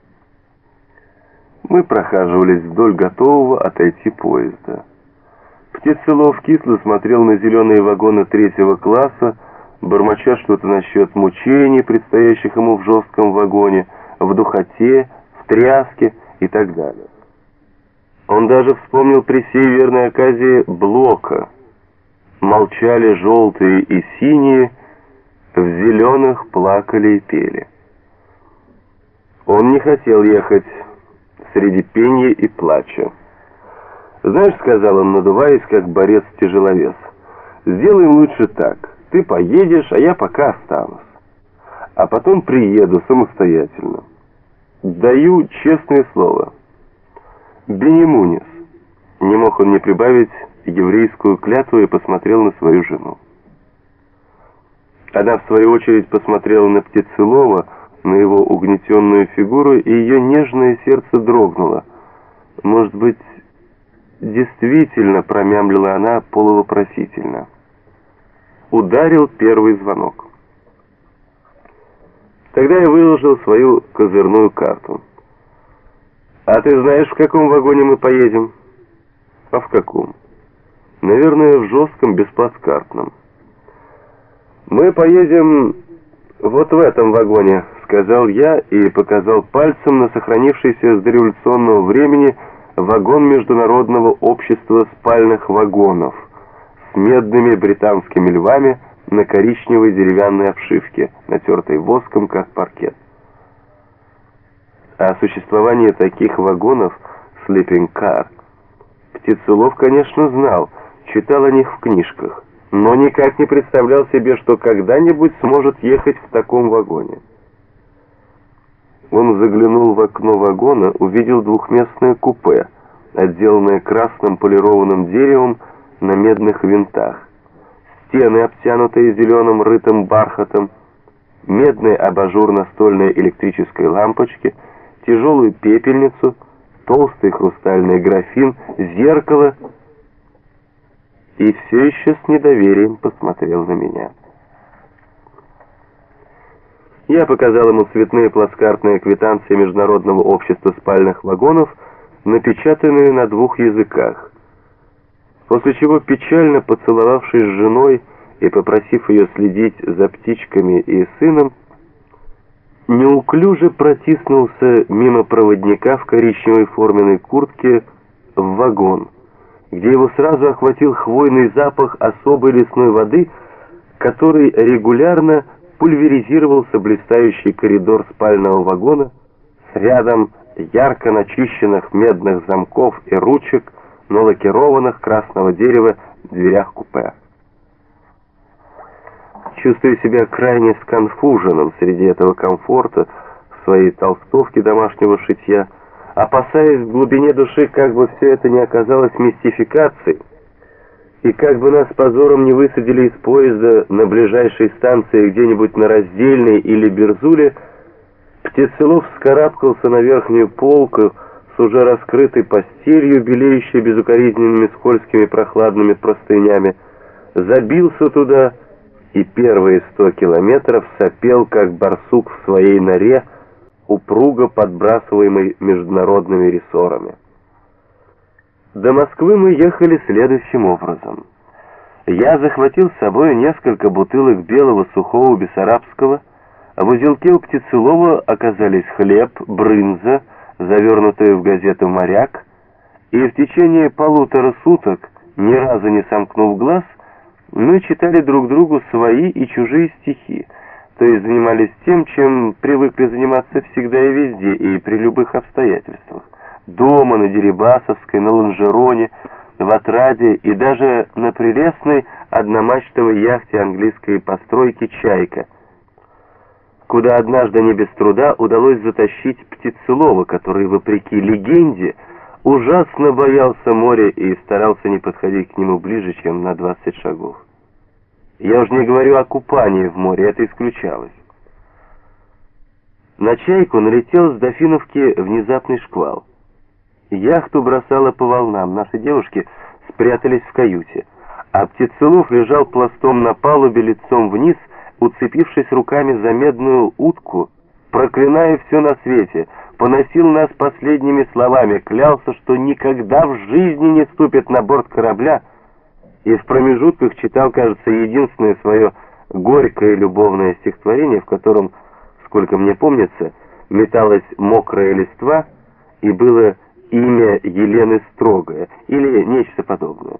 Мы прохаживались вдоль готового отойти поезда. Птицелов кисло смотрел на зеленые вагоны третьего класса, бормоча что-то насчет мучений, предстоящих ему в жестком вагоне, в духоте, в тряске и так далее. Он даже вспомнил при сей верной оказии Блока. Молчали желтые и синие, в зеленых плакали и пели. Он не хотел ехать среди пенья и плача. «Знаешь, — сказал он, надуваясь, как борец-тяжеловес, — сделаем лучше так. Ты поедешь, а я пока останусь. А потом приеду самостоятельно. Даю честное слово. Бенемунис». Не мог он не прибавить еврейскую клятву и посмотрел на свою жену. Она, в свою очередь, посмотрела на Птицелова, на его угнетенную фигуру, и ее нежное сердце дрогнуло. «Может быть, действительно», — промямлила она полувопросительно. Ударил первый звонок. Тогда я выложил свою козырную карту. «А ты знаешь, в каком вагоне мы поедем?» «А в каком?» «Наверное, в жестком, бесплацкартном». «Мы поедем вот в этом вагоне», — сказал я и показал пальцем на сохранившийся с дореволюционного времени вагон Международного общества спальных вагонов с медными британскими львами на коричневой деревянной обшивке, натертой воском, как паркет. О существовании таких вагонов «sleeping car» Птицелов, конечно, знал, читал о них в книжках, но никак не представлял себе, что когда-нибудь сможет ехать в таком вагоне. Он заглянул в окно вагона, увидел двухместное купе, отделанное красным полированным деревом на медных винтах, стены, обтянутые зеленым рытым бархатом, медный абажур настольной электрической лампочки, тяжелую пепельницу, толстый хрустальный графин, зеркало, и все еще с недоверием посмотрел на меня. Я показал ему цветные плацкартные квитанции Международного общества спальных вагонов, напечатанные на 2 языках. После чего, печально поцеловавшись с женой и попросив ее следить за птичками и сыном, неуклюже протиснулся мимо проводника в коричневой форменной куртке в вагон, где его сразу охватил хвойный запах особой лесной воды, который регулярно пульверизировался блистающий коридор спального вагона с рядом ярко начищенных медных замков и ручек на лакированных красного дерева дверях купе. Чувствуя себя крайне сконфуженным среди этого комфорта в своей толстовке домашнего шитья, опасаясь в глубине души, как бы все это не оказалось мистификацией, и как бы нас позором не высадили из поезда на ближайшей станции где-нибудь на Раздельной или Берзуле, Птицелов вскарабкался на верхнюю полку с уже раскрытой постелью, белеющей безукоризненными скользкими прохладными простынями, забился туда и первые 100 километров сопел, как барсук в своей норе, упруго подбрасываемый международными рессорами. До Москвы мы ехали следующим образом. Я захватил с собой несколько бутылок белого сухого бессарабского, а в узелке у Птицелова оказались хлеб, брынза, завернутые в газету «Моряк», и в течение 1,5 суток, ни разу не сомкнув глаз, мы читали друг другу свои и чужие стихи, то есть занимались тем, чем привыкли заниматься всегда и везде, и при любых обстоятельствах. Дома, на Дерибасовской, на Лонжероне, в Отраде и даже на прелестной одномачтовой яхте английской постройки «Чайка», куда однажды не без труда удалось затащить Птицелова, который, вопреки легенде, ужасно боялся моря и старался не подходить к нему ближе, чем на 20 шагов. Я уж не говорю о купании в море, это исключалось. На «Чайку» налетел с Дофиновки внезапный шквал. Яхту бросало по волнам, наши девушки спрятались в каюте, а Птицелов лежал пластом на палубе лицом вниз, уцепившись руками за медную утку, проклиная все на свете, поносил нас последними словами, клялся, что никогда в жизни не ступит на борт корабля, и в промежутках читал, кажется, единственное свое горькое любовное стихотворение, в котором, сколько мне помнится, металась мокрая листва, и было имя Елены Строгое, или нечто подобное.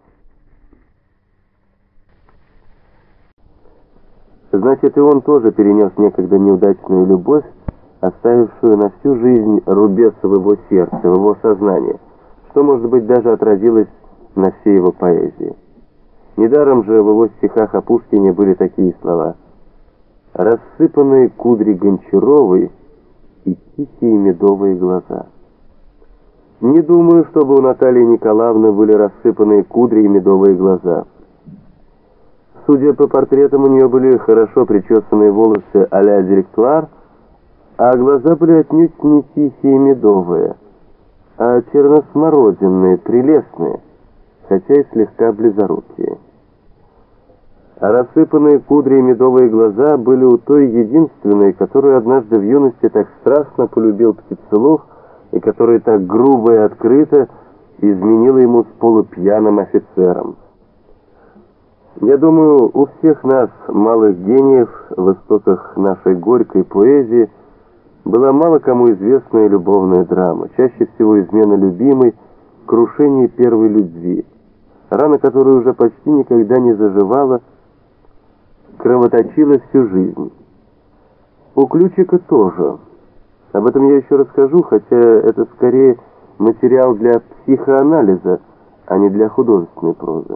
Значит, и он тоже перенес некогда неудачную любовь, оставившую на всю жизнь рубец в его сердце, в его сознании, что, может быть, даже отразилось на всей его поэзии. Недаром же в его стихах о Пушкине были такие слова: «Рассыпанные кудри Гончаровой и тихие медовые глаза». Не думаю, чтобы у Натальи Николаевны были рассыпанные кудри и медовые глаза. Судя по портретам, у нее были хорошо причесанные волосы а-ля директуар, а глаза были отнюдь не тихие и медовые, а черносмородинные, прелестные, хотя и слегка близорукие. А рассыпанные кудри и медовые глаза были у той единственной, которую однажды в юности так страстно полюбил Птицелов, и которая так грубо и открыто изменила ему с полупьяным офицером. Я думаю, у всех нас, малых гениев, в истоках нашей горькой поэзии, была мало кому известная любовная драма, чаще всего измена любимой, крушение первой любви, рана которой уже почти никогда не заживала, кровоточила всю жизнь. У Ключика тоже. Об этом я еще расскажу, хотя это скорее материал для психоанализа, а не для художественной прозы.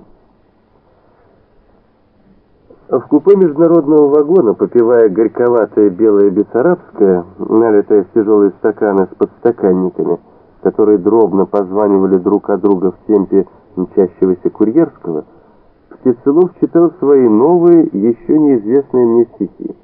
В купе международного вагона, попивая горьковатое белое бессарабское, налитое в тяжелые стаканы с подстаканниками, которые дробно позванивали друг от друга в темпе мчащегося курьерского, Птицелов читал свои новые, еще неизвестные мне стихи.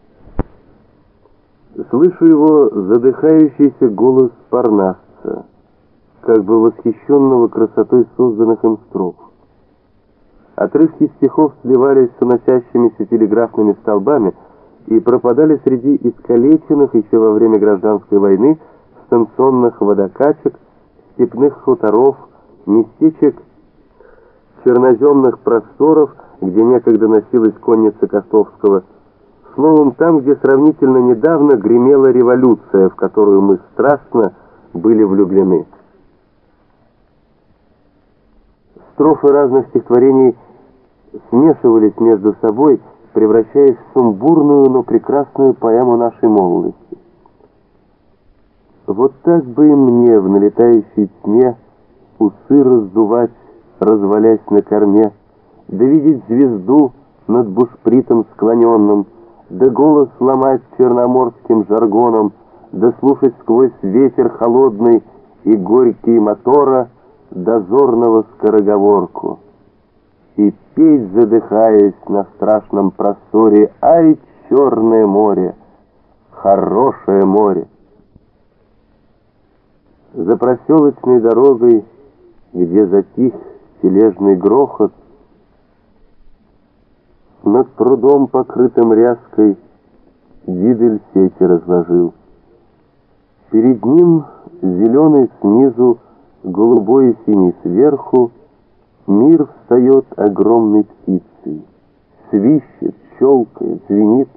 Слышу его задыхающийся голос парнасца, как бы восхищенного красотой созданных им строф. Отрывки стихов сливались с уносящимися телеграфными столбами и пропадали среди искалеченных еще во время гражданской войны станционных водокачек, степных хуторов, местечек, черноземных просторов, где некогда носилась конница Костовского. Словом, там, где сравнительно недавно гремела революция, в которую мы страстно были влюблены. Строфы разных стихотворений смешивались между собой, превращаясь в сумбурную, но прекрасную поэму нашей молодости. Вот так бы и мне в налетающей тьме усы раздувать, развалясь на корме, да видеть звезду над бушпритом склоненным, да голос ломать черноморским жаргоном, да слушать сквозь ветер холодный и горький мотора дозорного скороговорку. И петь, задыхаясь на страшном просторе: ай, черное море, хорошее море. За проселочной дорогой, где затих тележный грохот, над прудом, покрытым ряской, Дидель сети разложил. Перед ним зеленый снизу, голубой и синий сверху, мир встает огромной птицей, свищет, щелкает, звенит.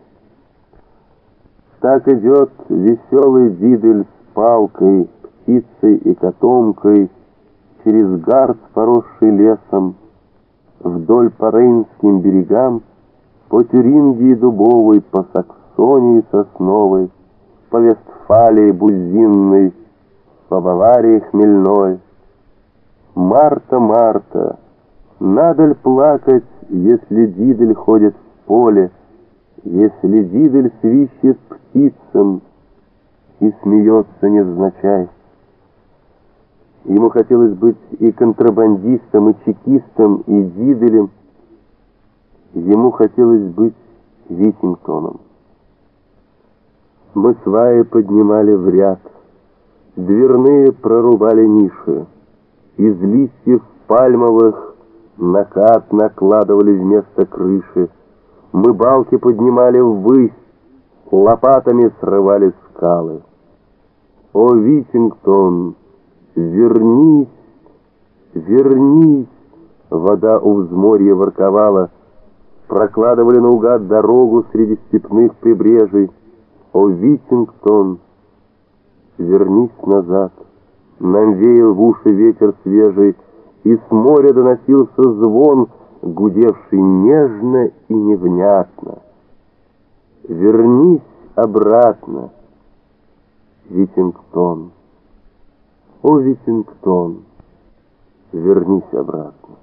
Так идет веселый Дидель с палкой, птицей и котомкой через гард, поросший лесом, вдоль по Рейнским берегам, по Тюрингии дубовой, по Саксонии сосновой, по Вестфалии бузинной, по Баварии хмельной. Марта, Марта, надо ли плакать, если Дидель ходит в поле, если Дидель свищет птицам и смеется невзначай? Ему хотелось быть и контрабандистом, и чекистом, и Диделем. Ему хотелось быть Витингтоном. Мы сваи поднимали в ряд, дверные прорубали ниши, из листьев пальмовых накат накладывали вместо крыши, мы балки поднимали ввысь, лопатами срывали скалы. О, Витингтон, вернись, вернись! Вода у взморья ворковала, прокладывали наугад дорогу среди степных прибрежий. О, Витингтон, вернись назад! Нам веял в уши ветер свежий, и с моря доносился звон, гудевший нежно и невнятно. Вернись обратно, Витингтон! О, Витингтон, вернись обратно.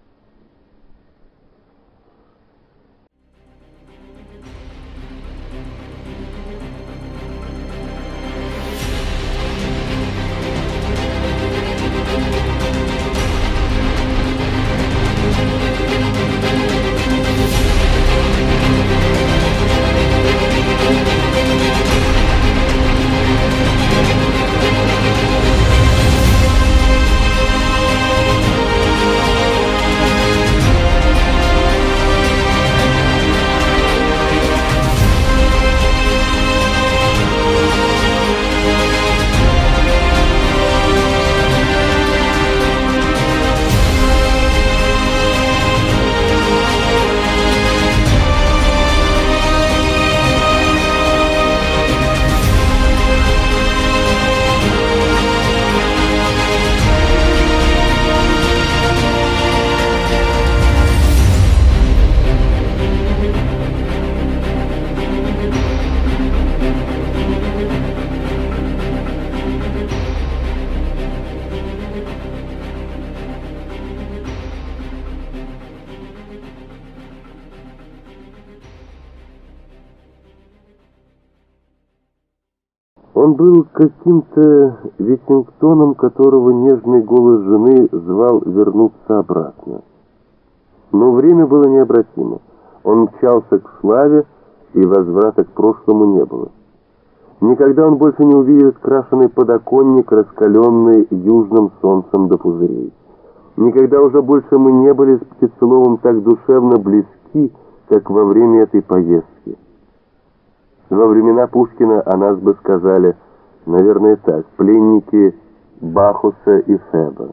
Он был каким-то Витингтоном, которого нежный голос жены звал вернуться обратно. Но время было необратимо. Он мчался к славе, и возврата к прошлому не было. Никогда он больше не увидит крашеный подоконник, раскаленный южным солнцем до пузырей. Никогда уже больше мы не были с Птицеловым так душевно близки, как во время этой поездки. Во времена Пушкина о нас бы сказали, наверное, так: пленники Бахуса и Феба.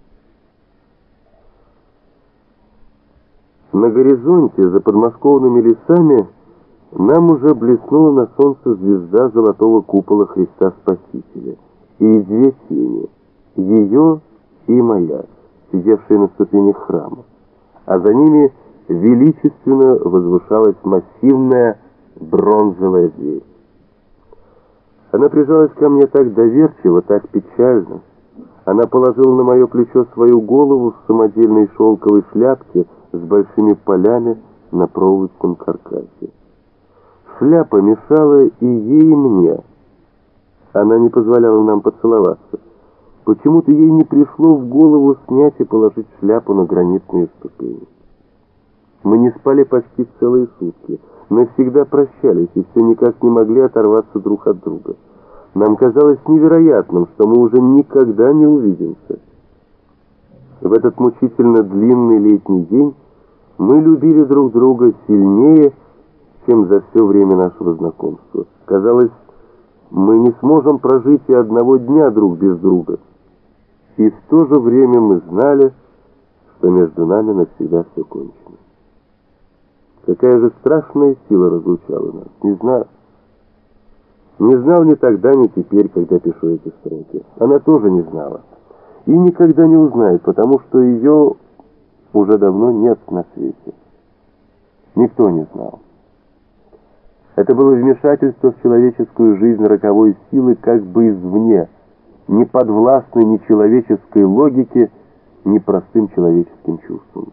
На горизонте, за подмосковными лесами, нам уже блеснула на солнце звезда золотого купола Христа Спасителя. И две тени, ее и моя, сидевшие на ступенях храма. А за ними величественно возвышалась массивная бронзовая дверь. Она прижалась ко мне так доверчиво, так печально. Она положила на мое плечо свою голову в самодельной шелковой шляпке с большими полями на проволочном каркасе. Шляпа мешала и ей, и мне. Она не позволяла нам поцеловаться. Почему-то ей не пришло в голову снять и положить шляпу на гранитные ступени. Мы не спали почти целые сутки, навсегда прощались и все никак не могли оторваться друг от друга. Нам казалось невероятным, что мы уже никогда не увидимся. В этот мучительно длинный летний день мы любили друг друга сильнее, чем за все время нашего знакомства. Казалось, мы не сможем прожить и одного дня друг без друга. И в то же время мы знали, что между нами навсегда все кончено. Какая же страшная сила разлучала нас, не знаю. Не знал ни тогда, ни теперь, когда пишу эти строки. Она тоже не знала. И никогда не узнает, потому что ее уже давно нет на свете. Никто не знал. Это было вмешательство в человеческую жизнь роковой силы как бы извне, не подвластной ни человеческой логике, ни простым человеческим чувствам.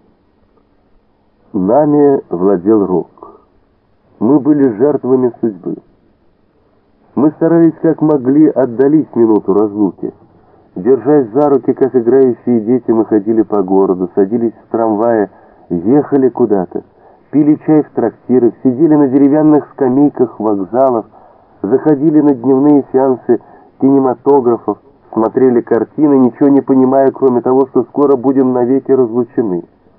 Нами владел рок. Мы были жертвами судьбы. Мы старались как могли отдалить минуту разлуки. Держась за руки, как играющие дети, мы ходили по городу, садились в трамвае, ехали куда-то, пили чай в трактирах, сидели на деревянных скамейках вокзалов, заходили на дневные сеансы кинематографов, смотрели картины, ничего не понимая, кроме того, что скоро будем навеки разлучены.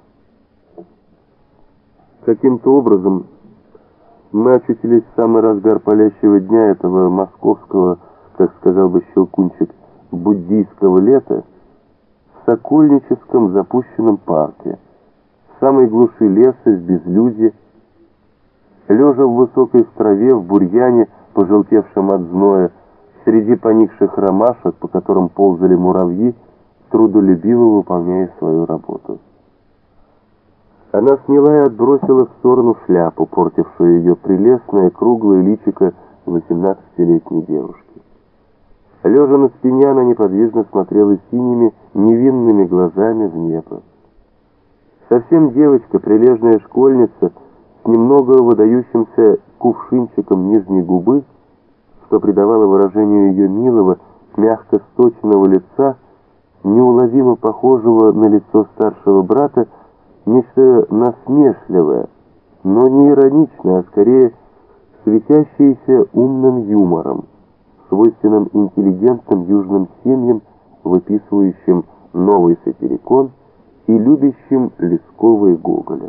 Каким-то образом мы очутились в самый разгар палящего дня этого московского, как сказал бы Щелкунчик, буддийского лета, в Сокольническом запущенном парке, в самой глуши леса, в безлюдье, лежа в высокой траве, в бурьяне, пожелтевшем от зноя, среди поникших ромашек, по которым ползали муравьи, трудолюбиво выполняя свою работу. Она сняла и отбросила в сторону шляпу, портившую ее прелестное круглое личико 18-летней девушки. Лежа на спине, она неподвижно смотрела синими, невинными глазами в небо. Совсем девочка, прилежная школьница, с немного выдающимся кувшинчиком нижней губы, что придавало выражению ее милого, мягко сточенного лица, неуловимо похожего на лицо старшего брата, нечто насмешливое, но не ироничное, а скорее светящееся умным юмором, свойственным интеллигентным южным семьям, выписывающим новый сатирикон и любящим Лескова и Гоголя.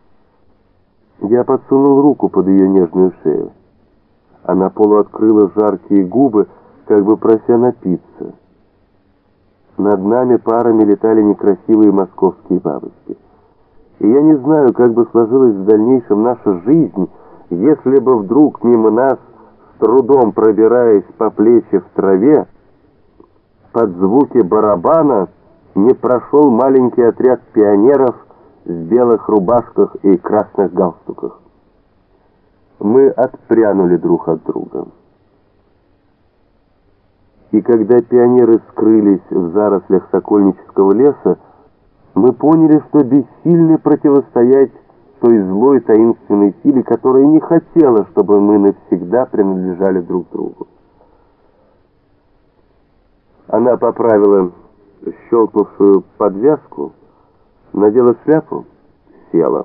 Я подсунул руку под ее нежную шею. Она полуоткрыла жаркие губы, как бы прося напиться. Над нами парами летали некрасивые московские бабочки. И я не знаю, как бы сложилась в дальнейшем наша жизнь, если бы вдруг мимо нас, с трудом пробираясь по плечи в траве, под звуки барабана не прошел маленький отряд пионеров в белых рубашках и красных галстуках. Мы отпрянули друг от друга. И когда пионеры скрылись в зарослях Сокольнического леса, мы поняли, что бессильны противостоять той злой таинственной силе, которая не хотела, чтобы мы навсегда принадлежали друг другу. Она поправила щелкнувшую подвязку, надела шляпу, села.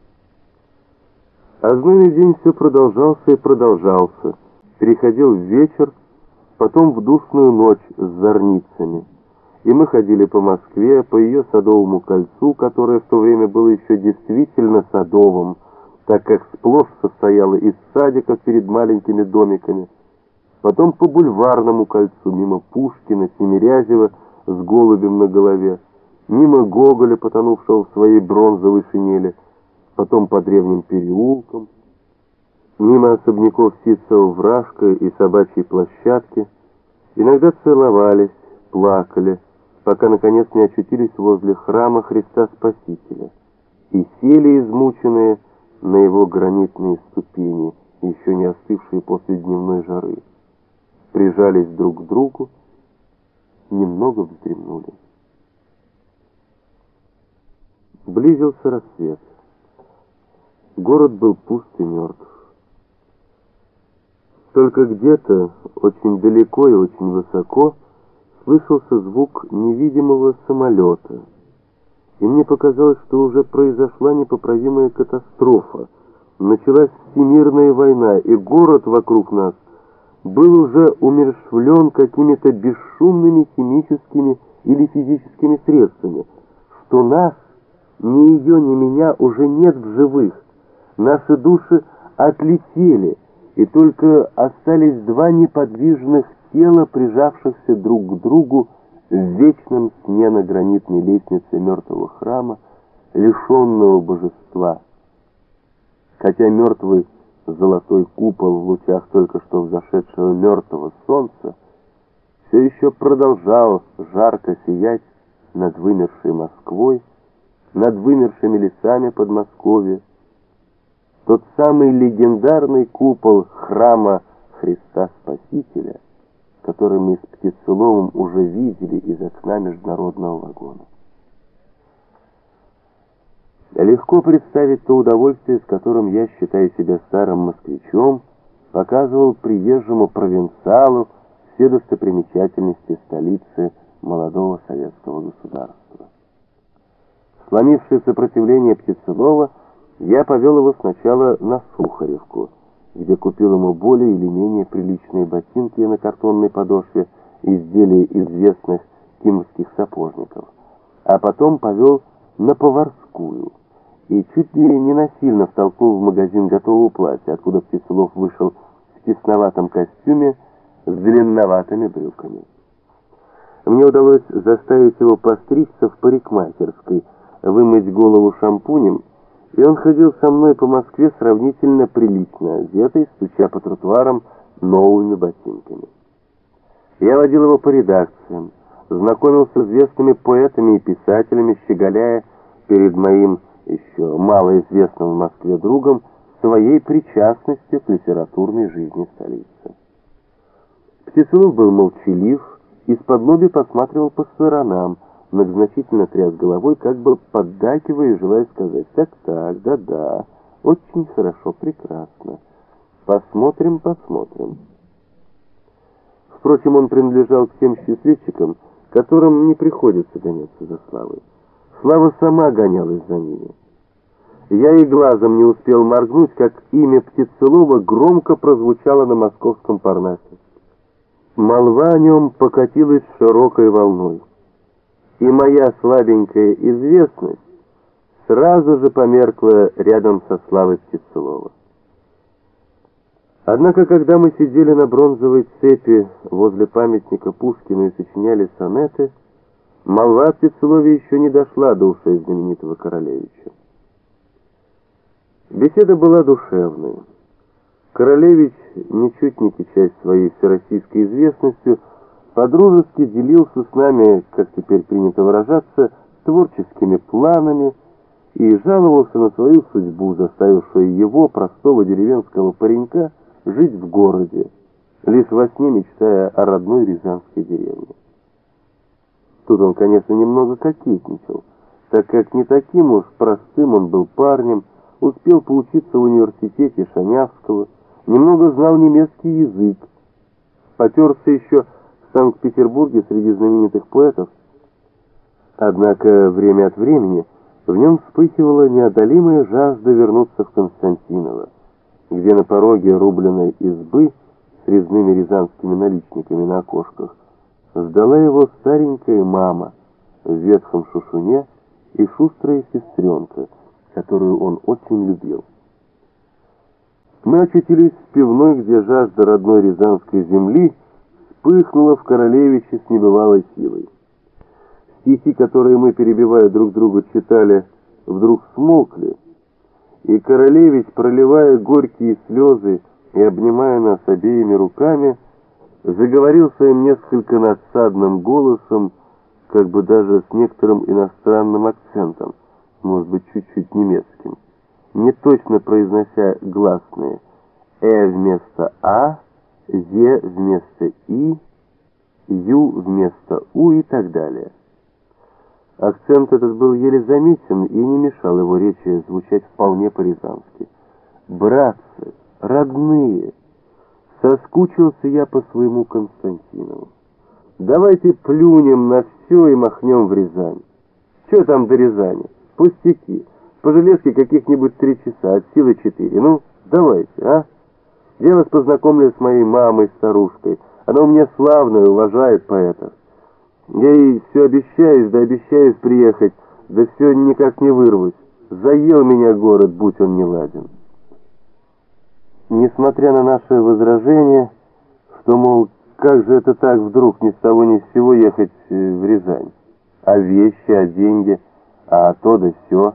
А знойный день все продолжался и продолжался, переходил в вечер, потом в душную ночь с зорницами. И мы ходили по Москве, по ее Садовому кольцу, которое в то время было еще действительно садовым, так как сплошь состояла из садика перед маленькими домиками, потом по Бульварному кольцу, мимо Пушкина, Тимирязева с голубем на голове, мимо Гоголя, потонувшего в своей бронзовой шинели, потом по древним переулкам, мимо особняков Ситцева-Вражка и Собачьей площадки, иногда целовались, плакали, пока наконец не очутились возле храма Христа Спасителя и сели измученные на его гранитные ступени, еще не остывшие после дневной жары, прижались друг к другу, немного вздремнули. Близился рассвет. Город был пуст и мертв. Только где-то, очень далеко и очень высоко, слышался звук невидимого самолета. И мне показалось, что уже произошла непоправимая катастрофа. Началась всемирная война, и город вокруг нас был уже умерщвлен какими-то бесшумными химическими или физическими средствами, что нас, ни ее, ни меня, уже нет в живых. Наши души отлетели, и только остались два неподвижных тела, прижавшихся друг к другу в вечном сне на гранитной лестнице мертвого храма, лишенного божества. Хотя мертвый золотой купол в лучах только что взошедшего мертвого солнца все еще продолжал жарко сиять над вымершей Москвой, над вымершими лесами Подмосковья. Тот самый легендарный купол храма Христа Спасителя, который мы с Птицеловым уже видели из окна международного вагона. Легко представить то удовольствие, с которым я, считая себя старым москвичом, показывал приезжему провинциалу все достопримечательности столицы молодого советского государства. Сломивший сопротивление Птицелова, я повел его сначала на Сухаревку, где купил ему более или менее приличные ботинки на картонной подошве, изделия известных кимовских сапожников, а потом повел на Поварскую и чуть ли не насильно втолкнул в магазин готового платья, откуда Птицелов вышел в тесноватом костюме с длинноватыми брюками. Мне удалось заставить его постричься в парикмахерской, вымыть голову шампунем, и он ходил со мной по Москве сравнительно прилично одетый, стуча по тротуарам новыми ботинками. Я водил его по редакциям, знакомился с известными поэтами и писателями, щеголяя перед моим еще малоизвестным в Москве другом своей причастностью к литературной жизни столицы. Птицелов был молчалив, из-под-лобья посматривал по сторонам, многозначительно тряс головой, как бы поддакивая и желая сказать: «Так, да-да, очень хорошо, прекрасно. Посмотрим». Впрочем, он принадлежал к тем счастливчикам, которым не приходится гоняться за славой. Слава сама гонялась за ними. Я и глазом не успел моргнуть, как имя Птицелова громко прозвучало на московском Парнасе. Молва о нем покатилась широкой волной. И моя слабенькая известность сразу же померкла рядом со славой Птицелова. Однако, когда мы сидели на бронзовой цепи возле памятника Пушкину и сочиняли сонеты, молва о Птицелове еще не дошла до ушей знаменитого Королевича. Беседа была душевной. Королевич, ничуть не кичась своей всероссийской известностью, подружески делился с нами, как теперь принято выражаться, творческими планами и жаловался на свою судьбу, заставившую его, простого деревенского паренька, жить в городе, лишь во сне мечтая о родной рязанской деревне. Тут он, конечно, немного кокетничал, так как не таким уж простым он был парнем, успел поучиться в университете Шанявского, немного знал немецкий язык, потерся еще в Санкт-Петербурге среди знаменитых поэтов. Однако время от времени в нем вспыхивала неодолимая жажда вернуться в Константиново, где на пороге рубленной избы с резными рязанскими наличниками на окошках ждала его старенькая мама в ветхом шушуне и шустрая сестренка, которую он очень любил. Мы очутились в пивной, где жажда родной рязанской земли вспыхнула в Королевиче с небывалой силой. Стихи, которые мы, перебивая друг друга, читали, вдруг смолкли, и Королевич, проливая горькие слезы и обнимая нас обеими руками, заговорил своим несколько надсадным голосом, как бы даже с некоторым иностранным акцентом, может быть, чуть-чуть немецким, не точно произнося гласные вместо «а», «е» вместо «и», «ю» вместо «у» и так далее. Акцент этот был еле заметен и не мешал его речи звучать вполне по-рязански. «Братцы, родные, соскучился я по своему Константинову. Давайте плюнем на все и махнем в Рязань. Че там до Рязани? Пустяки. По железке каких-нибудь 3 часа, от силы 4. Ну, давайте, а? Я вас познакомлю с моей мамой, старушкой. Она у меня славная, уважает поэтов. Я ей все обещаюсь, да обещаюсь приехать, да все никак не вырвусь. Заел меня город, будь он не ладен». Несмотря на наши возражения, что, мол, как же это так вдруг ни с того ни с сего ехать в Рязань? А вещи, а деньги, а то да сё.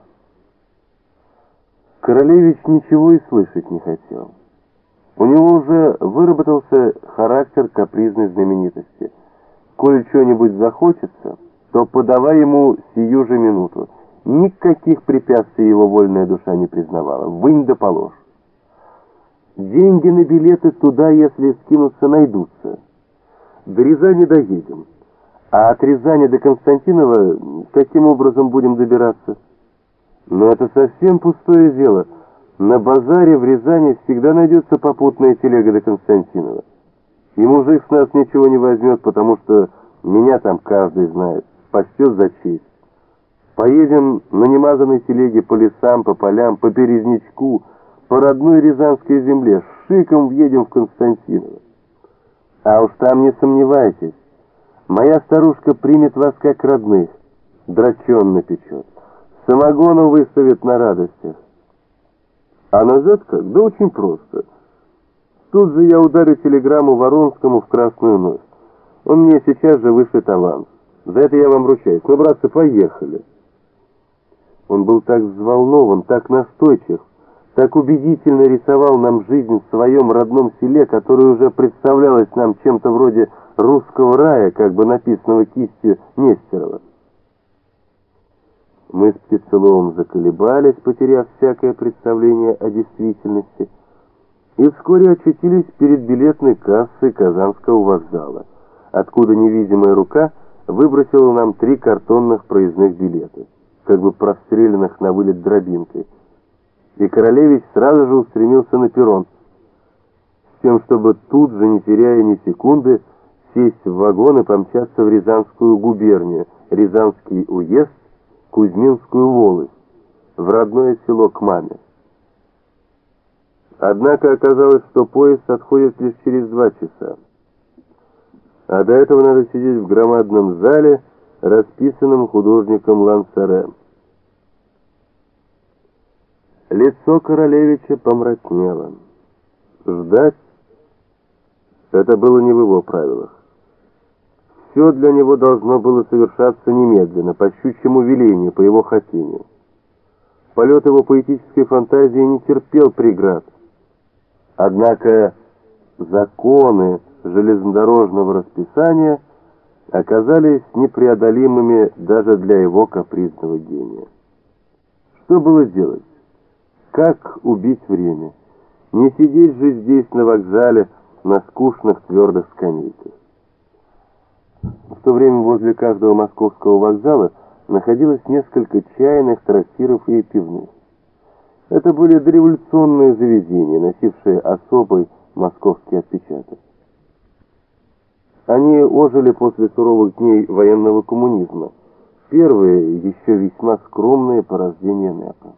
Королевич ничего и слышать не хотел. У него уже выработался характер капризной знаменитости. Коль что-нибудь захочется, то подавай ему сию же минуту. Никаких препятствий его вольная душа не признавала. Вынь да положь. Деньги на билеты туда, если скинуться, найдутся. До Рязани доедем. А от Рязани до Константинова каким образом будем добираться? Но это совсем пустое дело. На базаре в Рязани всегда найдется попутная телега до Константинова. И мужик с нас ничего не возьмет, потому что меня там каждый знает, почтет за честь. Поедем на немазанной телеге по лесам, по полям, по Березничку, по родной рязанской земле, шиком въедем в Константиново. А уж там не сомневайтесь, моя старушка примет вас как родных, драчон напечет, самогону выставит на радостях. А назад как? Да очень просто. Тут же я ударю телеграмму Воронскому в Красную Ночь. Он мне сейчас же вышлет аванс. За это я вам ручаюсь. Ну, братцы, поехали. Он был так взволнован, так настойчив, так убедительно рисовал нам жизнь в своем родном селе, которое уже представлялось нам чем-то вроде русского рая, как бы написанного кистью Нестерова. Мы с Птицеловым заколебались, потеряв всякое представление о действительности, и вскоре очутились перед билетной кассой Казанского вокзала, откуда невидимая рука выбросила нам 3 картонных проездных билета, как бы простреленных на вылет дробинкой. И Королевич сразу же устремился на перрон, с тем, чтобы тут же, не теряя ни секунды, сесть в вагон и помчаться в Рязанскую губернию, Рязанский уезд, Кузьминскую волость, в родное село к маме. Однако оказалось, что поезд отходит лишь через 2 часа. А до этого надо сидеть в громадном зале, расписанном художником Лансарем. Лицо Королевича помрачнело. Ждать — это было не в его правилах. Все для него должно было совершаться немедленно, по щучьему велению, по его хотению. Полет его поэтической фантазии не терпел преград. Однако законы железнодорожного расписания оказались непреодолимыми даже для его капризного гения. Что было делать? Как убить время? Не сидеть же здесь на вокзале на скучных твердых скамейках. В то время возле каждого московского вокзала находилось несколько чайных, трактиров и пивных. Это были дореволюционные заведения, носившие особый московский отпечаток. Они ожили после суровых дней военного коммунизма, первые еще весьма скромные порождения НЭПа.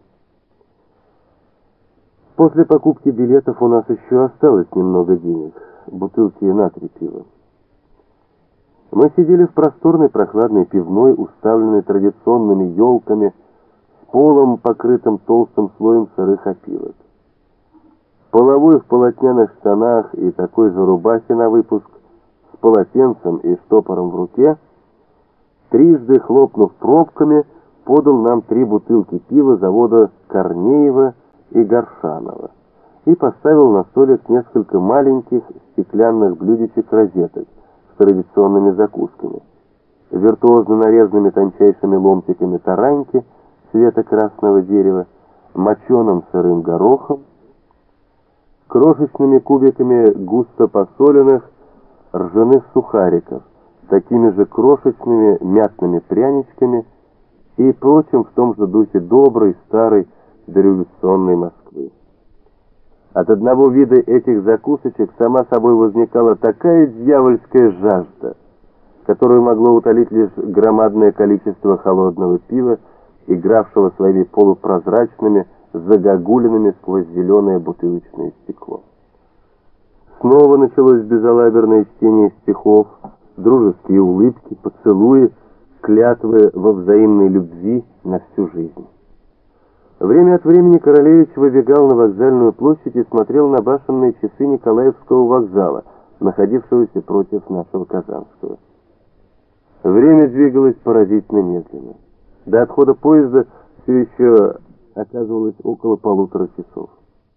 После покупки билетов у нас еще осталось немного денег, бутылки на 3 пива. Мы сидели в просторной прохладной пивной, уставленной традиционными елками, с полом, покрытым толстым слоем сырых опилок. половой в полотняных штанах и такой же рубахе на выпуск, с полотенцем и штопором в руке, трижды хлопнув пробками, подал нам 3 бутылки пива завода Корнеева и Горшанова и поставил на столик несколько маленьких стеклянных блюдечек-розеток с традиционными закусками, виртуозно нарезанными тончайшими ломтиками тараньки цвета красного дерева, моченым сырым горохом, крошечными кубиками густо посоленных ржаных сухариков, такими же крошечными мятными пряничками и прочим в том же духе доброй, старой, дореволюционной Москвы. От одного вида этих закусочек сама собой возникала такая дьявольская жажда, которую могло утолить лишь громадное количество холодного пива, игравшего своими полупрозрачными загогулинами сквозь зеленое бутылочное стекло. Снова началось безалаберное чтение стихов, дружеские улыбки, поцелуи, клятвы во взаимной любви на всю жизнь. Время от времени Королевич выбегал на вокзальную площадь и смотрел на башенные часы Николаевского вокзала, находившегося против нашего Казанского. Время двигалось поразительно медленно. До отхода поезда все еще оказывалось около 1,5 часов.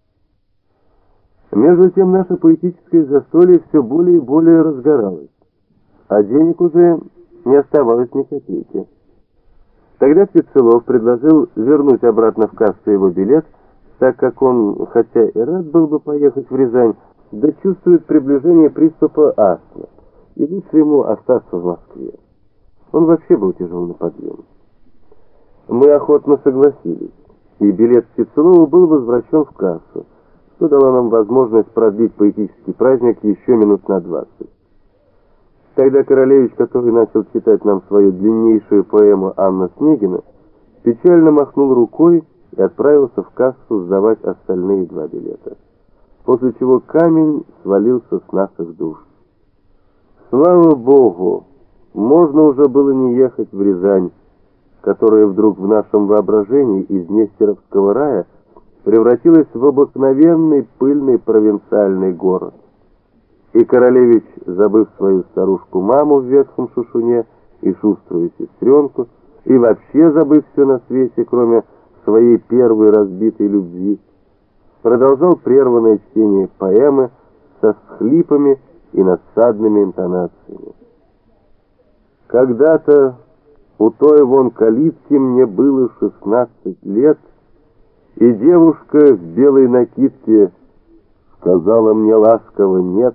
Между тем наше поэтическое застолье все более и более разгоралось, а денег уже не оставалось ни копейки. Тогда Пиццелов предложил вернуть обратно в кассу его билет, так как он, хотя и рад был бы поехать в Рязань, да чувствует приближение приступа астмы, и лучше ему остаться в Москве. Он вообще был тяжел на подъем. Мы охотно согласились, и билет Пиццелова был возвращен в кассу, что дало нам возможность продлить поэтический праздник еще минут на 20. Тогда Королевич, который начал читать нам свою длиннейшую поэму «Анна Снегина», печально махнул рукой и отправился в кассу сдавать остальные 2 билета, после чего камень свалился с наших душ. Слава Богу, можно уже было не ехать в Рязань, которая вдруг в нашем воображении из Нестеровского рая превратилась в обыкновенный пыльный провинциальный город. И Королевич, забыв свою старушку-маму в ветхом шушуне и шуструю сестренку, и вообще забыв все на свете, кроме своей первой разбитой любви, продолжал прерванное чтение поэмы со всхлипами и надсадными интонациями. Когда-то у той вон калитки мне было 16 лет, и девушка в белой накидке сказала мне ласково «нет».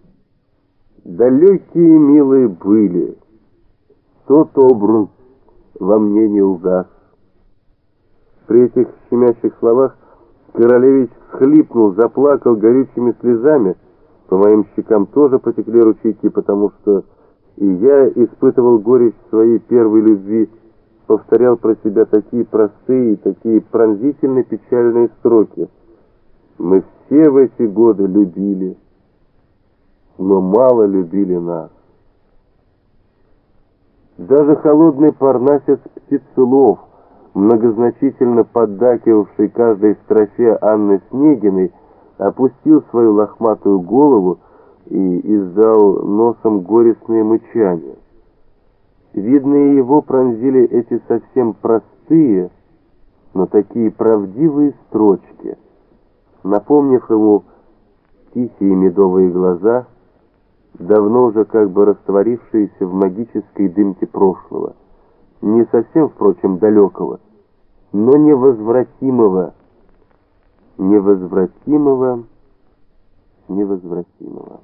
Далекие милые были, тот образ во мне не угас. При этих щемящих словах Королевич всхлипнул, заплакал горючими слезами. По моим щекам тоже потекли ручейки, потому что и я испытывал горечь своей первой любви, повторял про себя такие простые, такие пронзительно печальные строки. Мы все в эти годы любили, но мало любили нас. Даже холодный парнасец Пиццелов, многозначительно поддакивавший каждой строфе Анны Снегиной, опустил свою лохматую голову и издал носом горестные мычания. Видно, и его пронзили эти совсем простые, но такие правдивые строчки, напомнив ему тихие медовые глаза, давно уже как бы растворившиеся в магической дымке прошлого, не совсем, впрочем, далекого, но невозвратимого, невозвратимого, невозвратимого.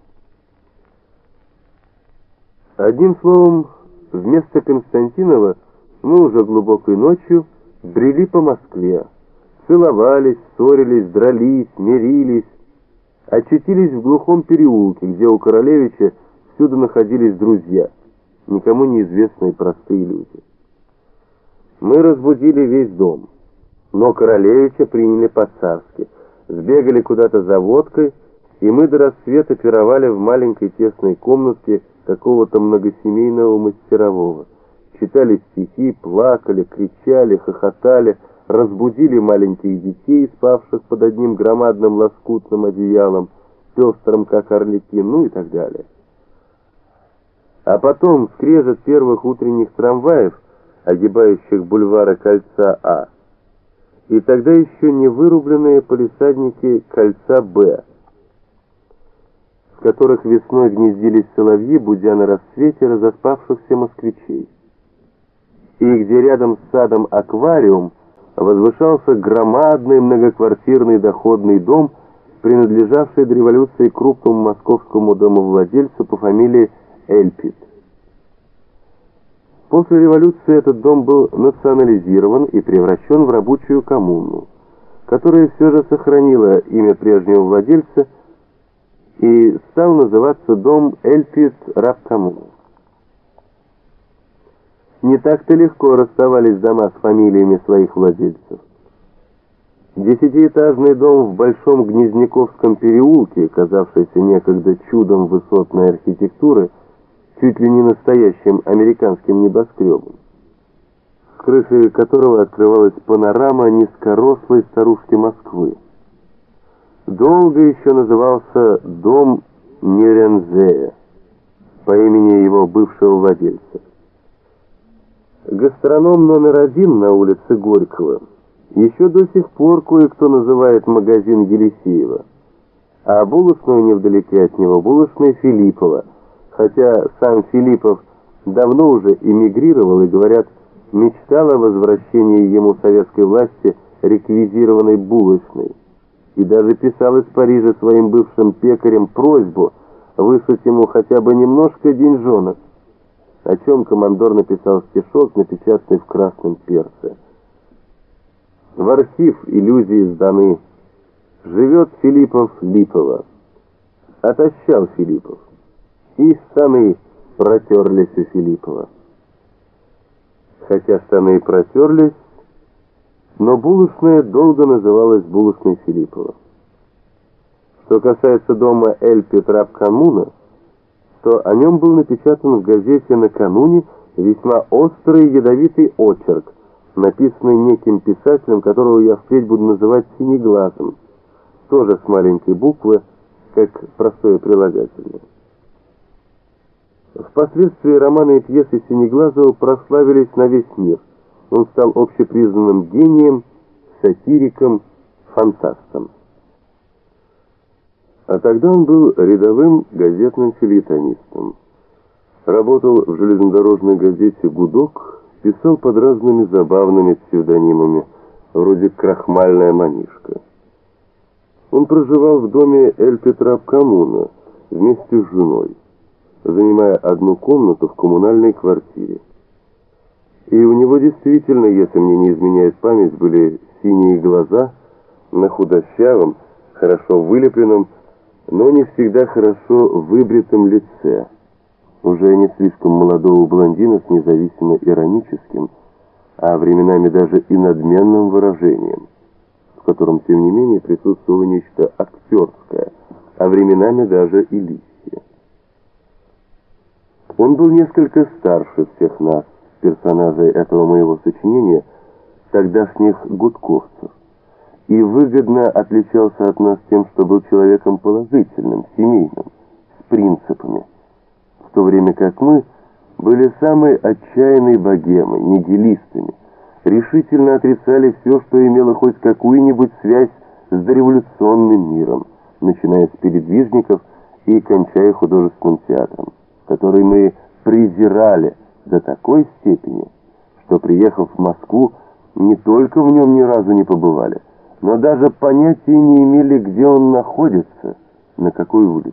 Одним словом, вместо Константинова мы уже глубокой ночью брели по Москве, целовались, ссорились, дрались, мирились, очутились в глухом переулке, где у Королевича всюду находились друзья, никому неизвестные простые люди. Мы разбудили весь дом, но Королевича приняли по-царски, сбегали куда-то за водкой, и мы до рассвета пировали в маленькой тесной комнатке какого-то многосемейного мастерового, читали стихи, плакали, кричали, хохотали, разбудили маленьких детей, спавших под одним громадным лоскутным одеялом, пестрым, как орликин, ну и так далее. А потом скрежет первых утренних трамваев, огибающих бульвары кольца А, и тогда еще не вырубленные палисадники кольца Б, в которых весной гнездились соловьи, будя на рассвете разоспавшихся москвичей, и где рядом с садом аквариум возвышался громадный многоквартирный доходный дом, принадлежавший до революции крупному московскому домовладельцу по фамилии Эльпит. После революции этот дом был национализирован и превращен в рабочую коммуну, которая все же сохранила имя прежнего владельца и стал называться дом Эльпит рабкоммуна. Не так-то легко расставались дома с фамилиями своих владельцев. Десятиэтажный дом в Большом Гнезняковском переулке, казавшийся некогда чудом высотной архитектуры, чуть ли не настоящим американским небоскребом, с крыши которого открывалась панорама низкорослой старушки Москвы. Долго еще назывался дом Нерензея по имени его бывшего владельца. Гастроном номер 1 на улице Горького еще до сих пор кое-кто называет магазин Елисеева, а булочную невдалеке от него булочная Филиппова, хотя сам Филиппов давно уже эмигрировал и, говорят, мечтал о возвращении ему советской власти реквизированной булочной, и даже писал из Парижа своим бывшим пекарям просьбу выслать ему хотя бы немножко деньжонок, о чем командор написал стишок, напечатанный в красном перце. В архив иллюзии сданы. Живет Филиппов Липова. Отощал Филиппов. И штаны протерлись у Филиппова. Хотя штаны и протерлись, но булочная долго называлась булочной Филиппова. Что касается дома Эльпит рабкоммуна, то о нем был напечатан в газете накануне весьма острый и ядовитый очерк, написанный неким писателем, которого я впредь буду называть Синеглазым, тоже с маленькой буквы, как простое прилагательное. Впоследствии романы и пьесы Синеглазова прославились на весь мир. Он стал общепризнанным гением, сатириком, фантастом. А тогда он был рядовым газетным фельетонистом. Работал в железнодорожной газете «Гудок», писал под разными забавными псевдонимами, вроде «Крахмальная манишка». Он проживал в доме Эльпит рабкоммуна вместе с женой, занимая одну комнату в коммунальной квартире. И у него действительно, если мне не изменяет память, были синие глаза на худощавом, хорошо вылепленном, но не всегда хорошо выбритом лице, уже не слишком молодого блондина с независимо ироническим, а временами даже и надменным выражением, в котором, тем не менее, присутствовало нечто актерское, а временами даже и лисье. Он был несколько старше всех нас, персонажей этого моего сочинения, тогдашних гудковцев, и выгодно отличался от нас тем, что был человеком положительным, семейным, с принципами, в то время как мы были самой отчаянной богемой, нигилистами, решительно отрицали все, что имело хоть какую-нибудь связь с дореволюционным миром, начиная с передвижников и кончая художественным театром, который мы презирали до такой степени, что, приехав в Москву, не только в нем ни разу не побывали, но даже понятия не имели, где он находится, на какой улице.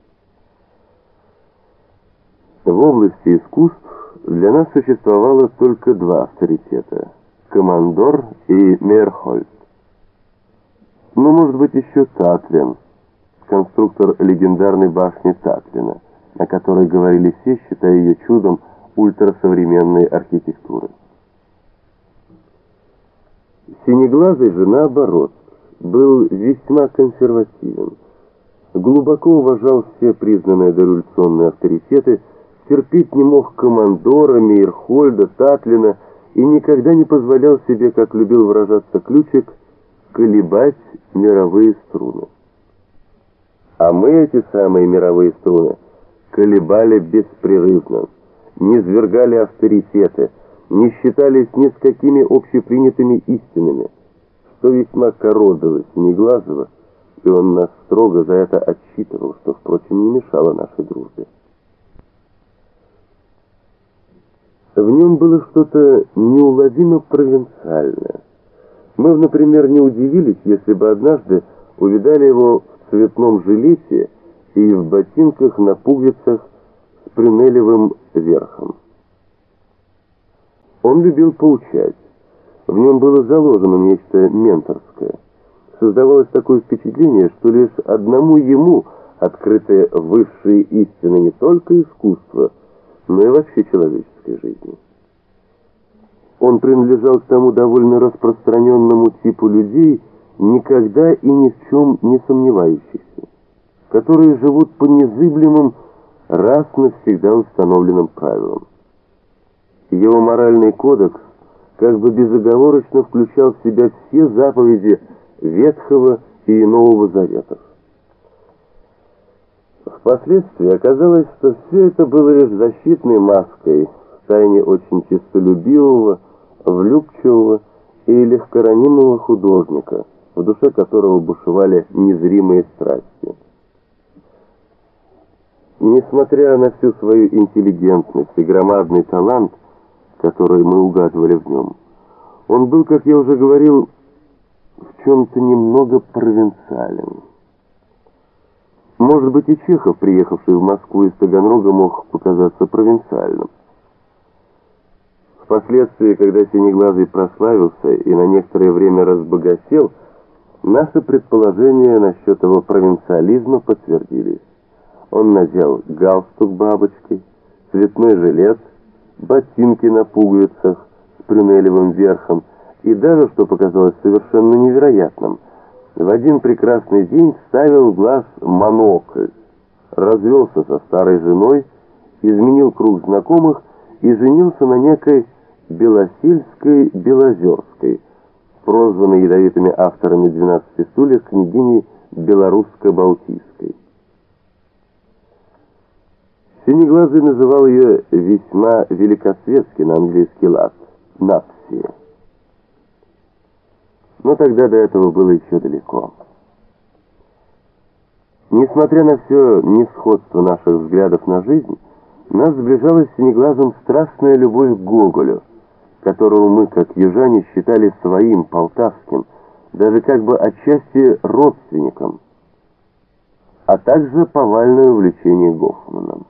В области искусств для нас существовало только два авторитета – Командор и Мейерхольд. Ну, может быть, еще Татлин, конструктор легендарной башни Татлина, о которой говорили все, считая ее чудом ультрасовременной архитектуры. Синеглазый же, наоборот, был весьма консервативен, глубоко уважал все признанные дореволюционные авторитеты, терпеть не мог Командора, Мейерхольда, Татлина и никогда не позволял себе, как любил выражаться Ключик, колебать мировые струны. А мы эти самые мировые струны колебали беспрерывно, не свергали авторитеты, не считались ни с какими общепринятыми истинами, что весьма коробило Синеглазого, и он нас строго за это отчитывал, что, впрочем, не мешало нашей дружбе. В нем было что-то неуловимо провинциальное. Мы, например, не удивились, если бы однажды увидали его в цветном жилете и в ботинках на пуговицах с прюнелевым верхом. Он любил поучать. В нем было заложено нечто менторское. Создавалось такое впечатление, что лишь одному ему открыты высшие истины не только искусства, но и вообще человеческой жизни. Он принадлежал к тому довольно распространенному типу людей, никогда и ни в чем не сомневающихся, которые живут по незыблемым, раз навсегда установленным правилам. Его моральный кодекс как бы безоговорочно включал в себя все заповеди Ветхого и Нового Заветов. Впоследствии оказалось, что все это было лишь защитной маской в тайне очень честолюбивого, влюбчивого и легкоранимого художника, в душе которого бушевали незримые страсти. Несмотря на всю свою интеллигентность и громадный талант, который мы угадывали в нем, он был, как я уже говорил, в чем-то немного провинциален. Может быть, и Чехов, приехавший в Москву из Таганрога, мог показаться провинциальным. Впоследствии, когда Синеглазый прославился и на некоторое время разбогател, наши предположения насчет его провинциализма подтвердились. Он надел галстук бабочкой, цветной жилет, ботинки на пуговицах с прюнелевым верхом и даже, что показалось совершенно невероятным, в один прекрасный день вставил в глаз монокль, развелся со старой женой, изменил круг знакомых и женился на некой Белосельской Белозерской, прозванной ядовитыми авторами «12 стульев» княгиней Белорусско-Балтийской. Синеглазый называл ее весьма великосветски на английский лад «Напсия». Но тогда до этого было еще далеко. Несмотря на все несходство наших взглядов на жизнь, нас сближала с Синеглазым страстная любовь к Гоголю, которого мы, как южане, считали своим, полтавским, даже как бы отчасти родственником, а также повальное увлечение Гофманом.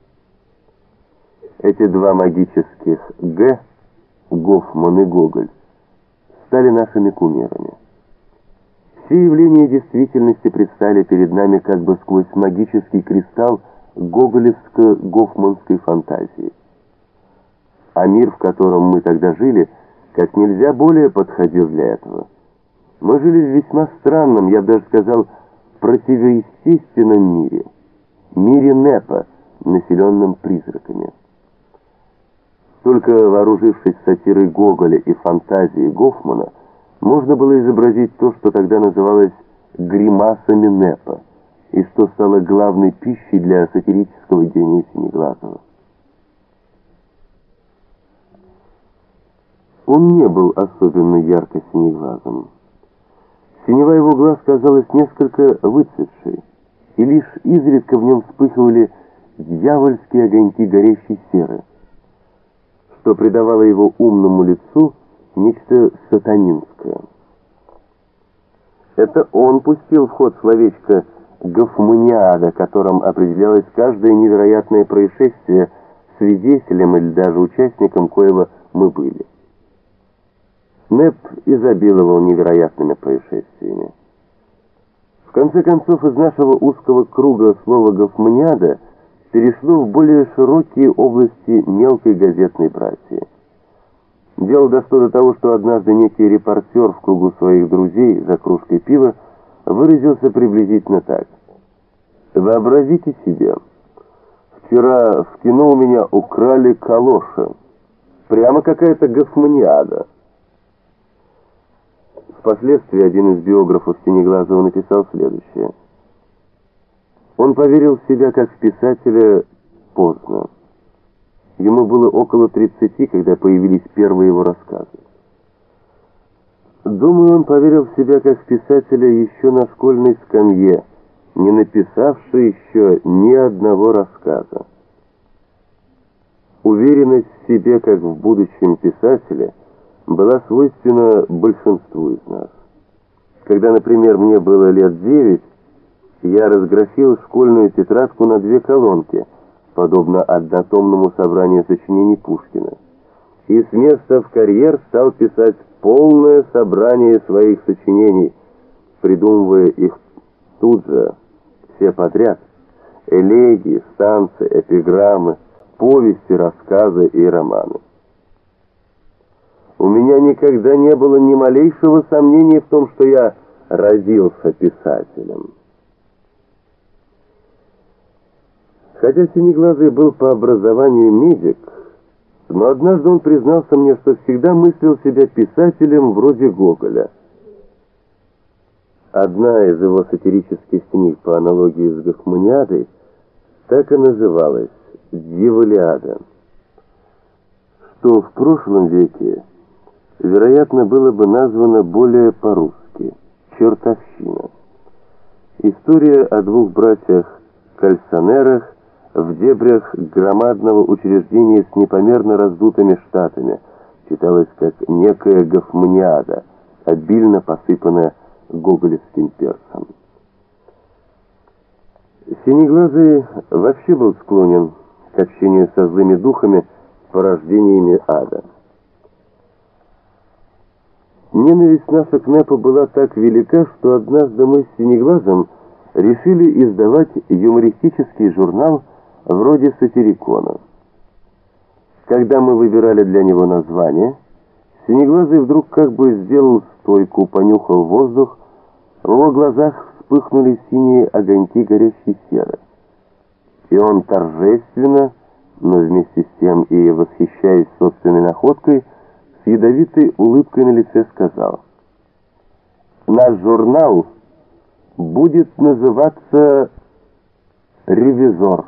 Эти два магических «Г», Гофман и Гоголь, стали нашими кумирами. Все явления действительности предстали перед нами как бы сквозь магический кристалл гоголевско-гофманской фантазии. А мир, в котором мы тогда жили, как нельзя более подходил для этого. Мы жили в весьма странном, я бы даже сказал, противоестественном мире. Мире Непа, населенном призраками. Только вооружившись сатирой Гоголя и фантазией Гофмана, можно было изобразить то, что тогда называлось гримасами Непа, и что стало главной пищей для сатирического гения Синеглазого. Он не был особенно ярко синеглазым. Синева его глаз казалась несколько выцветшей, и лишь изредка в нем вспыхивали дьявольские огоньки горящей серы, что придавало его умному лицу нечто сатанинское. Это он пустил в ход словечко «гофманиада», которым определялось каждое невероятное происшествие, свидетелем или даже участником коего мы были. Нэп изобиловал невероятными происшествиями. В конце концов, из нашего узкого круга слово «гофманиада» перешло в более широкие области мелкой газетной братьи. Дело дошло до того, что однажды некий репортер в кругу своих друзей за кружкой пива выразился приблизительно так. «Вообразите себе, вчера в кино у меня украли калоши. Прямо какая-то гофманиада. Впоследствии один из биографов Синеглазова написал следующее. Он поверил в себя как в писателя поздно. Ему было около 30, когда появились первые его рассказы. Думаю, он поверил в себя как в писателя еще на школьной скамье, не написавший еще ни одного рассказа. Уверенность в себе как в будущем писателе была свойственна большинству из нас. Когда, например, мне было лет 9, я разграфил школьную тетрадку на 2 колонки, подобно однотомному собранию сочинений Пушкина, и с места в карьер стал писать полное собрание своих сочинений, придумывая их тут же, все подряд: элегии, станции, эпиграммы, повести, рассказы и романы. У меня никогда не было ни малейшего сомнения в том, что я родился писателем. Хотя Синеглазый был по образованию медик, но однажды он признался мне, что всегда мыслил себя писателем вроде Гоголя. Одна из его сатирических книг по аналогии с Гофманиадой так и называлась «Дьяволиада», что в прошлом веке, вероятно, было бы названо более по-русски «Чертовщина». История о 2 братьях-кальсонерах в дебрях громадного учреждения с непомерно раздутыми штатами читалась как некая гофманиада, обильно посыпанная гоголевским перцем. Синеглазый вообще был склонен к общению со злыми духами, порождениями ада. Ненависть наша к Непу была так велика, что однажды мы с Синеглазым решили издавать юмористический журнал вроде «Сатирикона». Когда мы выбирали для него название, Синеглазый вдруг как бы сделал стойку, понюхал воздух, в его глазах вспыхнули синие огоньки горящей серы. И он торжественно, но вместе с тем и восхищаясь собственной находкой, с ядовитой улыбкой на лице сказал: «Наш журнал будет называться «Ревизор».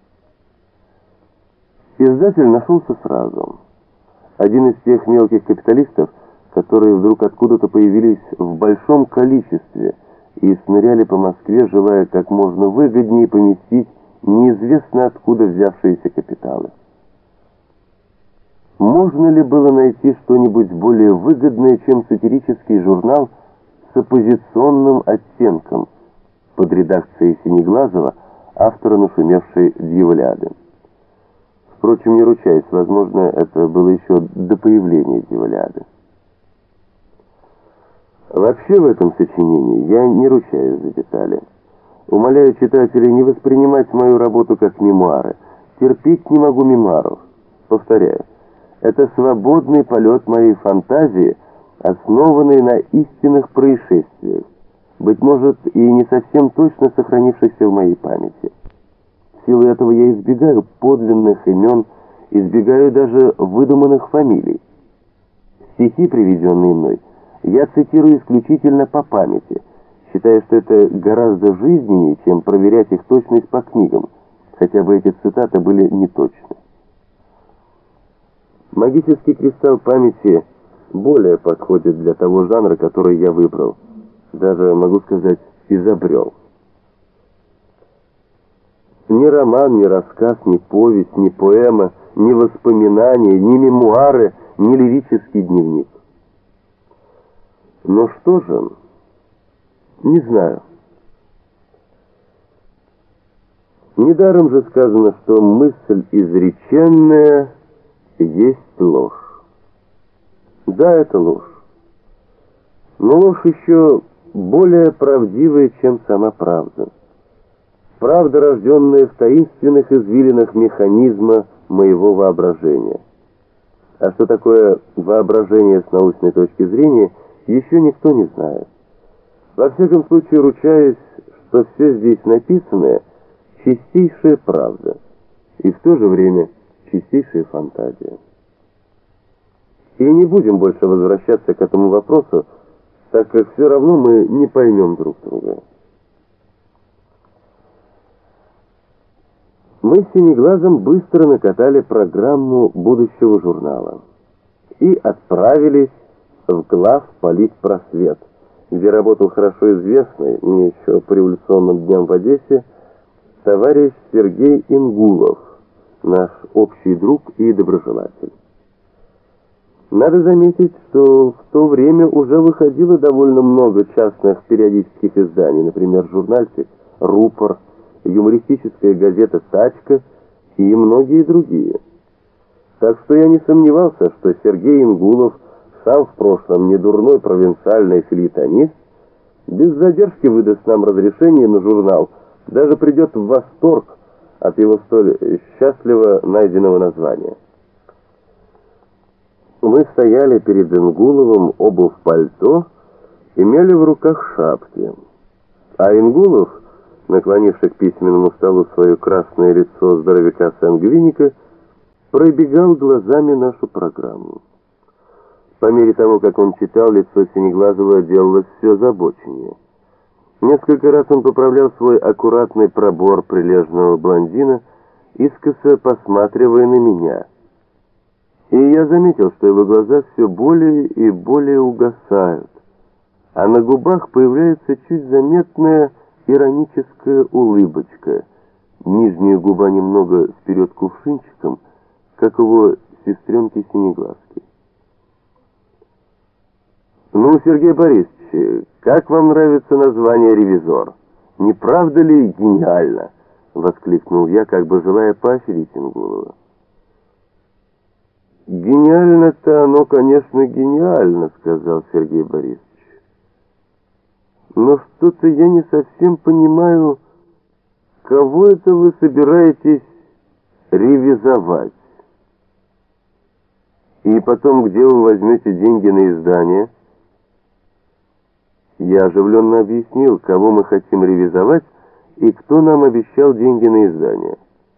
Издатель нашелся сразу. Один из тех мелких капиталистов, которые вдруг откуда-то появились в большом количестве и шныряли по Москве, желая как можно выгоднее поместить неизвестно откуда взявшиеся капиталы. Можно ли было найти что-нибудь более выгодное, чем сатирический журнал с оппозиционным оттенком под редакцией Синеглазова, автора нашумевшей «Дьяволиады»? Впрочем, не ручаюсь, возможно, это было еще до появления «Дьяволиады». Вообще в этом сочинении я не ручаюсь за детали. Умоляю читателей не воспринимать мою работу как мемуары. Терпеть не могу мемуаров. Повторяю, это свободный полет моей фантазии, основанный на истинных происшествиях, быть может, и не совсем точно сохранившихся в моей памяти. В силу этого я избегаю подлинных имен, избегаю даже выдуманных фамилий. Стихи, приведенные мной, я цитирую исключительно по памяти, считая, что это гораздо жизненнее, чем проверять их точность по книгам, хотя бы эти цитаты были неточны. Магический кристалл памяти более подходит для того жанра, который я выбрал, даже, могу сказать, изобрел. Ни роман, ни рассказ, ни повесть, ни поэма, ни воспоминания, ни мемуары, ни лирический дневник. Но что же? Не знаю. Недаром же сказано, что мысль изреченная есть ложь. Да, это ложь. Но ложь еще более правдивая, чем сама правда. Правда, рожденная в таинственных извилинах механизма моего воображения. А что такое воображение с научной точки зрения, еще никто не знает. Во всяком случае, ручаюсь, что все здесь написанное — чистейшая правда и в то же время чистейшая фантазия. И не будем больше возвращаться к этому вопросу, так как все равно мы не поймем друг друга. Мы с Синеглазом быстро накатали программу будущего журнала и отправились в главполитпросвет, где работал хорошо известный мне еще по революционным дням в Одессе товарищ Сергей Ингулов, наш общий друг и доброжелатель. Надо заметить, что в то время уже выходило довольно много частных периодических изданий, например, журнальчик «Рупор», юмористическая газета «Тачка» и многие другие. Так что я не сомневался, что Сергей Ингулов, сам в прошлом недурной провинциальный фельетонист, без задержки выдаст нам разрешение на журнал, даже придет в восторг от его столь счастливо найденного названия. Мы стояли перед Ингуловым оба в пальто, имели в руках шапки. А Ингулов, наклонивший к письменному столу свое красное лицо здоровяка-сангвиника, пробегал глазами нашу программу. По мере того, как он читал, лицо Синеглазого делалось все озабоченнее. Несколько раз он поправлял свой аккуратный пробор прилежного блондина, искоса посматривая на меня. И я заметил, что его глаза все более и более угасают, а на губах появляется чуть заметная ироническая улыбочка. Нижняя губа немного вперед кувшинчиком, как его сестренки Синеглазки. «Ну, Сергей Борисович, как вам нравится название «Ревизор»? Не правда ли гениально?» — воскликнул я, как бы желая поощрить Ингулова. «Гениально-то оно, конечно, гениально», — сказал Сергей Борисович. «Но что-то я не совсем понимаю, кого это вы собираетесь ревизовать? И потом, где вы возьмете деньги на издание?» Я оживленно объяснил, кого мы хотим ревизовать и кто нам обещал деньги на издание.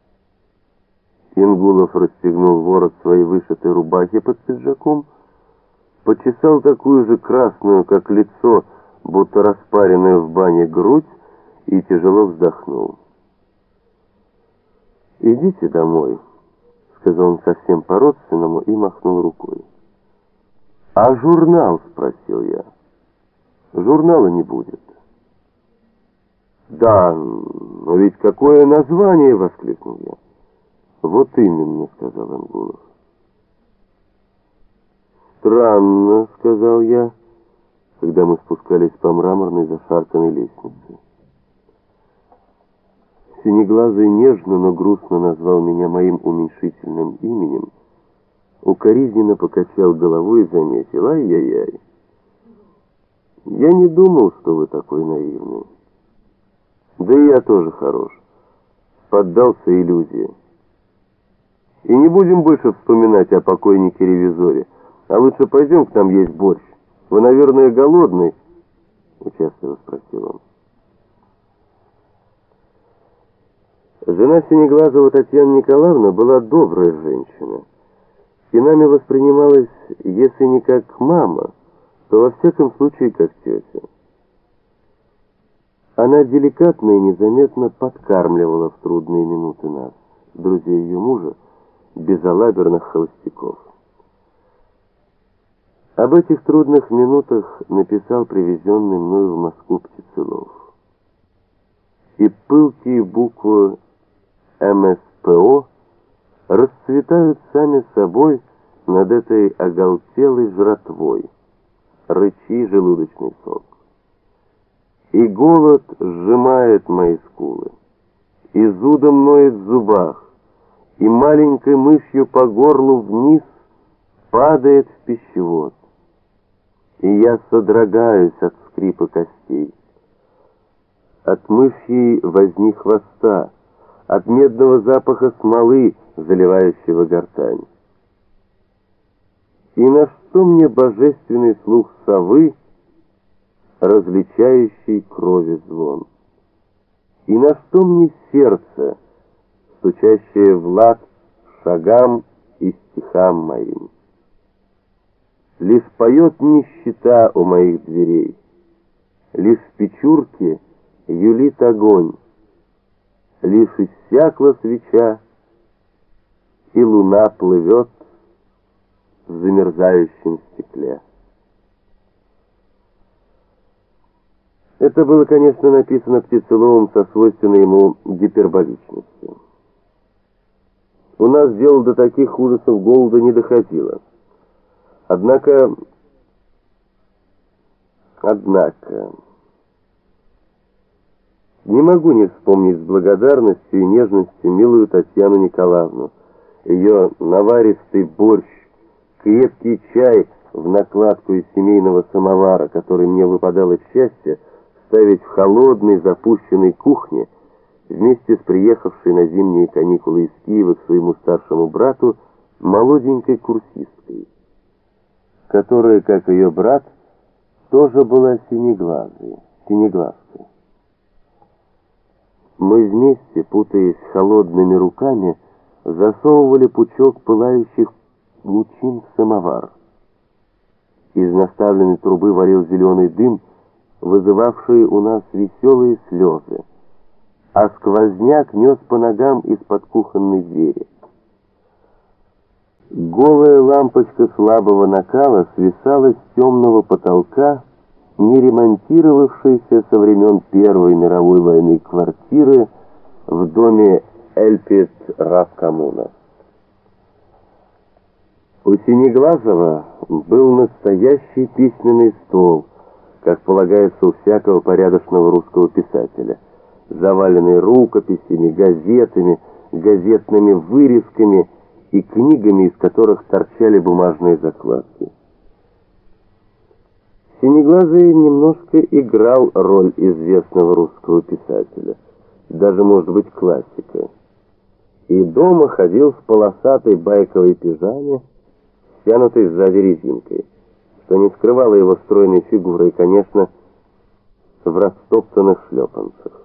Ингулов расстегнул ворот своей вышитой рубахи под пиджаком, почесал такую же красную, как лицо, будто распаренную в бане грудь, и тяжело вздохнул. «Идите домой», — сказал он совсем по-родственному и махнул рукой. «А журнал?» — спросил я. «Журнала не будет». «Да, но ведь какое название!» — воскликнул я. «Вот именно», — сказал Ингулов. «Странно», — сказал я, когда мы спускались по мраморной зашарканной лестнице. Синеглазый нежно, но грустно назвал меня моим уменьшительным именем, укоризненно покачал головой и заметил: «Ай-яй-яй, я не думал, что вы такой наивный. Да и я тоже хорош. Поддался иллюзии. И не будем больше вспоминать о покойнике-ревизоре, а лучше пойдем, к нам есть борщ. Вы, наверное, голодный?» — участливо спросил он. Жена Синеглазого, Татьяна Николаевна, была добрая женщина, и нами воспринималась, если не как мама, то во всяком случае как тетя. Она деликатно и незаметно подкармливала в трудные минуты нас, друзей ее мужа, безалаберных холостяков. Об этих трудных минутах написал привезенный мною в Москву Птицелов. И пылкие буквы МСПО расцветают сами собой над этой оголтелой жратвой. Рычи желудочный сок. И голод сжимает мои скулы, и зудом ноет в зубах, и маленькой мышью по горлу вниз падает в пищевод. И я содрогаюсь от скрипа костей, от мышьей возни хвоста, от медного запаха смолы, заливающего гортань. И на что мне божественный слух совы, различающий крови звон? И на что мне сердце, стучащее в лад шагам и стихам моим? Лишь поет нищета у моих дверей, лишь в печурке юлит огонь, лишь иссякла свеча, и луна плывет в замерзающем стекле. Это было, конечно, написано птицеловым со свойственной ему гиперболичностью. У нас дело до таких ужасов голода не доходило. Однако, не могу не вспомнить с благодарностью и нежностью милую Татьяну Николаевну, ее наваристый борщ, крепкий чай в накладку из семейного самовара, который мне выпадало счастье ставить в холодной запущенной кухне вместе с приехавшей на зимние каникулы из Киева к своему старшему брату молоденькой курсисткой, которая, как ее брат, тоже была синеглазкой. Мы вместе, путаясь холодными руками, засовывали пучок пылающих лучин в самовар. Из наставленной трубы варил зеленый дым, вызывавший у нас веселые слезы, а сквозняк нес по ногам из-под кухонной двери. Голая лампочка слабого накала свисала с темного потолка, не ремонтировавшейся со времен Первой мировой войны квартиры в доме Эльпет-Равкоммуна. У Синеглазова был настоящий письменный стол, как полагается у всякого порядочного русского писателя, заваленный рукописями, газетами, газетными вырезками и книгами, из которых торчали бумажные закладки. Синеглазый немножко играл роль известного русского писателя, даже, может быть, классика. И дома ходил в полосатой байковой пижаме, стянутой сзади резинкой, что не скрывало его стройной фигуры и, конечно, в растоптанных шлепанцах.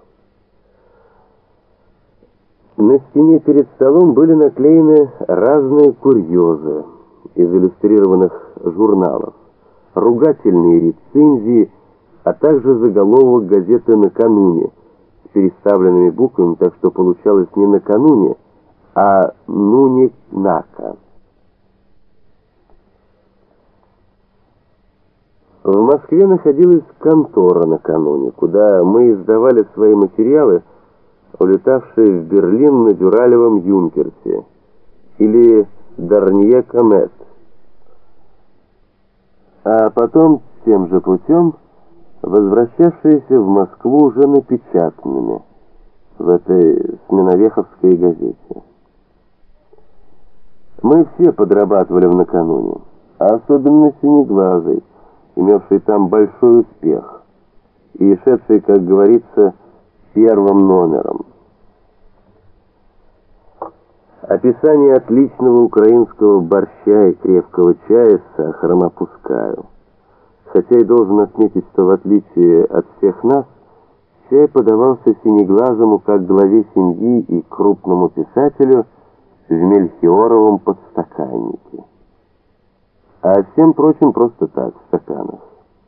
На стене перед столом были наклеены разные курьезы из иллюстрированных журналов, ругательные рецензии, а также заголовок газеты «Накануне» с переставленными буквами, так что получалось не «накануне», а «нуник-нака». В Москве находилась контора «Накануне», куда мы издавали свои материалы, улетавшие в Берлин на дюралевом «Юнкерсе» или «Дарнье Комет», а потом тем же путем возвращавшиеся в Москву уже напечатанными в этой Сменовеховской газете. Мы все подрабатывали в «Накануне», а особенно Синеглазый, имевший там большой успех и шедший, как говорится, первым номером. Описание отличного украинского борща и крепкого чая с сахаром опускаю. Хотя и должен отметить, что в отличие от всех нас, чай подавался Синеглазому как главе семьи и крупному писателю в мельхиоровом подстаканнике. А всем прочим просто так, в стаканах.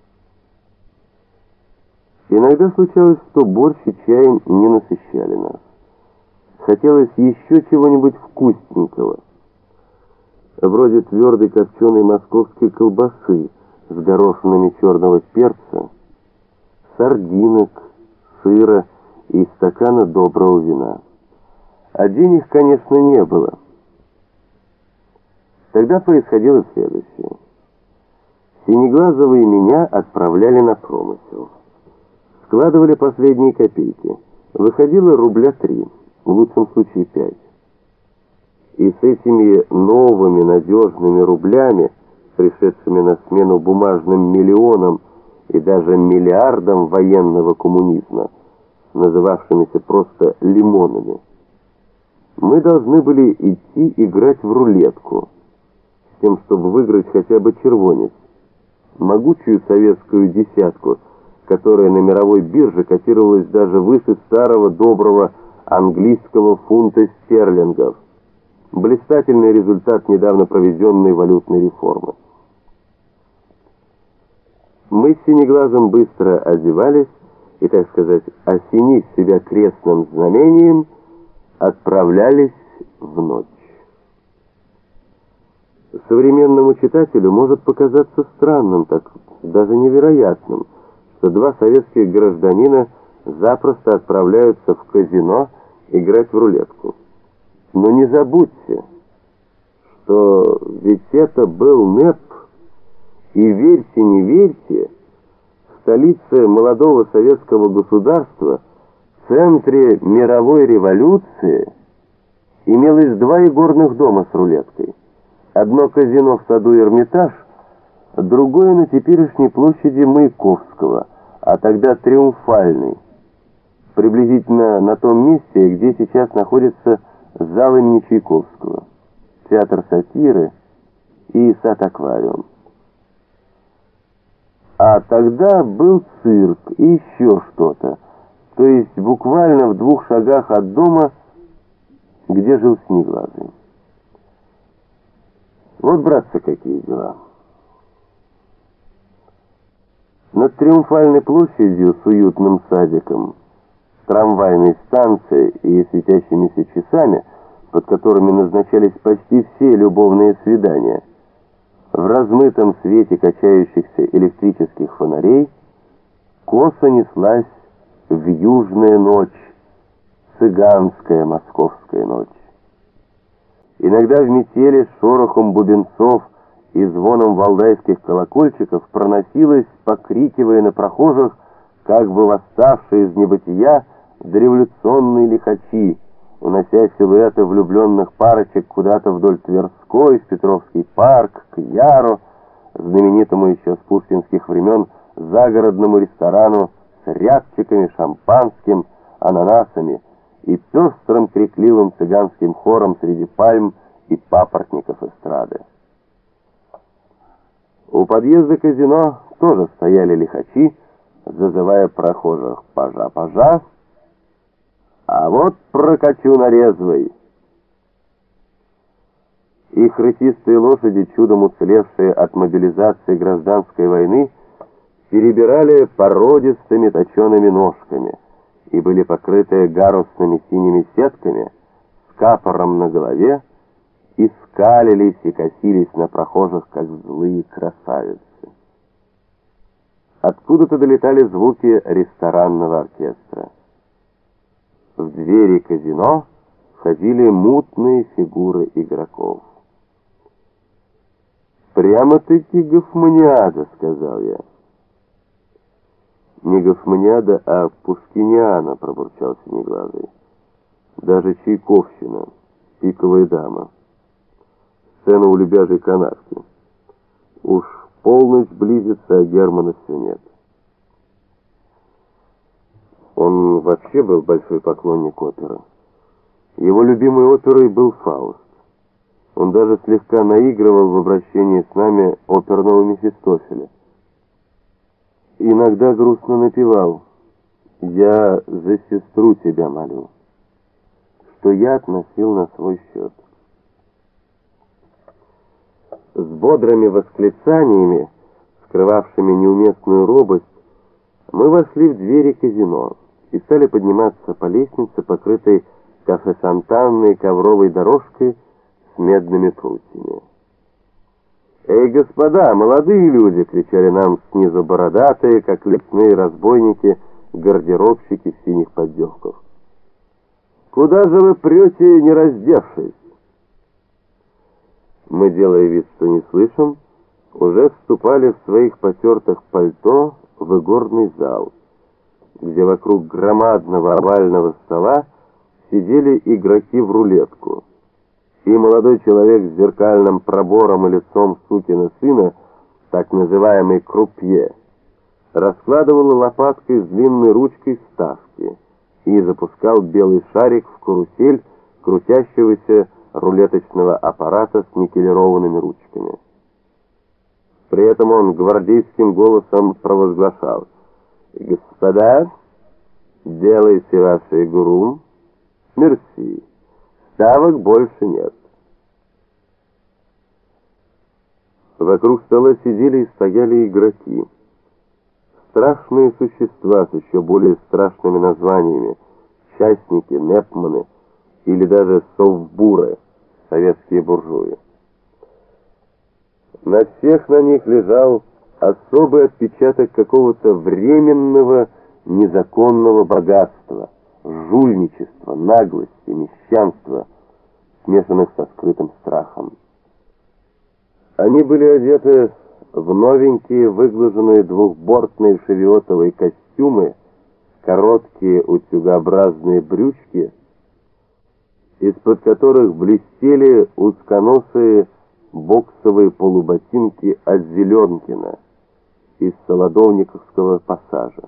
Иногда случалось, что борщ и чай не насыщали нас. Хотелось еще чего-нибудь вкусненького, вроде твердой копченой московской колбасы с горошинами черного перца, сардинок, сыра и стакана доброго вина. А денег, конечно, не было. Тогда происходило следующее. Синеглазова и меня отправляли на промысел. Складывали последние копейки. Выходило рубля 3, в лучшем случае 5. И с этими новыми надежными рублями, пришедшими на смену бумажным миллионам и даже миллиардам военного коммунизма, называвшимися просто лимонами, мы должны были идти играть в рулетку, с тем, чтобы выиграть хотя бы червонец, могучую советскую десятку, которая на мировой бирже котировалась даже выше старого доброго английского фунта стерлингов. Блистательный результат недавно проведенной валютной реформы. Мы с Синеглазом быстро одевались и, так сказать, осенив себя крестным знамением, отправлялись в ночь. Современному читателю может показаться странным, так даже невероятным, что два советских гражданина запросто отправляются в казино играть в рулетку. Но не забудьте, что ведь это был НЭП, и верьте, не верьте, в столице молодого советского государства, в центре мировой революции, имелось два игорных дома с рулеткой. Одно казино в саду Эрмитаж, другое на теперешней площади Маяковского, а тогда Триумфальный, приблизительно на том месте, где сейчас находится зал имени Чайковского, театр сатиры и сад-аквариум. А тогда был цирк и еще что-то, то есть буквально в 2 шагах от дома, где жил Синеглазый. Вот, братцы, какие дела. Над Триумфальной площадью с уютным садиком, трамвайной станцией и светящимися часами, под которыми назначались почти все любовные свидания, в размытом свете качающихся электрических фонарей косо неслась вьюжная ночь, цыганская московская ночь. Иногда в метели с шорохом бубенцов и звоном валдайских колокольчиков проносилась, покрикивая на прохожих, как бы восставшие из небытия дореволюционные лихачи, унося силуэты влюбленных парочек куда-то вдоль Тверской, в Петровский парк, к Яру, знаменитому еще с пушкинских времен загородному ресторану с рябчиками, шампанским, ананасами и пестрым крикливым цыганским хором среди пальм и папоротников эстрады. У подъезда казино тоже стояли лихачи, зазывая прохожих: «Пажа, пажа, а вот прокачу на резвой». Их рысистые лошади, чудом уцелевшие от мобилизации гражданской войны, перебирали породистыми точеными ножками и были покрыты гарусными синими сетками с капором на голове, и скалились и косились на прохожих, как злые красавицы. Откуда-то долетали звуки ресторанного оркестра. В двери казино входили мутные фигуры игроков. «Прямо-таки гофманиада», — сказал я. «Не гофманиада, а пушкиниана», — пробурчал Синеглазый. «Даже чайковщина, пиковая дама. Сцена у лебяжьей канавки. Уж полночь близится, а Германа все нет». Он вообще был большой поклонник оперы. Его любимой оперой был «Фауст». Он даже слегка наигрывал в обращении с нами оперного Мефистофеля. Иногда грустно напевал: «Я за сестру тебя молю», что я относил на свой счет. С бодрыми восклицаниями, скрывавшими неуместную робость, мы вошли в двери казино и стали подниматься по лестнице, покрытой кафе-шантанной ковровой дорожкой с медными прутьями. «Эй, господа, молодые люди!» — кричали нам снизу бородатые, как лесные разбойники, гардеробщики в синих поддевках. «Куда же вы прете, не раздевшись?» Мы, делая вид, что не слышим, уже вступали в своих потертых пальто в игорный зал, где вокруг громадного овального стола сидели игроки в рулетку, и молодой человек с зеркальным пробором и лицом сукина сына, так называемый крупье, раскладывал лопаткой с длинной ручкой ставки и запускал белый шарик в карусель крутящегося рулеточного аппарата с никелированными ручками. При этом он гвардейским голосом провозглашал: «Господа, делайте вашу игру. Мерси. Ставок больше нет». Вокруг стола сидели и стояли игроки. Страшные существа с еще более страшными названиями, частники, непманы или даже совбуры, советские буржуи. На всех на них лежал особый отпечаток какого-то временного незаконного богатства, жульничества, наглости, мещанства, смешанных со скрытым страхом. Они были одеты в новенькие выглаженные двухбортные шевиотовые костюмы, короткие утюгообразные брючки, из-под которых блестели узконосые боксовые полуботинки от Зеленкина из Солодовниковского пассажа.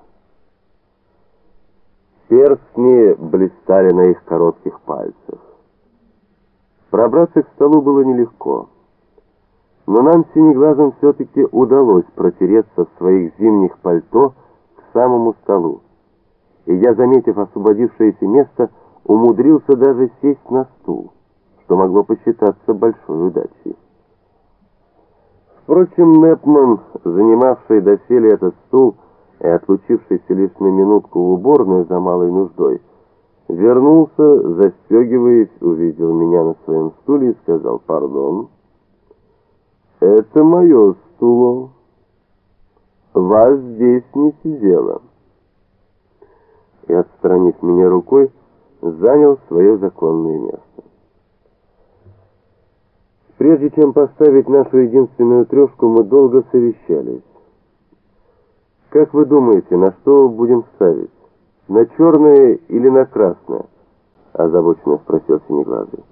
Перстни блистали на их коротких пальцах. Пробраться к столу было нелегко, но нам с Синеглазым все-таки удалось протереться в своих зимних пальто к самому столу, и я, заметив освободившееся место, умудрился даже сесть на стул, что могло посчитаться большой удачей. Впрочем, Непман, занимавший доселе этот стул и отлучившийся лишь на минутку в уборную за малой нуждой, вернулся, застегиваясь, увидел меня на своем стуле и сказал: «Пардон, это мое стуло, вас здесь не сидело», и, отстранив меня рукой, занял свое законное место. Прежде чем поставить нашу единственную трешку, мы долго совещались. «Как вы думаете, на что будем ставить? На черное или на красное?» — озабоченно спросил Синеглазый.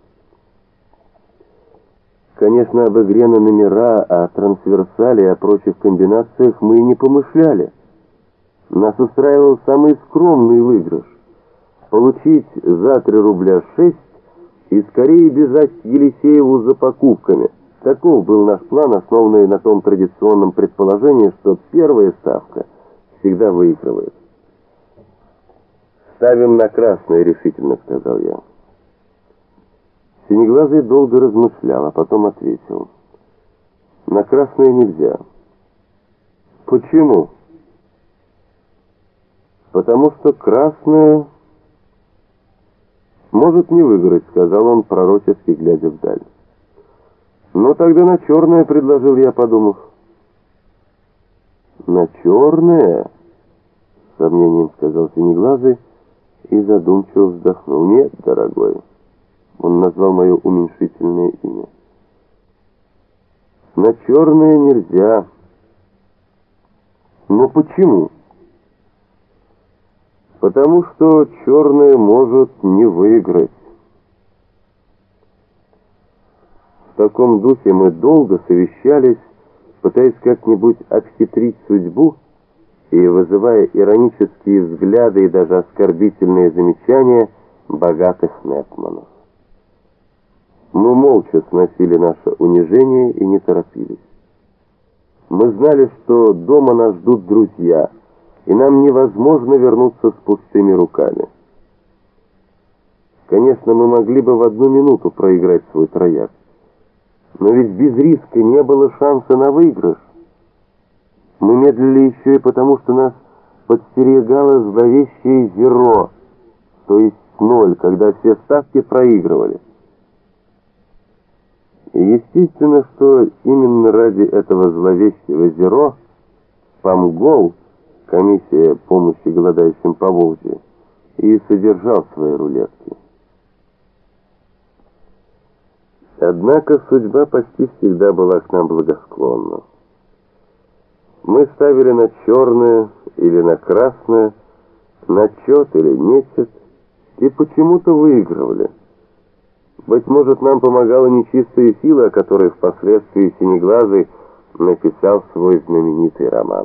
Конечно, об игре на номера, о трансверсале и о прочих комбинациях мы и не помышляли. Нас устраивал самый скромный выигрыш — получить за 3 рубля 6 и скорее бежать к Елисееву за покупками. Таков был наш план, основанный на том традиционном предположении, что первая ставка всегда выигрывает. «Ставим на красное», — решительно сказал я. Синеглазый долго размышлял, а потом ответил: «На красное нельзя». «Почему?» «Потому что красное может не выиграть», — сказал он, пророчески глядя вдаль. «Ну тогда на черное», — предложил я, подумав. «На черное?» — с сомнением сказал Синеглазый и задумчиво вздохнул. «Нет, дорогой». Он назвал мое уменьшительное имя. «На черное нельзя». «Но почему?» «Потому что черное может не выиграть». В таком духе мы долго совещались, пытаясь как-нибудь обхитрить судьбу и вызывая иронические взгляды и даже оскорбительные замечания богатых Непманов. Мы молча сносили наше унижение и не торопились. Мы знали, что дома нас ждут друзья, и нам невозможно вернуться с пустыми руками. Конечно, мы могли бы в 1 минуту проиграть свой трояк, но ведь без риска не было шанса на выигрыш. Мы медлили еще и потому, что нас подстерегало зловещее зеро, то есть 0, когда все ставки проигрывали. И естественно, что именно ради этого зловещего зеро Помгол, комиссия помощи голодающим по Волжье, и содержал свои рулетки. Однако судьба почти всегда была к нам благосклонна. Мы ставили на черное или на красное, на чет или нечет, и почему-то выигрывали. Быть может, нам помогала нечистая сила, о которой впоследствии Синеглазый написал свой знаменитый роман.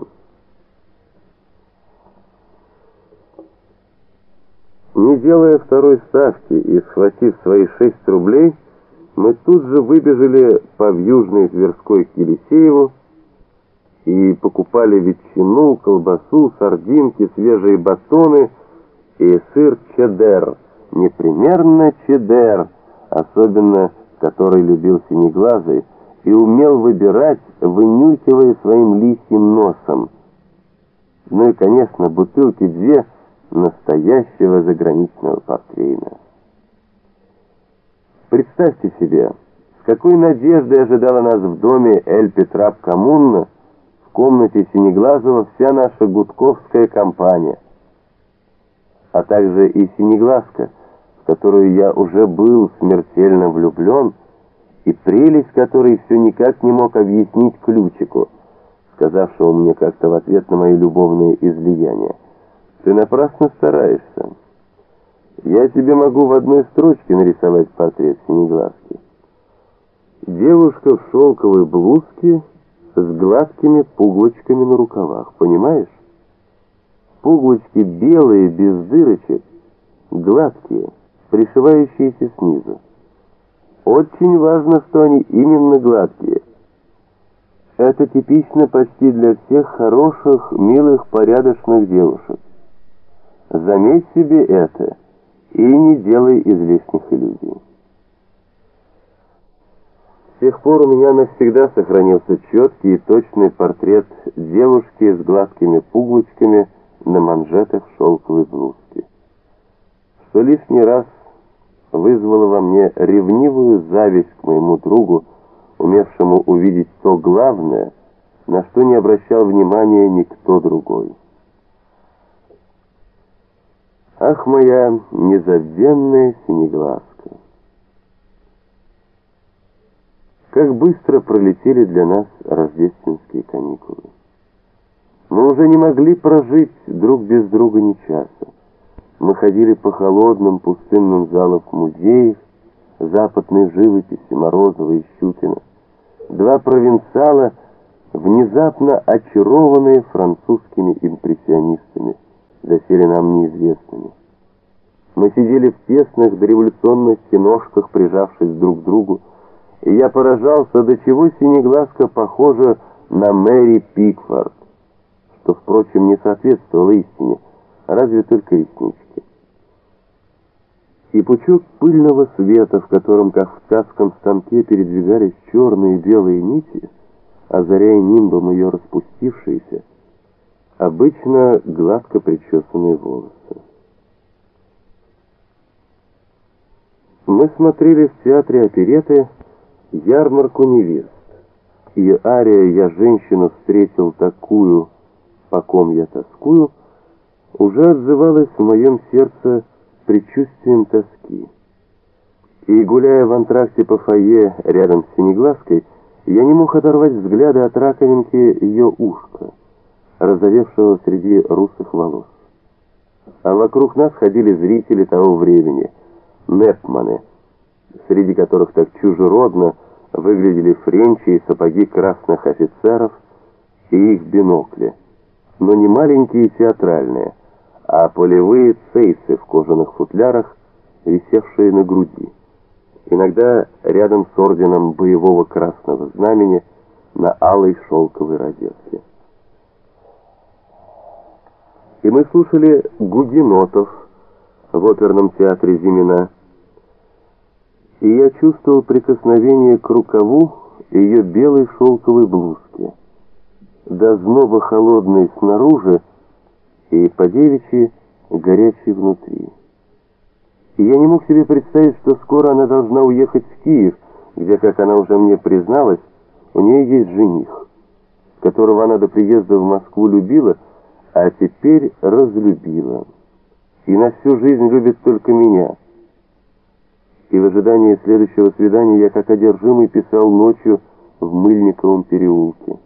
Не делая второй ставки и схватив свои 6 рублей, мы тут же выбежали по Вьюжной Тверской к Елисееву и покупали ветчину, колбасу, сардинки, свежие батоны и сыр чеддер, непременно чеддер, особенно который любил Ну и, конечно, бутылки две настоящего заграничного портвейна. Представьте себе, с какой надеждой ожидала нас в доме Эль Петрап Коммуна, в комнате Синеглазова вся наша гудковская компания, а также и Синеглазка, в которую я уже был смертельно влюблен, и прелесть которой все никак не мог объяснить Ключику, сказавшему мне как-то в ответ на мои любовные излияния: «Ты напрасно стараешься. Я тебе могу в одной строчке нарисовать портрет Синеглазки. Девушка в шелковой блузке с гладкими пуговичками на рукавах, понимаешь? Пуговички белые, без дырочек, гладкие, пришивающиеся снизу. Очень важно, что они именно гладкие. Это типично почти для всех хороших, милых, порядочных девушек. Заметь себе это и не делай излишних иллюзий». С тех пор у меня навсегда сохранился четкий и точный портрет девушки с гладкими пуговичками на манжетах шелковой блузки, что лишний раз вызвало во мне ревнивую зависть к моему другу, умевшему увидеть то главное, на что не обращал внимания никто другой. Ах, моя незабвенная Синеглазка! Как быстро пролетели для нас рождественские каникулы. Мы уже не могли прожить друг без друга ни часа. Мы ходили по холодным пустынным залам музеев, западной живописи Морозова и Щукина. Два провинциала, внезапно очарованные французскими импрессионистами, доселе нам неизвестными. Мы сидели в тесных дореволюционных киношках, прижавшись друг к другу, и я поражался, до чего Синеглазка похожа на Мэри Пикфорд, что, впрочем, не соответствовало истине, разве только реснички. И пучок пыльного света, в котором, как в ткацком станке, передвигались черные и белые нити, озаряя нимбом ее распустившиеся, обычно гладко причесанные волосы. Мы смотрели в театре оперетты «Ярмарку невест», и ария «Я женщину встретил такую, по ком я тоскую» уже отзывалась в моем сердце предчувствием тоски. И, гуляя в антракте по фойе рядом с Синеглазкой, я не мог оторвать взгляда от раковинки ее ушка, разовевшего среди русых волос. А вокруг нас ходили зрители того времени, непманы, среди которых так чужеродно выглядели френчи и сапоги красных офицеров и их бинокли, но не маленькие и театральные, а полевые цейсы в кожаных футлярах, висевшие на груди, иногда рядом с орденом боевого красного знамени на алой шелковой розетке. И мы слушали гугенотов в оперном театре Зимина, и я чувствовал прикосновение к рукаву ее белой шелковой блузки, до зноба холодной снаружи и по-девичьи горячей внутри. И я не мог себе представить, что скоро она должна уехать в Киев, где, как она уже мне призналась, у нее есть жених, которого она до приезда в Москву любила, а теперь разлюбила. И на всю жизнь любит только меня. И в ожидании следующего свидания я, как одержимый, писал ночью в Мыльниковом переулке.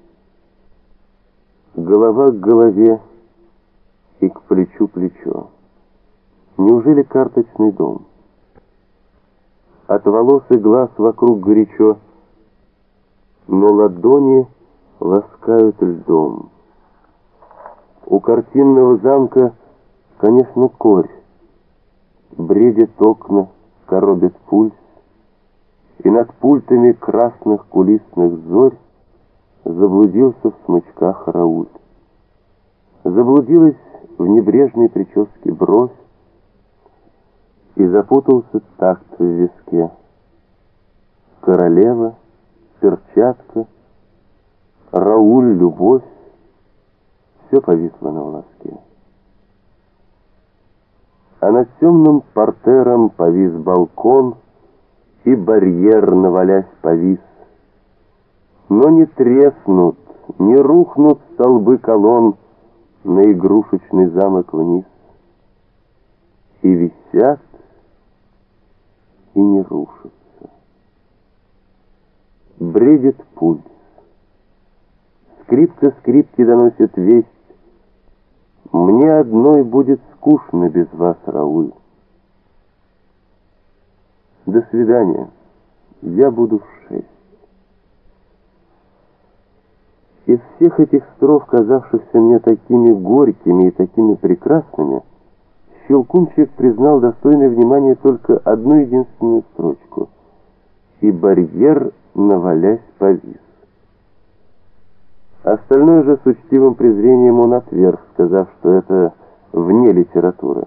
Голова к голове и к плечу плечо. Неужели карточный дом? От волос и глаз вокруг горячо, но ладони ласкают льдом. У картинного замка, конечно, корь. Бредят окна, коробит пульс, и над пультами красных кулисных зорь заблудился в смычках Рауль. Заблудилась в небрежной прическе бровь, и запутался такт в виске. Королева, перчатка, Рауль, любовь, все повисло на волоске. А над темным портером повис балкон, и барьер, навалясь, повис. Но не треснут, не рухнут столбы колонн на игрушечный замок вниз. И висят, и не рушатся. Бредит пульс. Скрипка скрипки доносит весть. Мне одной будет скучно без вас, Рауль. До свидания. Я буду в 6. Из всех этих стров, казавшихся мне такими горькими и такими прекрасными, Щелкунчик признал достойное внимания только одну единственную строчку. И барьер, навалясь, повис. Остальное же с учтивым презрением он отверг, сказав, что это вне литературы.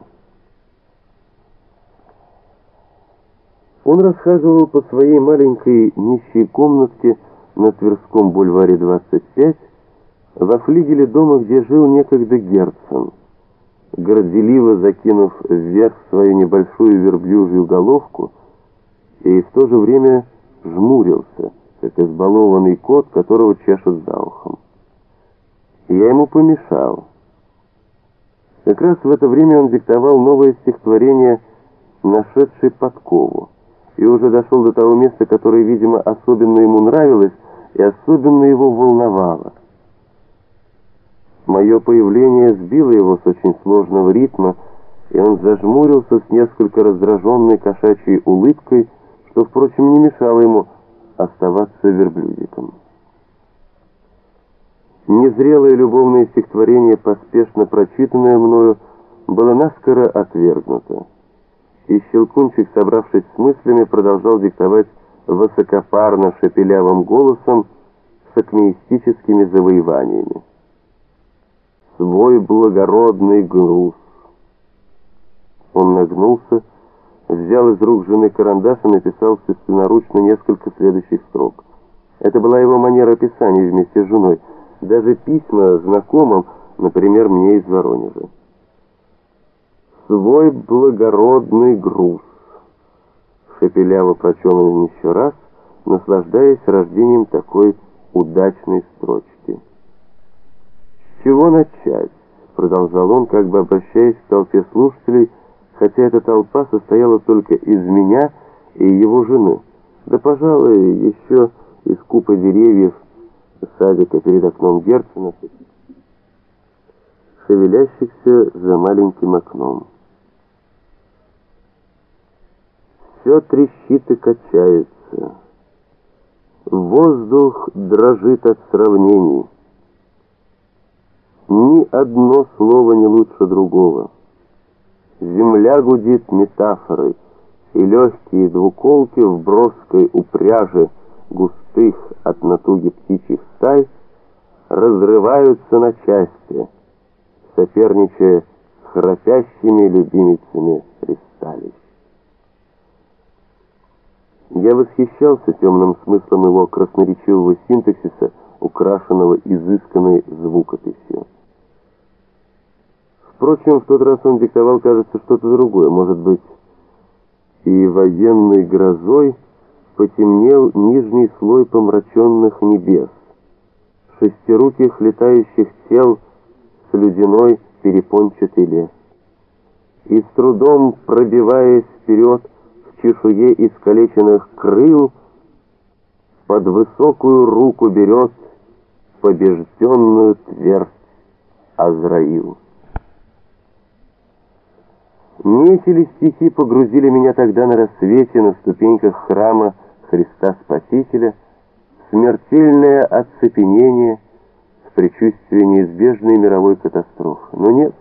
Он расхаживал по своей маленькой нищей комнатке на Тверском бульваре 25, во флигеле дома, где жил некогда Герцен, горделиво закинув вверх свою небольшую верблюжью головку, и в то же время жмурился, как избалованный кот, которого чешут за ухом. Я ему помешал. Как раз в это время он диктовал новое стихотворение «Нашедший подкову», и уже дошел до того места, которое, видимо, особенно ему нравилось и особенно его волновало. Мое появление сбило его с очень сложного ритма, и он зажмурился с несколько раздраженной кошачьей улыбкой, что, впрочем, не мешало ему оставаться верблюдиком. Незрелое любовное стихотворение, поспешно прочитанное мною, было наскоро отвергнуто. И Щелкунчик, собравшись с мыслями, продолжал диктовать высокопарно шепелявым голосом с акмеистическими завоеваниями. «Свой благородный груз». Он нагнулся, взял из рук жены карандаш и написал собственноручно несколько следующих строк. Это была его манера писания вместе с женой, даже письма знакомым, например, мне из Воронежа. «Свой благородный груз», шепеляво прочел он еще раз, наслаждаясь рождением такой удачной строчки. «С чего начать?» — продолжал он, как бы обращаясь к толпе слушателей, хотя эта толпа состояла только из меня и его жены, да, пожалуй, еще из купы деревьев садика перед окном Герцена, шевелящихся за маленьким окном. Все трещит и качается. Воздух дрожит от сравнений. Ни одно слово не лучше другого. Земля гудит метафорой, и легкие двуколки в броской упряжи густых от натуги птичьих стай разрываются на части, соперничая с храпящими любимицами ристалищ. Я восхищался темным смыслом его красноречивого синтаксиса, украшенного изысканной звукописью. Впрочем, в тот раз он диктовал, кажется, что-то другое. Может быть, и военной грозой потемнел нижний слой помраченных небес, шестируких летающих тел с ледяной перепончатый лес. И с трудом пробиваясь вперед в чешуе искалеченных крыл, под высокую руку берет побежденную твердь Азраил. Не эти ли стихи погрузили меня тогда на рассвете на ступеньках храма Христа Спасителя в смертельное оцепенение, в предчувствии неизбежной мировой катастрофы? Но нет,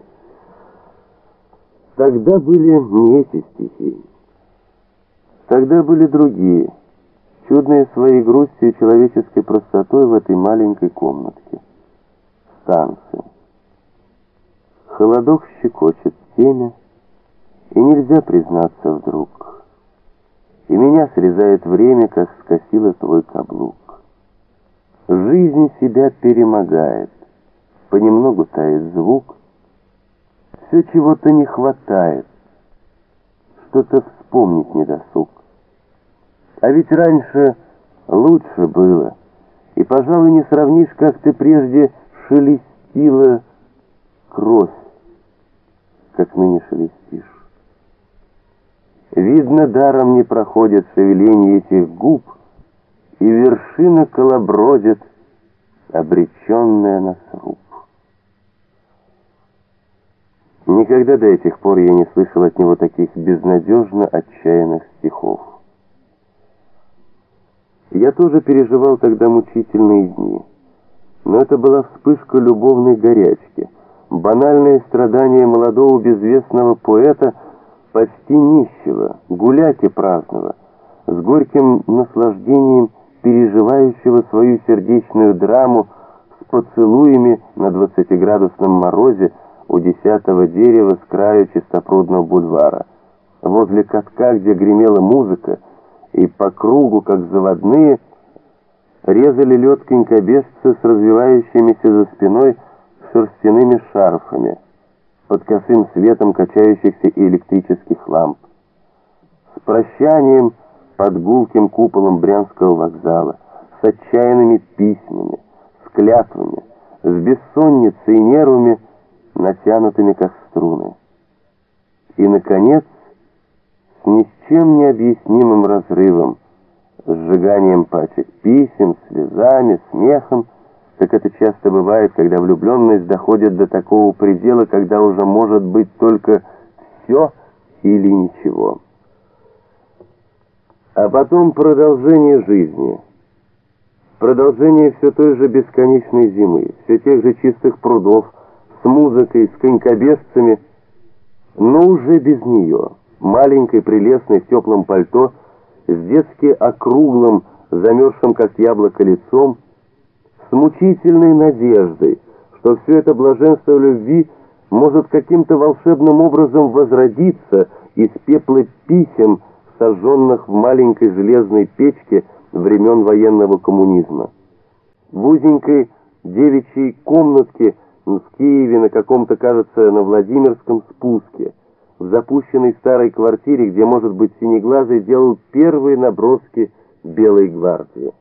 тогда были не эти стихи. Тогда были другие, чудные своей грустью и человеческой простотой в этой маленькой комнатке. Станция. Холодок щекочет темя, и нельзя признаться вдруг. И меня срезает время, как скосило твой каблук. Жизнь себя перемогает, понемногу тает звук. Все чего-то не хватает, что-то вспомнить недосуг. А ведь раньше лучше было, и, пожалуй, не сравнишь, как ты прежде шелестила кровь, как ныне шелестишь. Видно, даром не проходит шевеление этих губ, и вершина колобродит, обреченная на сруб. Никогда до этих пор я не слышал от него таких безнадежно отчаянных стихов. Я тоже переживал тогда мучительные дни, но это была вспышка любовной горячки, банальное страдание молодого безвестного поэта, почти нищего, гуляки праздного, с горьким наслаждением переживающего свою сердечную драму с поцелуями на 20-градусном морозе у 10-го дерева с краю Чистопрудного бульвара, возле катка, где гремела музыка, и по кругу, как заводные, резали лед конькобежцы с развивающимися за спиной шерстяными шарфами под косым светом качающихся электрических ламп. С прощанием под гулким куполом Брянского вокзала, с отчаянными письмами, с клятвами, с бессонницей и нервами, натянутыми как струны. И, наконец, с ни с чем не объяснимым разрывом, сжиганием пачек писем, слезами, смехом, как это часто бывает, когда влюбленность доходит до такого предела, когда уже может быть только все или ничего. А потом продолжение жизни, продолжение все той же бесконечной зимы, все тех же чистых прудов, с музыкой, с конькобежцами, но уже без нее, маленькой, прелестной, в теплом пальто, с детски округлым, замерзшим, как яблоко, лицом, с мучительной надеждой, что все это блаженство любви может каким-то волшебным образом возродиться из пепла писем, сожженных в маленькой железной печке времен военного коммунизма. В узенькой девичьей комнатке в Киеве на каком-то, кажется, на Владимирском спуске, в запущенной старой квартире, где, может быть, Синеглазый делал первые наброски Белой гвардии.